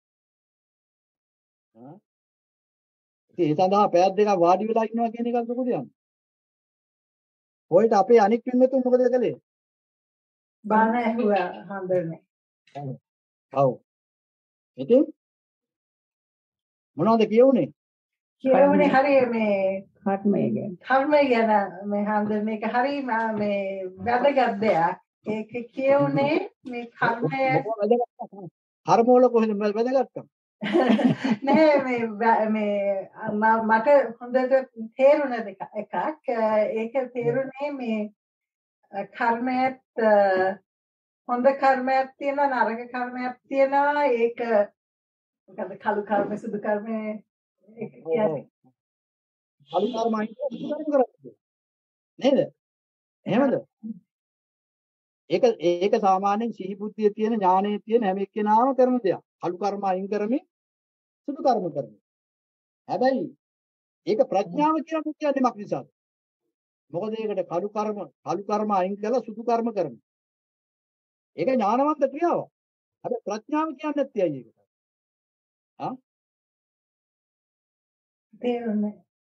හා ඉතින් ඒ සඳහා පැයක් දෙකක් වාඩි වෙලා ඉන්නවා කියන එකත් මොකද යන්නේ? ඔයිට අපේ අනික් පින්නතුන් මොකද කළේ? බාන ඇහුවා හඳුනේ. ඔව්. ඉතින් මොනවද කියුනේ? කියවනේ හරි මේ කර්මය ගැන. කර්මය ගැන මේ හඳුනේ මේක හරි මේ වැදගත් දෙයක්. ඒක කියුනේ මේ කර්මය කර්ම වල කොහෙද වැදගත්කම? නෑ මේ මේ මට හොඳට තේරුණ එකක්. ඒක තේරුනේ මේ කර්මයත් හොඳ කර්මයක් තියෙනවා නරක කර්මයක් තියෙනවා. ඒක මොකද කළු කර්ම සුදු කර්ම ඒක කියන්නේ කළු කර්මයි සුදු කර්ම කරන්නේ නේද? එහෙමද? ඒක ඒක සාමාන්‍යයෙන් සිහි බුද්ධිය තියෙන ඥානයේ තියෙන හැම එක්කෙනාම කරන දෙයක්. කළු කර්ම අයින් කරමින් සුදු කර්ම කරනවා. හැබැයි ඒක ප්‍රඥාව කියලා කියන්නේ මොකක් නිසාද? මොකද ඒකට කළු කර්ම කළු කර්ම අයින් කරලා සුදු කර්ම කරනවා. ඒක ඥානවන්ත ක්‍රියාවක්. හැබැයි ප්‍රඥාව කියන්නේ නැත්තේ ඇයි ඒක? ආ? තේරුනේ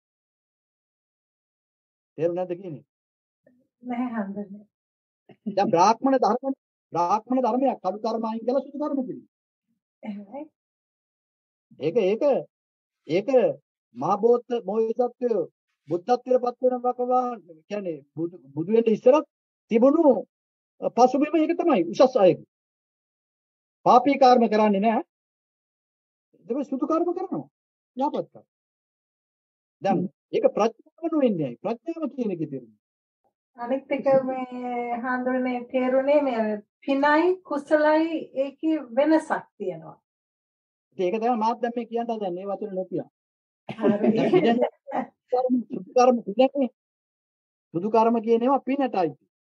තේරුම් නැද්ද කියන්නේ? නැහැ හඳුනේ. දැන් බ්‍රාහ්මණ ධර්ම බ්‍රාහ්මණ ධර්මයක් කළු කර්ම අයින් කරලා සුදු කර්ම පිළිගන්න. එහෙමයි. ඒක ඒක ඒක මහා බෝධ බෝධිසත්වය බුද්ධත්වයට පත් වෙන බකවා කියන්නේ බුදු වෙන්න ඉස්සරත් තිබුණු පසුබිම ඒක තමයි උසස් අයගේ. පාපී කර්ම කරන්නේ නැහැ. ඒක සුදු කර්ම කරනවා. යාපත් කර්ම. දැන් ඒක ප්‍රඥාව නෙවෙන්නේ. ප්‍රඥාව කියන එකේ තේරුම. අනිත් එක මේ හඳුනේ තේරුනේ මේ පිනයි කුසලයි ඒකේ වෙනසක් තියෙනවා. ඒක තමයි මාත් දැන් මේ කියන්න හදන්නේ. මේ වචන නොකිය. හරි. සුදු කර්ම කියන්නේ සුදු කර්ම කියන ඒවා පිනටයි.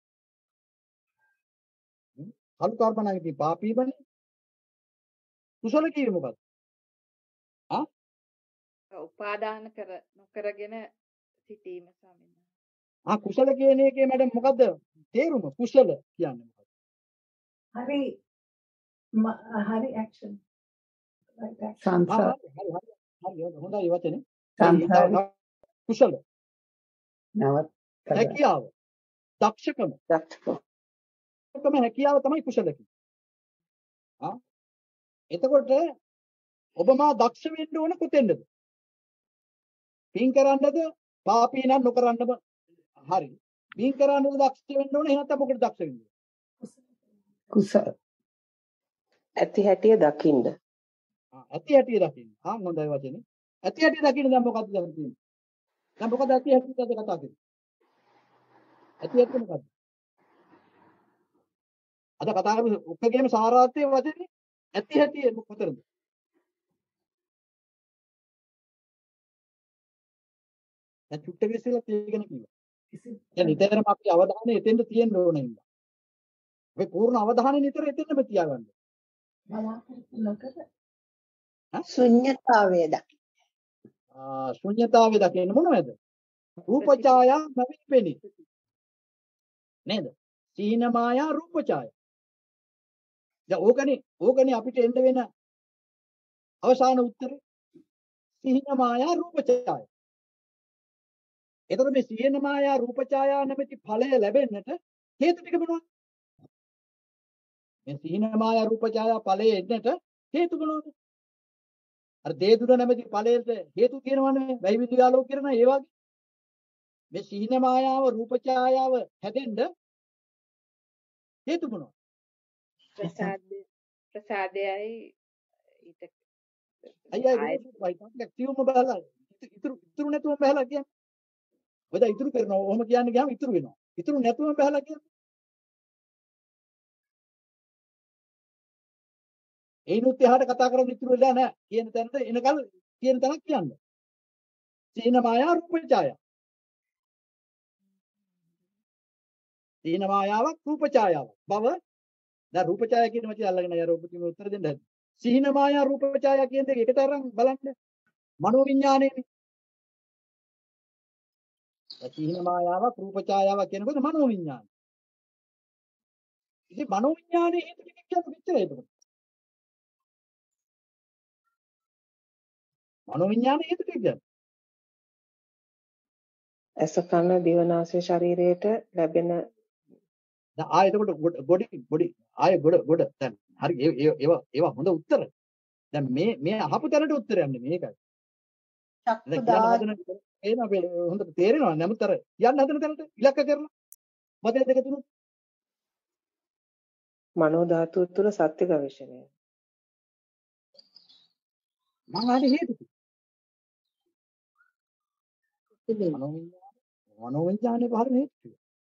කළු කර්ම නම් ඉතින් පාපීමනේ. කුසල කියන්නේ මොකක්ද? ආ? උපාදාන කර නොකරගෙන සිටීම ස්වාමීන් වහන්සේ. ආ කුසල කියන එකේ මඩ මොකද්ද තේරුම? කුසල කියන්නේ මොකක්ද? හරි හරි ඇක්ෂන්. සංසාර හරි හරි හරි හොඳයි වචනේ. සංසාර කුසල නවත් හැකියාව දක්ෂකම දක්ෂකම දක්ෂකම හැකියාව තමයි කුසල කියන්නේ. ආ එතකොට ඔබ මා දක්ෂ වෙන්න ඕන කොතෙන්ද? පින් කරන්නද පාපී නම් නොකරන්නම හරි. පින් කරන්නද දක්ෂ වෙන්න ඕන එහෙනම් නැත්නම් මොකටද දක්ෂ වෙන්නේ? කුසල ඇති හැටිය දකින්න. ආ ඇති හැටිය දකින්න. ආ හොඳයි වචනේ. ඇති හැටිය දකින්න දැන් මොකද්ද දැන් තියෙන්නේ? දැන් මොකද ඇති හැටියද කතා කරන්නේ? ඇති හැටිය මොකද්ද? අද කතා කරමු ඔක්කොගේම සාරාර්ථයේ වචනේ ඇති හැටිය කොතරද? දැන් චුට්ටක ඉස්සෙල්ලා තේගෙන කිව්වා. දැන් නිතරම අපි අවධානය එතෙන්ද තියෙන්න ඕන ඉන්නවා. අපි පූර්ණ අවධානය නිතර එතෙන්ම තියාගන්න. ශුන්‍යතාවය දකින්න. ආ ශුන්‍යතාවය දකින්න මොනවද? රූප ඡායා නැවිපෙනි. නේද? සීන මායා රූප ඡායා. දැන් ඕකනේ ඕකනේ අපිට එන්න වෙන අවසාන උත්තරේ. සීන මායා රූප ඡායා. එතකොට මේ සීන මායා රූප ඡායා නැමැති ඵලය ලැබෙන්නට හේතු ටික මොනවද? මේ සීන මායා රූප ඡායා ඵලය එන්නට හේතු මොනවද? අර දේදුර නැමැති ඵලයට හේතු කියනවනේ වැහි බිඳු ආලෝක කරන ඒ වගේ. මේ සීන මායාව රූප ඡායාව හැදෙන්න හේතු මොනවද? ප්‍රසාදය ප්‍රසාදයයි ඊට අයියා ඒක වයිටක් කියවම බහලා ඉතුරු ඉතුරු නැතුවම බහලා කියන්නේ. ඔයද ඉතුරු කරනවා. ඔහොම කියන්නේ ගියාම ඉතුරු වෙනවා. ඉතුරු නැතුවම බහලා කියන්නේ. ඒනුත් එහාට කතා කරන්න ඉතුරු වෙලා නැහැ. කියන තැනට එනකල් කියන තැනක් කියන්නේ. සීන මායා රූප ඡායා. සීන මායාවක් රූප ඡායාවක්. බව දැන් රූප ඡායා කියන වචනේ අල්ලගෙන අය රූපතිම උත්තර දෙන්න හැදි. සීන මායා රූප ඡායා කියන දෙක එකට අරන් බලන්න. මනෝ විඥානයනේ. සීන මායාවක් රූප ඡායාවක් කියනකොට මනෝ විඥානය. ඉතින් මනෝ විඥානයේ හේතු ටික කියන්න මෙච්චරයි ඒක. මනෝ විඥානයේ හේතු ටික කියන්නේ. ඇස කන දිව නාසය ශරීරයට ලැබෙන දැන් ආයෙ එතකොට ගොඩි ගොඩි ආයෙ ගොඩ ගොඩ දැන් හරි ඒ ඒවා ඒවා හොඳ උත්තර. දැන් මේ මේ අහපු තැනට උත්තර යන්නේ මේකයි. දැන් කියන්න හදන එන හොඳට තේරෙනවා නමුත් අර කියන්න හදන තැනට ඉලක්ක කරලා මතය දෙක තුන මනෝ ධාතුව තුළ සත්‍ය ගවේෂණය. මම ආදී හේතු. මනෝ විඥාන මනෝ විඥානේ පහරන හේතු.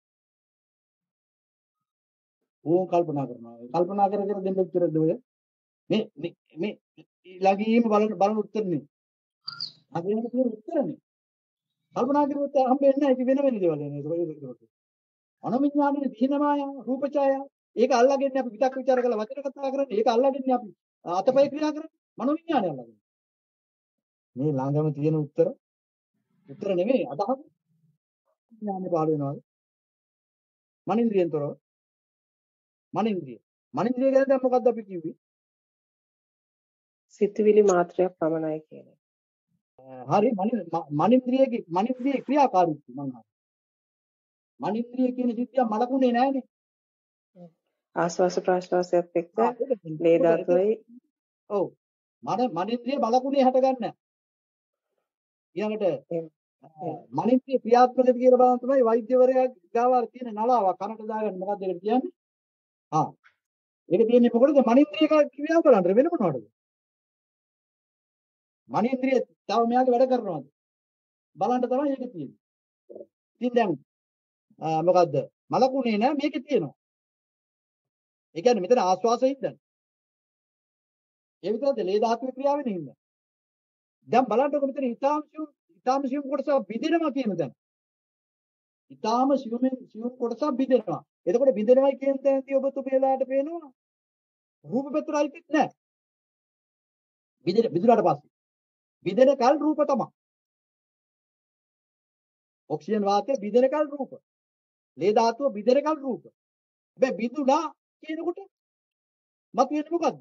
ඕම් කල්පනා කරනවා. කල්පනා කර කර දෙන්න උත්තරද ඔය? මේ මේ ළඟීම බලන බලන උත්තර නේ. අගේම තියෙන උත්තරනේ. කල්පනා කරුවොත් හම්බෙන්නේ නැහැ. ඒක වෙන වෙන දේවල් නේ. ඒක අනුවිඥානයේ දිනමාය රූප ඡාය. ඒක අල්ලගන්නේ අපි විතක් ਵਿਚාර කරලා වචන කතා කරන්නේ. ඒක අල්ලගන්නේ අපි අතපය ක්‍රියා කරන්නේ. මනෝවිඥානය අල්ලගන්නේ. මේ ළඟම තියෙන උත්තර උත්තර නෙමෙයි අදහස. ඥානෙ පහළ වෙනවා. මනින්ද්‍රියෙන් තොරව. මනින්ද්‍රිය. මනින්ද්‍රිය ගැන දැන් මොකද්ද අපි කිව්වේ? සිතුවිලි මාත්‍රයක් පමණයි කියන්නේ. හරි මනින්ද්‍රියගේ මනින්ද්‍රියේ ක්‍රියාකාරීත්වය මම අහනවා. මනින්ද්‍රිය කියන සිද්ධිය මලකුණේ නැහැනේ. ආස්වාස ප්‍රාශ්වාසයත් එක්ක ලේ ධාතුවයි ඔව් මන මනින්ද්‍රිය මලකුණේ හටගන්නේ නැහැ. ඊළඟට මනින්ද්‍රිය ක්‍රියාත්මකද කියලා බලන්න තමයි වෛද්‍යවරයා ගාව තියෙන නලාවක් කනට දාගන්න මොකක්ද ඒකට කියන්නේ? ආ ඒක තියෙන්නේ මොකටද? මනින්ද්‍රිය ක්‍රියාව බලන්න වෙන මොනවටද? මනින්ද්‍රිය තව මෙයාගේ වැඩ කරනවාද? බලන්න තමයි ඒක තියෙන්නේ. ඉතින් දැන් මොකද්ද? මලකුණේ නෑ මේකේ තියෙනවා. ඒ කියන්නේ මෙතන ආස්වාසයෙන් ඉඳන්. ඒ විතරද ලේ ධාතුවේ ක්‍රියාවෙන් ඉන්න. දැන් බලන්නකො මෙතන ඊටාම සියුම් ඊටාම සියුම් කොටස බිඳෙනවා කියන දැන්. ඊටාම සියුම්ෙන් සියුම් කොටස බිඳෙනවා. එතකොට බිඳෙනවයි කියන තැනදී ඔබ තුපේලාට පේනවා රූප පෙත්‍රයිතිත් නෑ. බිඳෙන බිඳුනාට පස්සේ. බිඳෙන කල් රූප තමයි. ඔක්සිජන් වාතය බිඳෙන කල් රූප. ලේ ධාතුව බිඳෙන කල් රූප. හැබැයි බිඳුනා කියනකොට මතුවෙන්නේ මොකද්ද?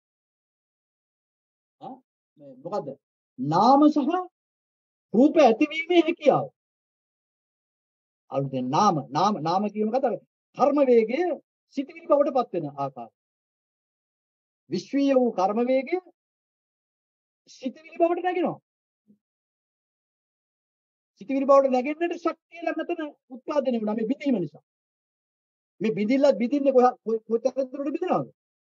ආ මේ මොකද්ද? නාම සහ රූප ඇතිවීමේ හැකියාව. අලුතෙන් නාම නාම නාම කියන කතාව කර්ම වේගය සිටිවිලි බවට පත් වෙන ආකාරය. විශ්වීය වූ කර්ම වේගය සිටිවිලි බවට නැගෙනවා. සිටිවිලි බවට නැගෙන්නට ශක්තිය ලැබෙතන උත්පාදනය වුණා මේ බිඳීම නිසා. මේ බිඳිල්ල බිඳින්නේ කොහොමද බිඳිනවද?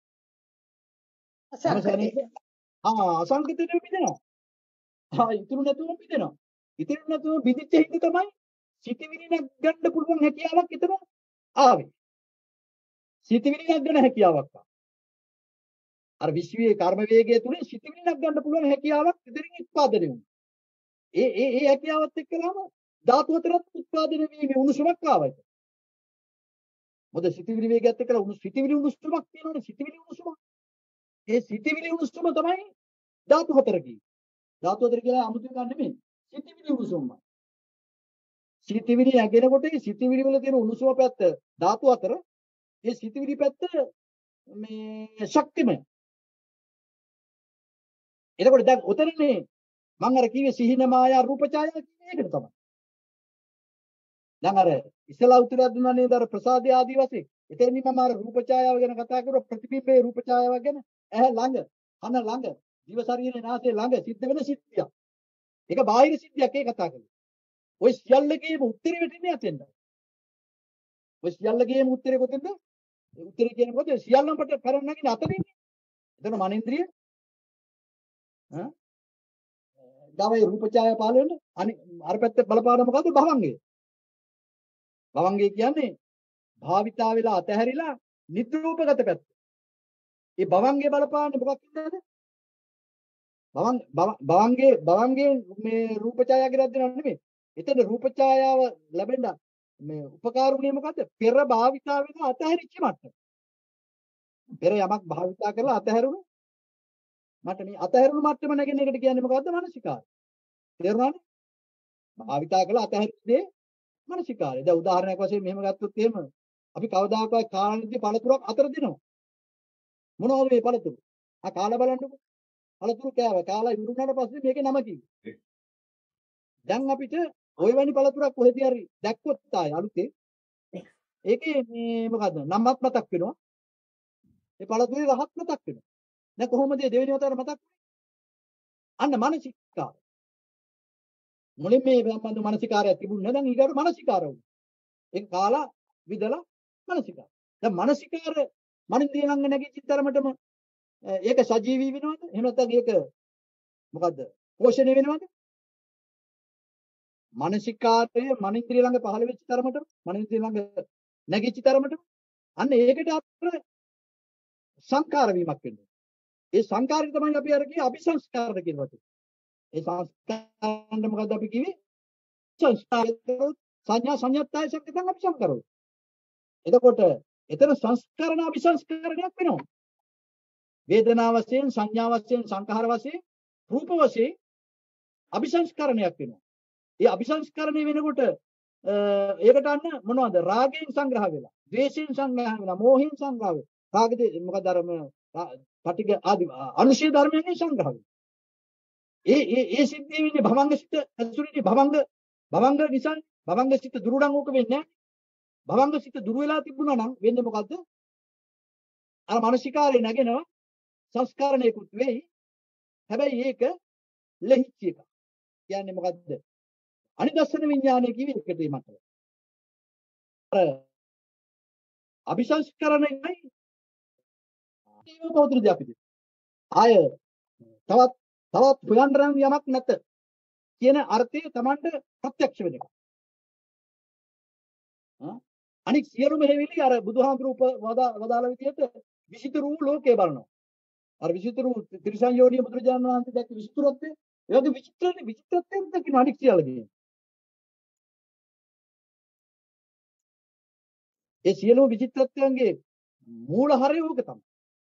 ආ අසංකිතේ බිඳිනවා. ආ ඉතුරු නැතුව බිඳිනවා. ඉතුරු නැතුව බිඳිච්ච හින්දා තමයි සිටිවිලි නැග්ගන්න පුළුවන් හැකියාවක් එතන ආවේ. සිටිවිලි නැග්ගන්න හැකියාවක් ආවා. අර විශ්වීය කර්ම වේගය තුලින් සිටිවිලි නැග්ගන්න පුළුවන් හැකියාවක් ඉදිරින් උත්පාදනය වුණා. ඒ ඒ ඒ හැකියාවත් එක්කලාම ධාතු හතරක් උත්පාදනය වීමේ උණුසුමක් ආවා. මොකද සිටිවිලි වේගයත් එක්කලා උණු සිටිවිලි උණුසුමක් තියෙනවනේ සිටිවිලි උණුසුම. ඒ සිටිවිලි උණුසුම තමයි ධාතු හතර කියන්නේ. ධාතු හතර කියලා 아무තු එකක් නෙමෙයි. සිටිවිලි උණුසුමයි. සිටිවිලි නැගෙනකොට ඒ සිටිවිලි වල තියෙන උණුසුම පැත්ත ධාතු අතර ඒ සිටිවිලි පැත්ත මේ ශක්තිමය. එතකොට දැන් උතනනේ මම අර කිව්වේ සිහින මායා රූප ඡායා කියන්නේ ඒකට තමයි. දැන් අර ඉස්සලා උත්තරයක් දුන්නා නේද අර ප්‍රසාදය ආදී වශයෙන්. එතෙන්දි මම අර රූප ඡායාව ගැන කතා කරුවා ප්‍රතිබිම්බයේ රූප ඡායාව ගැන. ඇහැ ළඟ, කන ළඟ, දිව ශරීරේ නාසය ළඟ සිද්ධ වෙන සිද්ධියක්. ඒක බාහිර සිද්ධියක් ඒ කතා කරන්නේ. ඔය සියල්ලකේම උත්තරේ වෙටින්නේ අතෙන්ද. ඔය සියල්ලකේම උත්තරේ කොතෙන්ද? ඒ උත්තරේ කියන්නේ මොකද? සියල්ලම පට කරන්න නැගින අතරින්නේ. එතන මනින්ද්‍රිය ඈ ගාමයේ රූප ඡායාව පහළ වෙන අනි අර පැත්තේ බලපාන මොකද්ද? භවංගය. භවංගය කියන්නේ භාවිතා වෙලා අතහැරිලා නිද්‍රූපගත පැත්ත. ඒ භවංගයේ බලපාන්නේ මොකක් නින්දාද? භවං භවංගයේ භවංගයේ මේ රූප ඡායාව කියලා දෙනව නෙමෙයි. එතන රූප ඡායාව ලැබෙන්න මේ උපකාරුණේ මොකද්ද? පෙර භාවිතා වෙලා අතහැරිච්ච මට්ටම. පෙර යමක් භාවිතා කරලා අතහැරුණු මට මේ අතහැරුණු මට්ටම නැගෙන එකට කියන්නේ මොකද්ද? මානසිකාරය. තේරුණානේ? භාවිතා කරලා අතහැරිච්ච දේ මානසිකාරය. දැන් උදාහරණයක් වශයෙන් මෙහෙම ගත්තොත් එහෙම අපි කවදාකවත් කාලනිද්දී පළතුරක් අතර දෙනවා. මොනවද මේ පළතුරු? ආ කාලා බලන්නකෝ. පළතුරු කෑව. කාලා ඉවරුනාට පස්සේ මේකේ නම කිව්වේ. දැන් අපිට ওই වැනි පළතුරක් කොහෙදී හරි දැක්කොත් ආය අලුතේ ඒකේ මේ මොකද්ද? නමත් මතක් වෙනවා. ඒ පළතුරේ රහත් මතක් වෙනවා. දැන් කොහොමද දෙවෙනි වතාවට මතක් වෙන්නේ? අන්න මානසිකාරය. මුලින් මේ සම්බන්ධ මානසිකාරයක් තිබුණේ නැහැ. දැන් ඊගාට මානසිකාරය වුණා. ඒක කාලා විදලා මානසිකාරය. දැන් මානසිකාර මනින්ද්‍රිය ළඟ නැගිච්ච තරමටම ඒක සජීවී වෙනවද? එහෙම නැත්නම් ඒක මොකද්ද? පෝෂණය වෙනවද? මානසිකාරය මනින්ද්‍රිය ළඟ පහළ වෙච්ච තරමටම මනින්ද්‍රිය ළඟ නැගිච්ච තරමටම අන්න ඒකට අතර සංකාර වීමක් වෙනවා. ඒ සංකාරය තමයි අපි අර කියේ අபிසංස්කාරද කියන වචනේ. ඒ සංස්කාරන්න මොකද්ද අපි කිව්වේ? සංස්කාරය සංඥා සංයත්තය සක්කතං අபிසංකරෝ. එතකොට එතන සංස්කරණ අபிසංස්කරණයක් වෙනවා. වේදනා වශයෙන් සංඥා වශයෙන් සංඛාර වශයෙන් රූප වශයෙන් අபிසංස්කරණයක් වෙනවා. ඒ අபிසංස්කරණය වෙනකොට ඒකට අන්න මොනවද? රාගයෙන් සංග්‍රහ වෙලා, ද්වේෂයෙන් සංග්‍රහ වෙලා, මෝහයෙන් සංග්‍රහ වෙලා. රාගදී මොකද අර පටිඝ ආදි අනුශේ ධර්මයෙන් සංග්‍රහ වෙනවා. ඒ ඒ ඒ සිද්ධිය වෙන්නේ භවංග සිත ඇතුළේ භවංග භවංග නිසා භවංග සිත දුරුණන් ඕක වෙන්නේ නැහැ. භවංග සිත දුර වෙලා තිබුණා නම් වෙන්නේ මොකද්ද? අර මානසිකාරේ නැගෙනවා සංස්කරණයකුත් වෙයි. හැබැයි ඒක ලෙහිච්ච එක. කියන්නේ මොකද්ද? අනිදස්සන විඥානය කිව්වේ එකට මට. අර අபிසංස්කරණයයි ඒව පෞද්‍ර දෙයක්. ආය තවත් තවත් හොයන්න යමක් නැත කියන අර්ථය Tamanට ප්‍රත්‍යක්ෂ වෙන එක. අනික සියලුම හේවිලි අර බුදුහාමුදුරුවෝ වදාළ විදිහට විසිතුරු ලෝකේ බලනවා. අර විසිතුරු ත්‍රිසං යෝනිය බුදුරජාණන් වහන්සේ දැක්ක විසිතුරුත්වය ඒ වගේ විචිත්‍රනේ විචිත්‍රත්වයෙන් දකින්න අනික් සියල්ලගේ. ඒ සියලුම විචිත්‍රත්වයන්ගේ මූල හරය ඕක තමයි.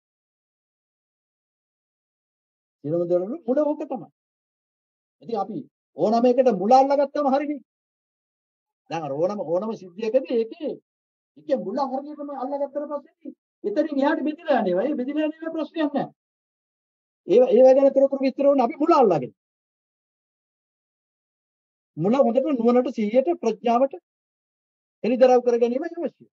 සියලුම දේවල් මුල ඕක තමයි. ඉතින් අපි ඕනම එකට මුල අල්ලගත්තම හරිනේ. දැන් අර ඕනම ඕනම සිද්ධියකදී ඒකේ ඒකේ මුල හරියටම අල්ලගත්තට පස්සේ එතනින් එහාට බෙදලා යන්නේ. ඒ බෙදලා යන්නේ ප්‍රශ්නයක් නැහැ. ඒ ඒව ගැන තොරතුරු විස්තර වුණ අපි මුල අල්ලගෙන. මුල හොඳට නුවණට සිහියට ප්‍රඥාවට එලිදරව් කර ගැනීම අවශ්‍යයි.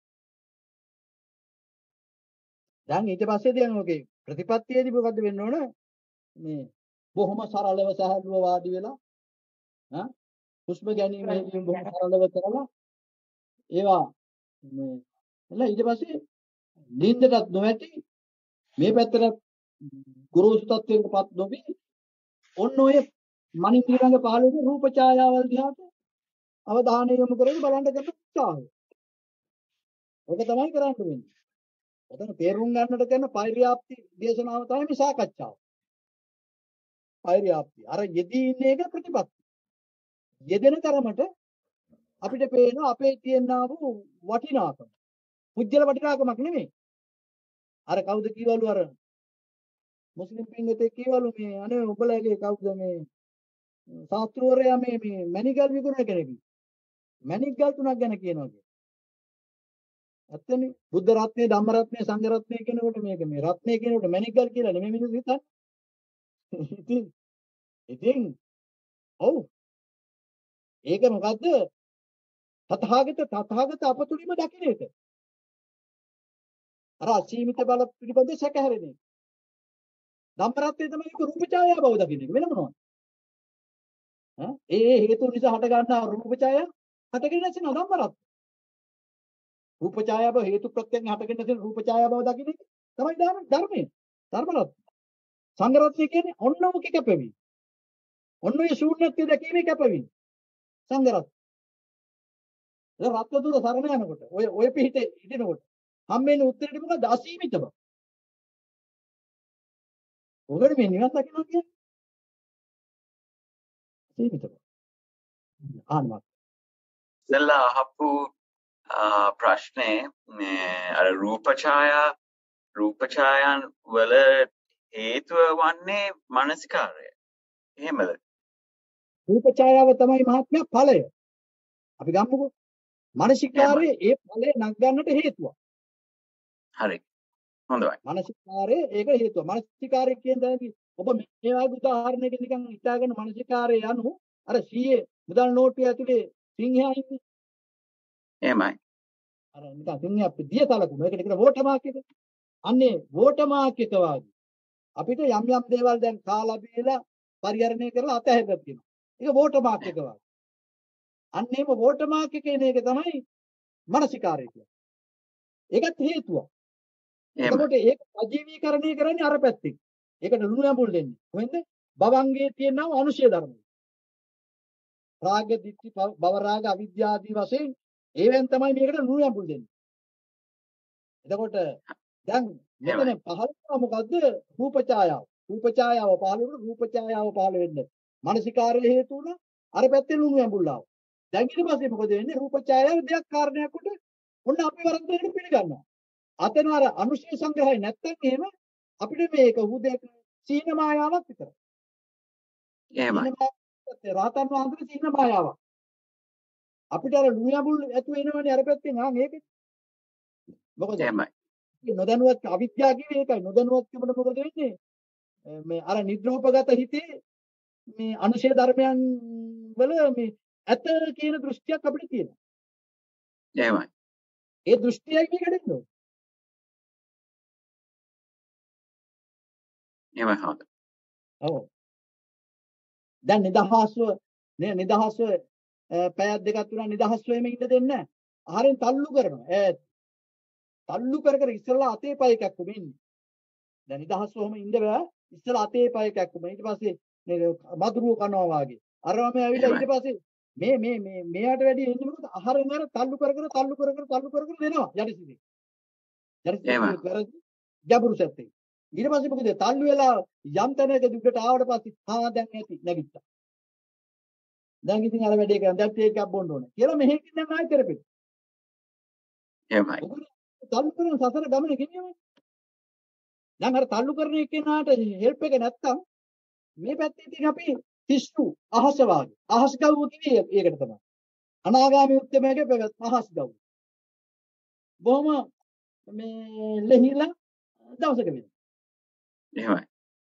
දැන් ඊට පස්සේ දැන් ඔගේ ප්‍රතිපත්තියේදී මොකද්ද වෙන්න ඕන? මේ බොහොම සරලව සහල්ව වාඩි වෙලා ඈ හුස්ම ගැනීමේදී බොහොම සරලව කරලා ඒවා මේ එලා ඊට පස්සේ නිින්දටත් නොවැටි මේ පැත්තට ගුරුසු තත්වයකටපත් නොවි ඔන්න ඔය මනින්ද්‍රිය ළඟ පහළ වෙන රූප ඡායාවල් දිහාට අවධානය යොමු කරගෙන බලන්න කරන උත්සාහය. ඔක තමයි කරන්න වෙන්නේ. ඔතන තේරුම් ගන්නට කරන පෛර්යාප්ති දේශනාව තමයි මේ සාකච්ඡාව. පෛර්යාප්ති. අර යෙදී ඉන්න එක ප්‍රතිපත්ති. යෙදෙන තරමට අපිට පේන අපේ තියෙනා වූ වටිනාකම. පුජ්‍යල වටිනාකමක් නෙමෙයි. අර කවුද කියවලු අර මුස්ලිම් පින්වතෙක් කියවලු මේ අනේ උඹලගේ කවුද මේ ශාස්ත්‍රවරයා මේ මේ මණිගල් විකුණන කෙනෙක්. මණිගල් තුනක් ගැන කියනවා කිය. ඇත්තනේ බුද්ධ රත්නේ ධම්ම රත්නේ සංඝ රත්නේ කියනකොට මේක මේ රත්නේ කියනකොට මණිගල් කියලා නෙමෙයි මිනිස්සු හිතන්නේ. ඉතින් ඉතින් ඔව් ඒක මොකද්ද? තථාගත තථාගත අපතුලින්ම දකින්න එක. අර අසීමිත බල පිළිබඳ සැකහැරෙන එක. ධම්මරත්නය තමයි ඒක රූප ඡායාව බව දකින්න එක. වෙන මොනවද? ඈ ඒ ඒ හේතු නිසා හට ගන්නා රූප ඡායාව හටගෙන නැසෙන ධම්මරත්නය. රූප ඡායාව හේතු ප්‍රත්‍යයෙන් හටගෙන නැසෙන රූප ඡායාව බව දකින්න එක තමයි ධර්මය. ධර්මරත්නය. සංඝරත්නය කියන්නේ ඔන්න ඔක කැපෙවි. ඔන්න ඔය ශූන්‍යත්වය දැකීමේ කැපවීම. සංඝරත්නය. ඒ රත්නතුර සරණ යනකොට ඔය ඔය පිහිටේ හිටිනකොට හම්බෙන්නේ උත්තරෙට මොකද? අසීමිත බව. ඔකට මේ නිවන් දකින්න කියන්නේ අසීමිත බව. ආන්වත්. ඉස්සෙල්ලා අහපු ප්‍රශ්නේ මේ අර රූප ඡායා රූප ඡායන් වල හේතුව වන්නේ මානසිකාරය. එහෙමද? රූප ඡායාව තමයි මහත්මයා ඵලය. අපි ගමුකෝ. මානසිකාරයේ ඒ ඵලය නගන්නට හේතුවක්. හරි. හොඳයි. මානසිකාරයේ ඒක හේතුව. මානසිකාරය කියන්නේ ඔබ මේ වගේ උදාහරණයක නිකන් හිතාගෙන මානසිකාරය යනු අර සීයේ මුදල් නෝට්ටුව ඇතුලේ සිංහයා ඉන්නේ. එහෙමයි. අර නිකන් සිංහයා දිය තලකුණු. ඒකට කියන වෝටර් මාක් එක. අන්නේ වෝටර් මාක් එක වගේ. අපිට යම් යම් දේවල් දැන් කාලා බීලා පරිහරණය කරලා අතහැරලා තියෙනවා. ඒක වෝටර් මාක් එක වගේ. අන්න එහෙම වෝටර් මාක් එක එන එක තමයි මානසිකාරය කියන්නේ. ඒකත් හේතුවක්. එතකොට ඒක සජීවීකරණය කරන්නේ අර පැත්තෙන්. ඒකට ලුණු ඇඹුල් දෙන්නේ. කොහෙන්ද? භවංගයේ තියෙනව අනුශය ධර්ම. රාග, ditthi, භව රාග, අවිද්‍යාව ආදී වශයෙන් ඒවෙන් තමයි මේකට ලුණු ඇඹුල් දෙන්නේ. එතකොට දැන් මෙතන පහළම මොකද්ද? රූප ඡායාව. රූප ඡායාව පහළ වෙනකොට රූප ඡායාව පහළ වෙන්නේ. මානසිකාරයේ හේතු වුණා. අර පැත්තෙන් ලුණු ඇඹුල් ආවා. දැන් ඊට පස්සේ මොකද වෙන්නේ? රූප ඡායාව දෙයක් කාරණයක් කොට ඔන්න අපි වරද්දකට පිළිගන්නවා. අතන අර අනුශය සංග්‍රහය නැත්තම් එහෙම අපිට මේක හුදෙක් සීන මායාවක් විතරයි. එහෙමයි. රාතන් වහන්සේ සීන මායාවක්. අපිට අර ලුණුඹුල් ඇතුව එනවනේ අර පැත්තෙන් ආ මේක. මොකද? එහෙමයි. නොදැනුවත් අවිද්‍යාව කියන්නේ ඒකයි. නොදැනුවත්කමට මොකද වෙන්නේ? මේ අර නිද්‍රෝපගත හිතේ මේ අනුශය ධර්මයන් වල මේ ඇත කියන දෘෂ්ටියක් අපිට තියෙනවා. එහෙමයි. ඒ දෘෂ්ටියයි මේ කඩෙන්නේ. එහෙමයි හොඳයි. ඔව්. දැන් නිදහස්ව නේ නිදහස්ව පැයක් දෙකක් තුනක් නිදහස් වෙම ඉන්න දෙන්නේ නැහැ. ආහාරයෙන් තල්ලු කරනවා. ඈ තල්ලු කර කර ඉස්සෙල්ලා අතේ පය කැක්කුම ඉන්නේ. දැන් නිදහස්වම ඉන්න බෑ. ඉස්සෙල්ලා අතේ පය කැක්කුම. ඊට පස්සේ මේ මధుරුව කනවා වාගේ. අරම ඇවිල්ලා ඊට පස්සේ මේ මේ මේ මෙයාට වැඩි එන්නේ මොකද? ආහාරයෙන් අර තල්ලු කර කර තල්ලු කර කර තල්ලු කර කර දෙනවා. යටිසිදේ. යටිසිදේ කරදි ජබුරු සැත්තේ. ඊට පස්සේ මොකද? තල්ලු වෙලා යම් තැනක දුකට ආවට පස්සේ ආ දැන් ඇති නැගිට්ටා. දැන් ඉතින් අර වැඩේ කරන් දැන් ටේක් එකක් බොන්න ඕනේ කියලා මෙහෙකින් දැන් ආයෙ කරපෙන්න. එහෙමයි. තල්ලු කරන සසර ගමනේ ගෙනියන්නේ. දැන් අර තල්ලු කරන එක්කෙනාට හෙල්ප් එක නැත්තම් මේ පැත්තේ ඉතින් අපි තිස්සු අහස වාගේ. අහස් ගව්ව කිව්වේ ඒකට තමයි. අනාගාමී උත්තරමයේ පැවැත් අහස් ගව්ව. බොහොම මේ ලෙහිලා දවසක වෙනවා. එහෙමයි.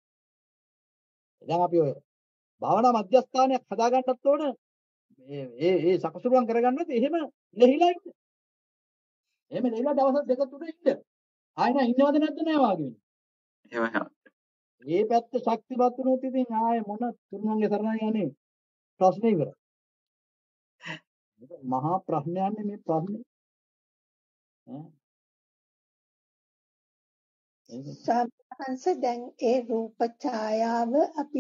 දැන් අපි ඔය භාවනා මධ්‍යස්ථානයක් හදාගන්නත් ඕන මේ ඒ ඒ සකසුරුම් කරගන්නත් එහෙම ලෙහිලා ඉන්න. එහෙම ලෙහිලා දවස් දෙක තුන ඉන්න. ආයෙ ඉන්නවද නැද්ද නෑ වාගේ වෙනවා. එහෙමයි. මේ පැත්ත ශක්තිමත් වුණොත් ඉතින් ආයෙ මොන තුරුණන්ගේ සරණයි යන්නේ ප්‍රශ්නේ ඉවරයි. මහා ප්‍රශ්නයන්නේ මේ ප්‍රශ්නේ. සාහංශ දැන් ඒ රූප ඡායාව අපි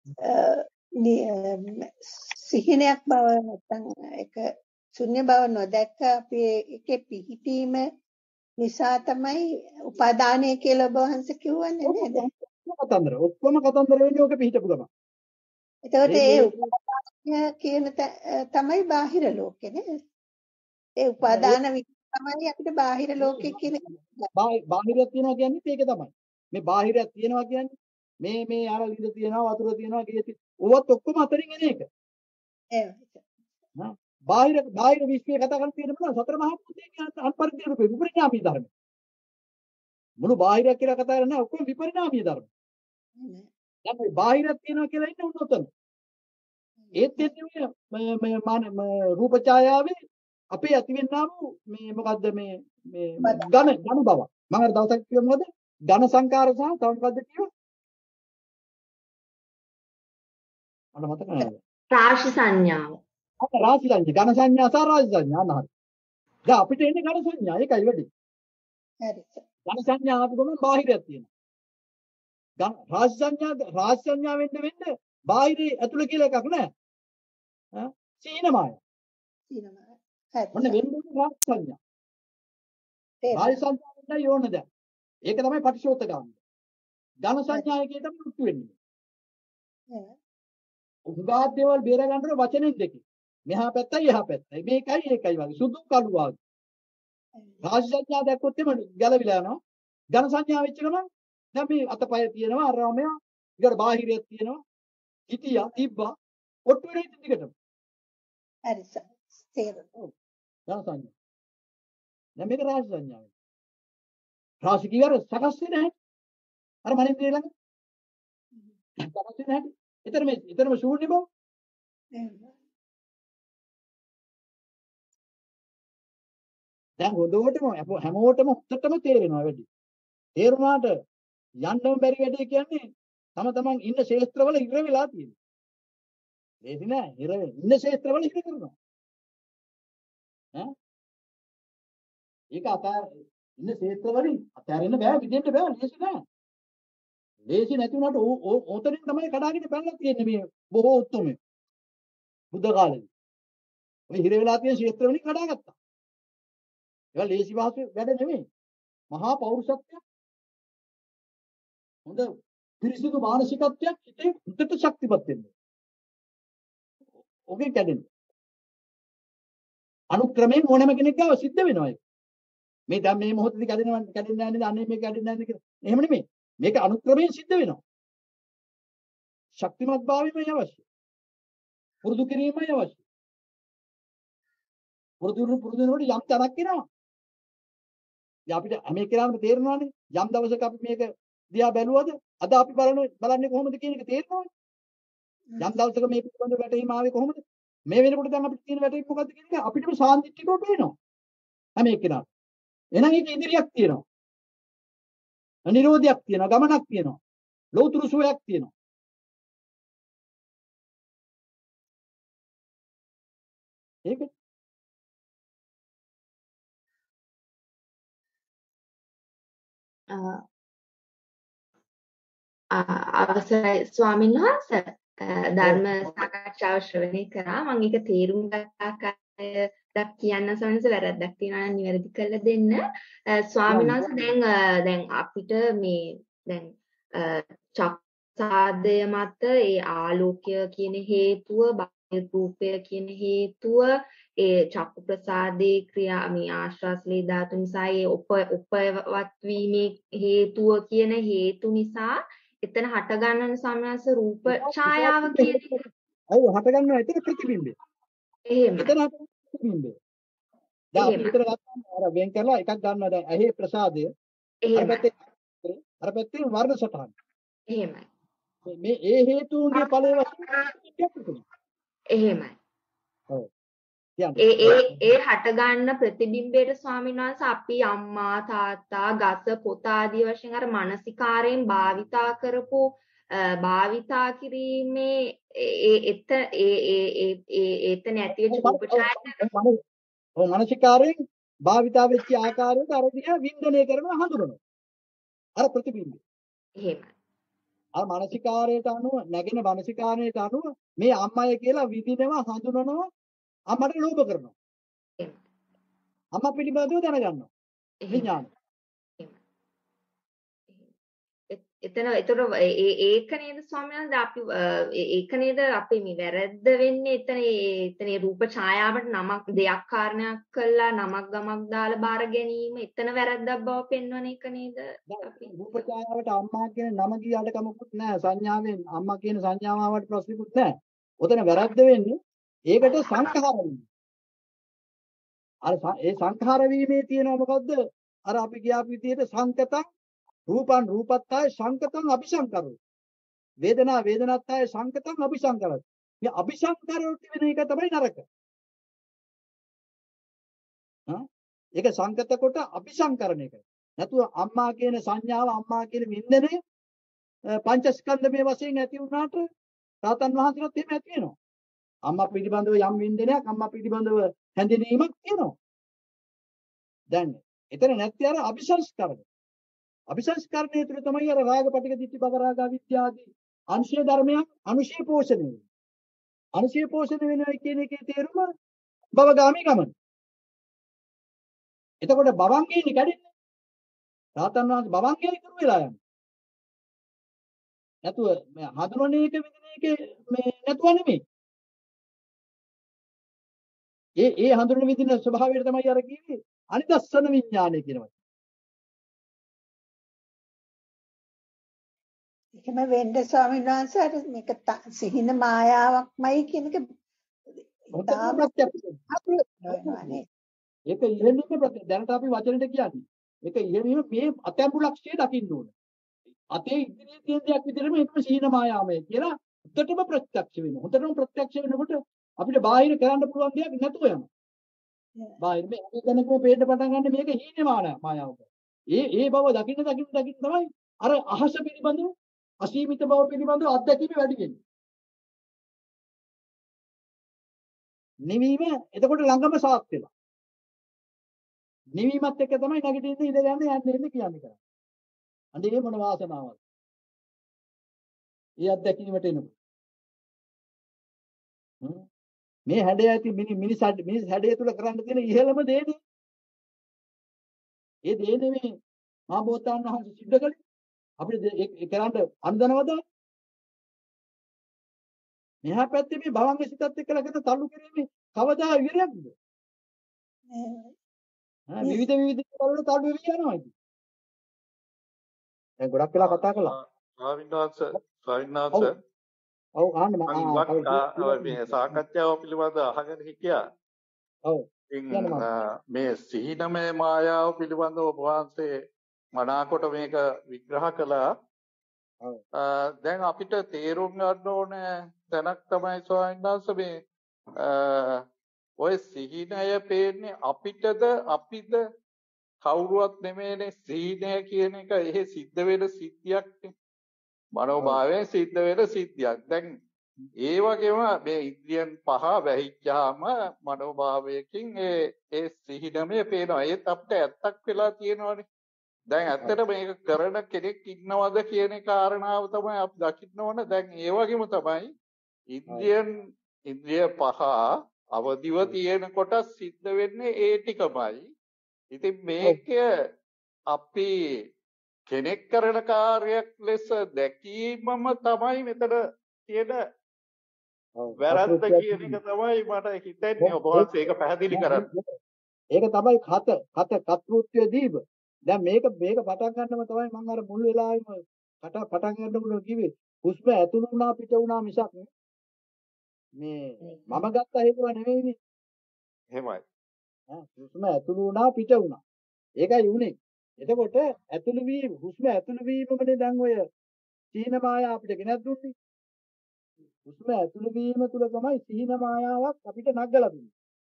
සිහිනයක් බව නැත්නම් ඒක ශුන්‍ය බව නොදැක්ක අපි ඒකේ පිහිටීම නිසා තමයි උපාදානය කියලා ඔබ වහන්සේ කිව්වන්නේ නේද? කතන්දර ඔක්කොම කතන්දර වෙන්නේ ඕක පිහිටපු ගමන්. එතකොට ඒ උපාදානය කියන තමයි බාහිර ලෝකේ නේද? ඒ උපාදාන තමයි අපිට බාහිර ලෝකේ කියන බාහිරයක් තියනවා කියන්නේ ඒක තමයි. මේ බාහිරයක් තියනවා කියන්නේ මේ මේ අර ලිඳ තියනවා වතුර තියනවා ගේ තියෙනවා. ඕවත් ඔක්කොම අතරින් එන එක. එහෙමයි. බාහිර බාහිර විශ්වයේ කතා කරන් තියෙන මොනවා සතර මහා භූතයන් අන්පරිදි රූපේ විපරිණාමී ධර්ම. මුළු බාහිරයක් කියලා කතා කරන්නේ නැහැ ඔක්කොම විපරිණාමී ධර්ම. දැන් මේ බාහිරයක් තියනවා කියලා ඉන්නේ උන් උතන. ඒත් එන්නේ මේ මේ රූප ඡායාවේ අපේ ඇතිවෙන්නා වූ මේ මොකද්ද මේ මේ ඝන ඝන බව. මම අර දවසක් කිව්ව මොකද? ඝන සංකාර සහ තව මොකද්ද කිව්ව? මට මතක නැහැ. රාශි සංඥාව. අප රාශි සංඥා, ඝන සංඥා සහ රාශි සංඥා අන්න හරි. දැන් අපිට එන්නේ ඝන සංඥා. ඒකයි වැඩි. හරි. ඝන සංඥා ආපු ගමන් බාහිරයක් තියෙනවා. ඝන රාශි සංඥා රාශි සංඥා වෙන්න වෙන්න බාහිරේ ඇතුළේ කියලා එකක් නැහැ. ඈ සීනමාය. තියෙනවා. හරි. ඔන්න වෙන්නේ රාශි සංඥා. තේරුණා. රාශි සංඥා වෙන්න යෝන දැන්. ඒක තමයි පටිශෝතගාමී. ඝන සංඥා එකේ තමයි උට්ටු වෙන්නේ. හ්ම්. උගා දේවල් බේර ගන්න වචනෙන් දෙකේ. මෙහා පැත්තයි එහා පැත්තයි. මේකයි ඒකයි වගේ. සුදු කළු වගේ. රාශි සංඥා දැක්කොත් එම ගැලවිලා යනවා. ඝන සංඥා වෙච්ච ගමන් දැන් මේ අතපය තියෙනවා අරමය ඊකට බාහිරයක් තියෙනවා. හිතියා තිබ්බා ඔට්ටු වෙන ඉතින් දිගටම. හරි සර්. තේරුණා. ඔව්. ඝන සංඥා. දැන් මේක රාශි සංඥා වෙනවා. රාශි කිවර සකස් වෙන්නේ නැහැ. අර මනින්ද්‍රිය ළඟ. සකස් වෙන්නේ නැහැ. ඊතර මේ ඊතරම ශූන්‍ය බව. දැන් හොදවටම හැමෝටම හොත්තටම තේරෙනවා වැඩි. තේරුණාට යන්නම බැරි වැඩේ කියන්නේ තම තමන් ඉන්න ශේත්‍රවල ඉර වෙලා තියෙනවා. ලේසි නෑ ඉර වෙන්න. ඉන්න ශේත්‍රවල ඉර කරනවා. ඈ? ඒක අතාර ඉන්න ශේත්‍රවලින් අතාරින්න බෑ විදෙන්න බෑ ලේසි නෑ. ලේසි නැති වුණාට ඕතනින් තමයි කඩාගෙන පැනලා තියෙන්නේ මේ බොහෝ උත්තුමේ. බුද්ධ කාලේ. ඔය හිර වෙලා තියෙන ශේත්‍රවලින් කඩාගත්තා. ඒක ලේසි වාසිය වැඩ නෙමෙයි. මහා පෞරුෂත්වයක්. හොඳ පිරිසිදු මානසිකත්වයක් හිතේ උඩට ශක්තිමත් වෙන්නේ. ඔකේ කැඩෙන්නේ. අනුක්‍රමයෙන් ඕනෑම කෙනෙක් ගාව සිද්ධ වෙනවා ඒක. මේ දැන් මේ මොහොතේදී කැඩෙනවා කැඩෙන්නේ නැහැ නේද? අනේ මේක කැඩෙන්නේ නැහැ කියලා. එහෙම නෙමෙයි. මේක අනුක්‍රමයෙන් සිද්ධ වෙනවා. ශක්තිමත් භාවයමයි අවශ්‍ය. පුරුදු කිරීමයි අවශ්‍ය. පුරුදු පුරුදු වෙනකොට යම් තරක් එනවා. ඉතින් අපිට මේ කෙනාම තේරෙනවානේ. යම් දවසක අපි මේක දිහා බැලුවද අද අපි බලන බලන්නේ කොහොමද කියන එක තේරෙනවනේ. යම් දවසක මේ පිළිබඳ වැටහීම ආවේ කොහොමද? මේ වෙනකොට දැන් අපිට තියෙන වැටහීම මොකද්ද කියන එක අපිටම සාන්දිටිකව පේනවා. හැම එක්කෙනාට. එහෙනම් ඒක ඉදිරියක් තියෙනවා. නිරෝධයක් තියෙනවා, ගමනක් තියෙනවා. ලෞතුරු සුවයක් තියෙනවා. ඒක අවසරයි ස්වාමීන් වහන්සේ ධර්ම සාකච්ඡාව ශ්‍රවණය කරා මම ඒක තේරුම් ගත්තාක් කියන්න සමහරවිට වැරද්දක් තියෙනවා නම් නිවැරදි කරලා දෙන්න ස්වාමීන් වහන්සේ දැන් දැන් අපිට මේ දැන් චක්සාදය මත ඒ ආලෝකය කියන හේතුව බාහිර රූපය කියන හේතුව ඒ චක්කු ප්‍රසාදේ ක්‍රියා මේ ආශ්වාසලේ ධාතු නිසා ඒ උපවත් වීමේ හේතුව කියන හේතු නිසා එතන හට ගන්නන සමයස රූප ඡායාව කියන එක. ඔව් හට ගන්නවා එතන ප්‍රතිබිම්බය. එහෙම. එතන ප්‍රතිබිම්බය. දැන් අපි විතර ගන්න අර වෙන් කරලා එකක් ගන්නවා දැන් ඇහි ප්‍රසාදය. අර පැත්තේ අර පැත්තේ වර්ණ සටහන. එහෙමයි. මේ ඒ හේතුන්ගේ ඵලයේ වශයෙන් එහෙමයි. ඔව්. ඒ ඒ ඒ හට ගන්න ප්‍රතිබිම්බයට ස්වාමීන් වහන්සේ අපි අම්මා තාත්තා ගස පොත ආදී වශයෙන් අර මානසිකාරයෙන් භාවිතා කරපු භාවිතා කිරීමේ ඒ එත ඒ ඒ ඒ එතන ඇතිවෙච්ච රූපචායන ඔව් මානසිකාරයෙන් භාවිතා වෙච්ච ආකාරයට අර දිහා වින්දනය කරනවා හඳුනනවා. අර ප්‍රතිබිම්බය. එහෙමයි. අර මානසිකාරයට අනුව නැගෙන මානසිකාරයට අනුව මේ අම්මයි කියලා විඳිනවා හඳුනනවා අම්මට ලෝභ කරනවා. අම්මා පිළිබඳව දැනගන්නවා. විඥාන. එතන ඒතර ඒක නේද ස්වාමීන් වහන්සේ අපි ඒක නේද අපි මේ වැරද්ද වෙන්නේ එතන එතන රූප ඡායාවට නමක් දෙයක් කාරණයක් කළා නමක් ගමක් දාලා බාර ගැනීම එතන වැරද්දක් බව පෙන්වන එක නේද අපි රූප ඡායාවට අම්මා කියන නම කියාට කමකුත් නැහැ සංඥාවෙන් අම්මා කියන සංඥාව ආවට ප්‍රශ්නකුත් නැහැ. ඔතන වැරද්ද වෙන්නේ ඒකට සංඛාර වීම. අර ඒ සංඛාර වීමේ තියෙනවා මොකද්ද? අර අපි කියාපු විදිහට සංකතං රූපං රූපත්තාය සංකතං අபிසංකරෝ. වේදනා වේදනත්තාය සංකතං අபிසංකරෝ. මේ අபிසංකරෝ කියන එක තමයි නරක. හා ඒක සංකත කොට අபிසංකරණය කරනවා. නැතුව අම්මා කියන සංඥාව අම්මා කියන වින්දනය පංචස්කන්ධමය වශයෙන් ඇති වුණාට රාතන් වහන්සේලාත් එහෙම ඇති වෙනවා. අම්මා පිළිබඳව යම් වින්දනයක් අම්මා පිළිබඳව හැඳිනීමක් තියෙනවා. දැන් එතන නැති අර අபிසංස්කරණය. අபிසංස්කරණය තුළ තමයි අර රාග පටික දිට්ඨි භව රාග විද්‍යාදී අංශය ධර්මයන් අනුශය පෝෂණය වෙන්නේ. අනුශය පෝෂණය වෙනවා කියන එකේ තේරුම භවගාමී ගමන. එතකොට භවංගේ ඉන්නේ කැඩෙන්නේ. රාතන් වහන්සේ භවංගේ ඉතුරු වෙලා යනවා. නැතුව මේ හඳුනන එක විදින එක මේ නැතුව නෙමෙයි. ඒ ඒ හඳුනන විදින ස්වභාවය තමයි අර කියන්නේ අනිදස්සන විඥානය කියනවා. එහෙම වෙන්න ස්වාමීන් වහන්සේ අර මේක ත- සිහින මායාවක්මයි කියන එක හොඳටම තාම ප්‍රත්‍යක්ෂ නොවෙනවා නේ. ඒක ඉහෙනීම ප්‍රත්‍ය දැනට අපි වචනෙට කියන්නේ. ඒක ඉහෙනීම මේ අතැඹු ලක්ෂ්‍යය දකින්න ඕන. අතේ ඉදිරියේ තියෙන දෙයක් විතරම ඒකම සීන මායාමය කියලා හොඳටම ප්‍රත්‍යක්ෂ වෙනවා. හොඳටම ප්‍රත්‍යක්ෂ වෙනකොට අපිට බාහිර කරන්න පුළුවන් දෙයක් නැතුව යනවා. බාහිර මේ හැම තැනකම පේන්න පටන් ගන්න මේක හීන මායාවක්. ඒ ඒ බව දකින්න දකින්න දකින්න තමයි අර අහස පිළිබඳව අසීමිත බව පිළිබඳව අත්දැකීම වැඩි වෙන්නේ. නිවීම එතකොට ළඟම සාත් වෙනවා. නිවීමත් එක්ක තමයි නැගිටින්න ඉඳ ගන්න යන්නේ ඉන්නේ කියන්නේ කරන්නේ. අnder මොන වාසනාවක්ද? ඒ අත්දැකීමට එනකොට. මේ හැඩය ඇති මිනිස් මිනිස් හැඩය තුල කරන්න තියෙන ඉහළම දේනේ. ඒ දේ නෙමෙයි මහා බෝසතාණන් වහන්සේ සිද්ධ කළේ. අපිට ඒ කරන්න අනුදනවද? මෙහා පැත්තේ මේ භවංග සිතත් එක්කලා කරන තල්ලු කිරීමේ කවදා ඉවරයක්ද? ආ විවිධ විවිධ වල තල්ලු වෙවි යනවා ඉතින්. දැන් ගොඩක් වෙලා කතා කළා. ස්වාමීන් වහන්සේ ස්වාමීන් වහන්සේ ඔව් අහන්න මම මම මේ සාකච්ඡාව පිළිබඳව අහගෙන හිටියා. ඔව්. ඉතින් මේ සිහිනමය මායාව පිළිබඳව ඔබ වහන්සේ මනාකොට මේක විග්‍රහ කළා. දැන් අපිට තේරුම් ගන්න ඕනේ තැනක් තමයි ස්වාමීන් වහන්සේ මේ ඔය සිහිනය පේන්නේ අපිටද අපිද කවුරුවත් නෙමෙයිනේ. සිහිනය කියන එක එහෙ සිද්ධ වෙන සිද්ධියක් නේ. මනෝභාවයෙන් සිද්ධ වෙන සිද්ධියක්. දැන් ඒ වගේම මේ ඉන්ද්‍රියන් පහ වැහිච්චාම මනෝභාවයකින් ඒ ඒ සිහිනමය පේනවා. ඒත් අපිට ඇත්තක් වෙලා තියෙනවානේ. දැන් ඇත්තට මේක කරන කෙනෙක් ඉන්නවද කියන කාරණාව තමයි අපි දකින්න ඕන. දැන් ඒ වගේම තමයි ඉන්ද්‍රියන් ඉන්ද්‍රිය පහ අවදිව තියෙන කොට සිද්ධ වෙන්නේ ඒ ටිකමයි. ඉතින් මේක අපි කෙනෙක් කරන කාර්යයක් ලෙස දැකීමම තමයි මෙතන තියෙන වැරද්ද කියන එක තමයි මට හිතෙන්නේ. ඔබ වහන්සේ ඒක පැහැදිලි කරන්න. ඒක තමයි කත කත කතෘත්‍ය දීප. දැන් මේක මේක පටන් ගන්නම තමයි මම අර මුල් වෙලාවෙම කට පටන් ගන්නකොට කිව්වේ හුස්ම ඇතුළු වුණා පිට වුණා මිසක් මේ මම ගත්ත හේතුව නෙවෙයිනේ. එහෙමයි. ආ හුස්ම ඇතුළු වුණා පිට වුණා. ඒකයි උනේ. එතකොට ඇතුළු වීම හුස්ම ඇතුළු වීමමනේ දැන් ඔය සීන මායාව අපිට ගෙනත් දුන්නේ. හුස්ම ඇතුළු වීම තුල තමයි සීන මායාවක් අපිට නගලා දුන්නේ.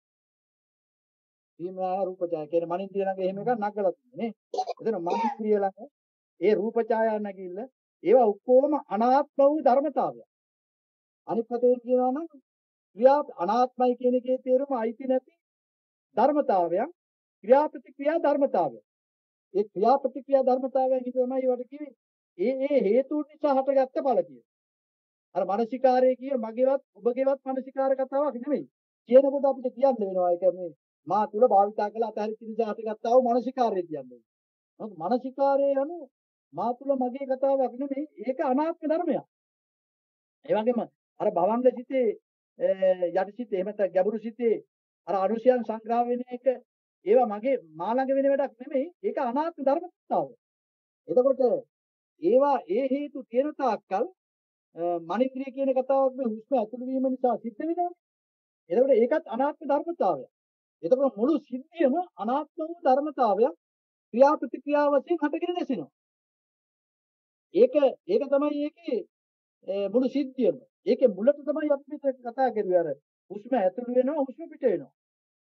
සීන මායාව රූප ඡාය කියන මනින්ද්‍රිය ළඟ එහෙම එකක් නගලා දුන්නේ නේ. එතන මනින්ද්‍රිය ළඟ ඒ රූප ඡායා නැගිල්ල ඒවා ඔක්කොම අනාත්ම වූ ධර්මතාවය. අනිත් පැත්තෙන් කියනවා නම් ක්‍රියා අනාත්මයි කියන එකේ තේරුම අයිති නැති ධර්මතාවයන් ක්‍රියා ප්‍රතික්‍රියා ධර්මතාවය. ඒ ක්‍රියා ප්‍රතික්‍රියා ධර්මතාවයන් තමයි වට කිව්වේ ඒ ඒ හේතුන් නිසා හටගත්ත ඵල කියන. අර මානසිකාරය කිය මගේවත් ඔබගේවත් මානසිකාර කතාවක් නෙමෙයි. කියනකොට අපිට කියන්න වෙනවා ඒක මේ මා තුල භාවිතා කළ අතහැරිච්ච නිසා හටගත්තා වූ මානසිකාරය කියන්නේ. මොකද මානසිකාරය යනු මා තුල මගේ කතාවක් නෙමෙයි. ඒක අනාත්ම ධර්මයක්. ඒ වගේම අර භවංග සිතේ යටි සිතේ එහෙම නැත්නම් ගැඹුරු සිතේ අර අනුශයන් සංග්‍රහ වෙන එක ඒවා මගේ මා ළඟ වෙන වැඩක් නෙමෙයි. ඒක අනාත්ම ධර්මතාවය. එතකොට ඒවා ඒ හේතු තියෙන තාක්කල් මනින්ද්‍රිය කියන කතාවක් මේ හුස්ම ඇතුළු වීම නිසා සිද්ධ වෙනවා. එතකොට ඒකත් අනාත්ම ධර්මතාවයක්. එතකොට මුළු සිද්ධියම අනාත්ම වූ ධර්මතාවයක් ක්‍රියා ප්‍රතික්‍රියා වශයෙන් හටගෙන නැසෙනවා. ඒක ඒක තමයි ඒකේ මුළු සිද්ධියම. ඒකේ මුලට තමයි අපි කතා කරුවේ අර හුස්ම ඇතුළු වෙනවා හුස්ම පිට වෙනවා.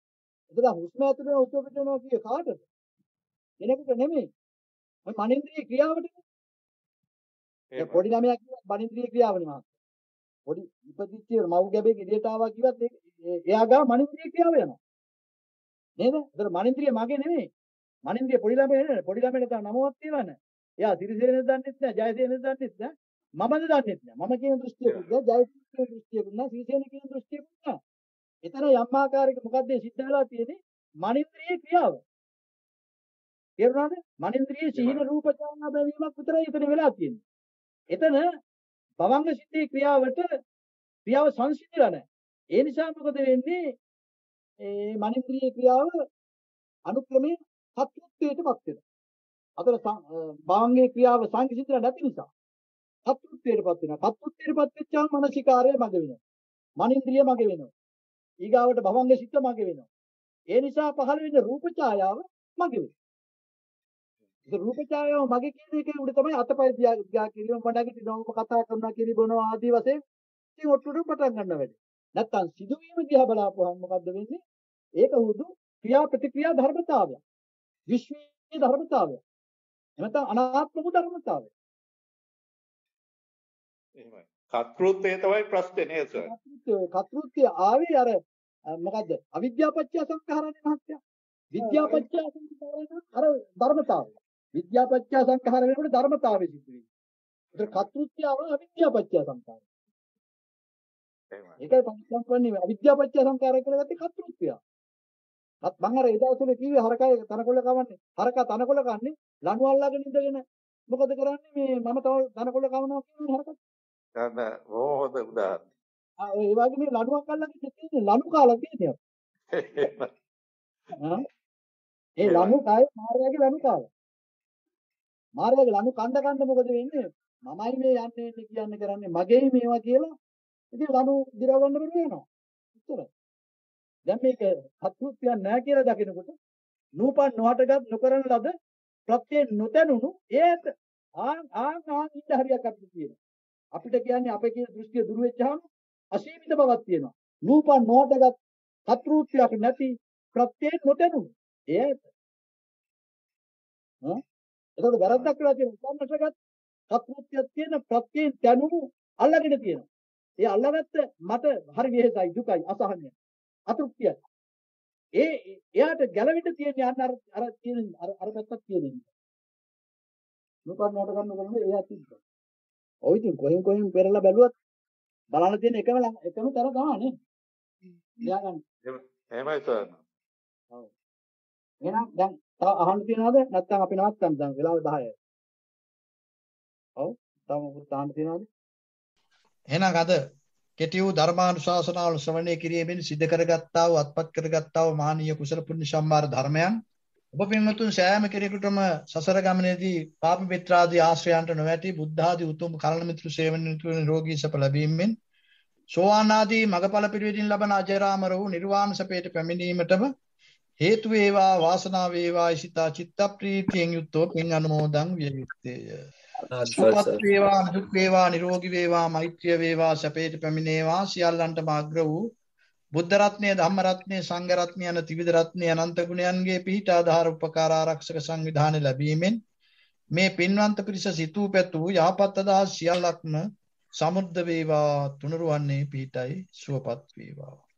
එතන හුස්ම ඇතුළේ වෙන හුස්ම පිට වෙනවා කියේ කාටද? කෙනෙකුට නෙමෙයි. මේ මනින්ද්‍රිය ක්‍රියාවටනේ. ඒ පොඩි ළමයා කියවත් මනින්ද්‍රිය ක්‍රියාවනේ මහත්තයා. පොඩි ඉපදිච්ච මව් ගැබේ එළියට ආවා කිව්වත් එයා ගාව මනින්ද්‍රිය ක්‍රියාව යනවා. නේද? ඒතර මනින්ද්‍රිය මගේ නෙමෙයි. මනින්ද්‍රිය පොඩි ළමයා නෙමෙයි. පොඩි ළමයට තව නමවත් තියලා නැහැ. එයා සිරිසේනෙත් දන්නෙත් නැහැ, ජයසේනෙත් දන්නෙත් නැහැ. මමද දන්නෙත් නැහැ. මම කියන දෘෂ්ටියකුත් නැහැ, ජයසේන කියන දෘෂ්ටියකුත් නැහැ, සිරිසේන කියන දෘෂ්ටියකුත් නැහැ. එතන යම් ආකාරයක මොකද්ද සිද්ධ වෙලා තියෙන්නේ? මනින්ද්‍රිය ක්‍රියාව. තේරුණාද? මනින්ද්‍රිය සීන රූප ඡායා බැවීමක් විතරයි එතන වෙලා තියෙන්නේ. එතන භවංග සිද්ධි ක්‍රියාවට ක්‍රියාව සංසිඳිලා නැහැ. ඒ නිසා මොකද වෙන්නේ? ඒ මනින්ද්‍රිය ක්‍රියාව අනුක්‍රමයෙන් සත්‍යත්වයටපත් වෙනවා. අතන භවංගේ ක්‍රියාව සංසිඳිලා නැති නිසා සත්‍යත්වයටපත් වෙනවා. සත්‍යත්වයටපත් වෙච්චාම මානසිකාරය මග වෙනවා. මනින්ද්‍රිය මග වෙනවා. ඊගාවට භවංග සිත් මග වෙනවා. ඒ නිසා පහළ වෙන රූප ඡායාව මග වෙනවා. ඒ රූප ඡායාව මගේ කියන එකේ උඩ තමයි අතපය දිහා කිරීම මඩගිටිනවම කතා කරනවා කිරිබනවා ආදී වශයෙන් ඉතින් ඔට්ටුඩු පටන් ගන්න වැඩි. නැත්තම් සිදුවීම දිහා බලාපුවහම මොකද්ද වෙන්නේ? ඒක හුදු ක්‍රියා ප්‍රතික්‍රියා ධර්මතාවය. විශ්වීය ධර්මතාවය. එනතම් අනාත්මක ධර්මතාවය. එහෙමයි. කර්තෘත්වය තමයි ප්‍රශ්නේ නේද සර්? කර්තෘත්වය කර්තෘත්වය ආවේ අර මොකද්ද? අවිද්‍යාපච්චය සංඛාරනේ මහත්තයා. විද්‍යාපච්චය සංඛාරනේ අර ධර්මතාවය. විද්‍යාපච්චය සංඛාර වෙනකොට ධර්මතාවය සිද්ධ වෙනවා. ඒක කර්තෘත්වය ආව අවිද්‍යාපච්චය සංඛාරය. එහෙමයි. ඒකයි පංචසම්පන්නේ අවිද්‍යාපච්චය සංඛාරය කියලා ගත්තේ කර්තෘත්වය. මත් මං අර එදා උසුලේ කිව්වේ හරකයි තනකොළ කවන්නේ. හරක තනකොළ කන්නේ ලණු අල්ලගෙන ඉඳගෙන මොකද කරන්නේ මේ මම තව තනකොළ කවනවා කියන්නේ හරකට. ගන්න හොඳ උදාහරණ. ආ ඒ වගේ මේ ලණුවක් අල්ලගෙන ඉන්නේ ලණු කාලා තියෙනවා. ආ ඒ ලණු කායේ මාර්යාගේ ලණු කාලා. මාර්යාගේ ලණු කණ්ඩ කණ්ඩ මොකද වෙන්නේ? මමයි මේ යන්නේ ඉන්නේ කියන්නේ කරන්නේ මගේයි මේවා කියලා. ඉතින් ලණු දිරවන්න බැරි වෙනවා. උත්තරයි. දැන් මේක සත්‍යත්වයක් නැහැ කියලා දකිනකොට නූපන් නොහටගත් නොකරන ලද ප්‍රත්‍ය නොතනුණු ඒත් ආ ආ ආ ඉන්න හරියක් අපිට තියෙනවා. අපිට කියන්නේ අපේ කියන දෘෂ්ටිය දුර වෙච්චාම අසීමිත බවක් තියෙනවා. නූපන් නොහටගත් සත්‍යත්වයක් නැති ප්‍රත්‍ය නොතනුණු ඒත් හ්ම් ඒකට වැරද්දක් කියලා තියෙනවා. උපන්නටගත් සත්‍යත්වයක් තියෙන ප්‍රත්‍යෙන් තනුණු අල්ලගෙන තියෙනවා. ඒ අල්ලගත්ත මට හරි වෙහෙසයි දුකයි අසහනයි අතෘප්තිය. ඒ එයාට ගැලවෙන්න තියෙන යන්න අර අර තියෙන අර අර පැත්තක් තියෙන. නූපන් නෝට ගන්න කරන්නේ එයා තිබ්බා. ඔය ඉතින් කොහෙන් කොහෙන් පෙරලා බැලුවත් බලන්න තියෙන එකම එකම තර ගානේ. එයා ගන්න. එහෙමයි සර්. ඔව්. එහෙනම් දැන් තව අහන්න තියනවද? නැත්නම් අපි නවත්තමු දැන් වෙලාව දහයයි. ඔව්. තව මොකක්ද අහන්න තියනවද? එහෙනම් අද කෙටි වූ ධර්මානුශාසනාවල ශ්‍රවණය කිරීමෙන් සිද්ධ කරගත්තා වූ අත්පත් කරගත්තා වූ මහානීය කුසල පුණ්‍ය සම්භාර ධර්මයන් ඔබ පින්වතුන් සෑම කෙනෙකුටම සසර ගමනේදී පාප මිත්‍රාදී ආශ්‍රයයන්ට නොවැටි බුද්ධ ආදී උතුම් කල්යාණ මිත්‍ර සේවනයෙන් නිරෝගී සප ලැබීමෙන් සෝවාන් ආදී මගඵල පිරිවැජින් ලබන අජරාමර වූ නිර්වාණ සපයට පැමිණීමටම හේතු වේවා වාසනාව වේවා ඊසිතා චිත්ත ප්‍රීතියෙන් යුක්තව පින් අනුමෝදන් විය යුත්තේය. සුවපත් වේවා දුක් වේවා නිරෝගී වේවා මෛත්‍රිය වේවා සැපේට පැමිණේවා සියල්ලන්ටම අග්‍ර වූ බුද්ධ රත්නය ධම්ම රත්නය සංඝ රත්නය යන ත්‍රිවිධ රත්නය අනන්ත ගුණයන්ගේ පිහිට ආධාර උපකාර ආරක්ෂක සංවිධානය ලැබීමෙන් මේ පින්වන්ත පිරිස සිතූ පැතූ යහපත් අදහස් සියල්ලක්ම සමුද්ද වේවා තුනුරුවන්නේ පිහිටයි සුවපත් වේවා.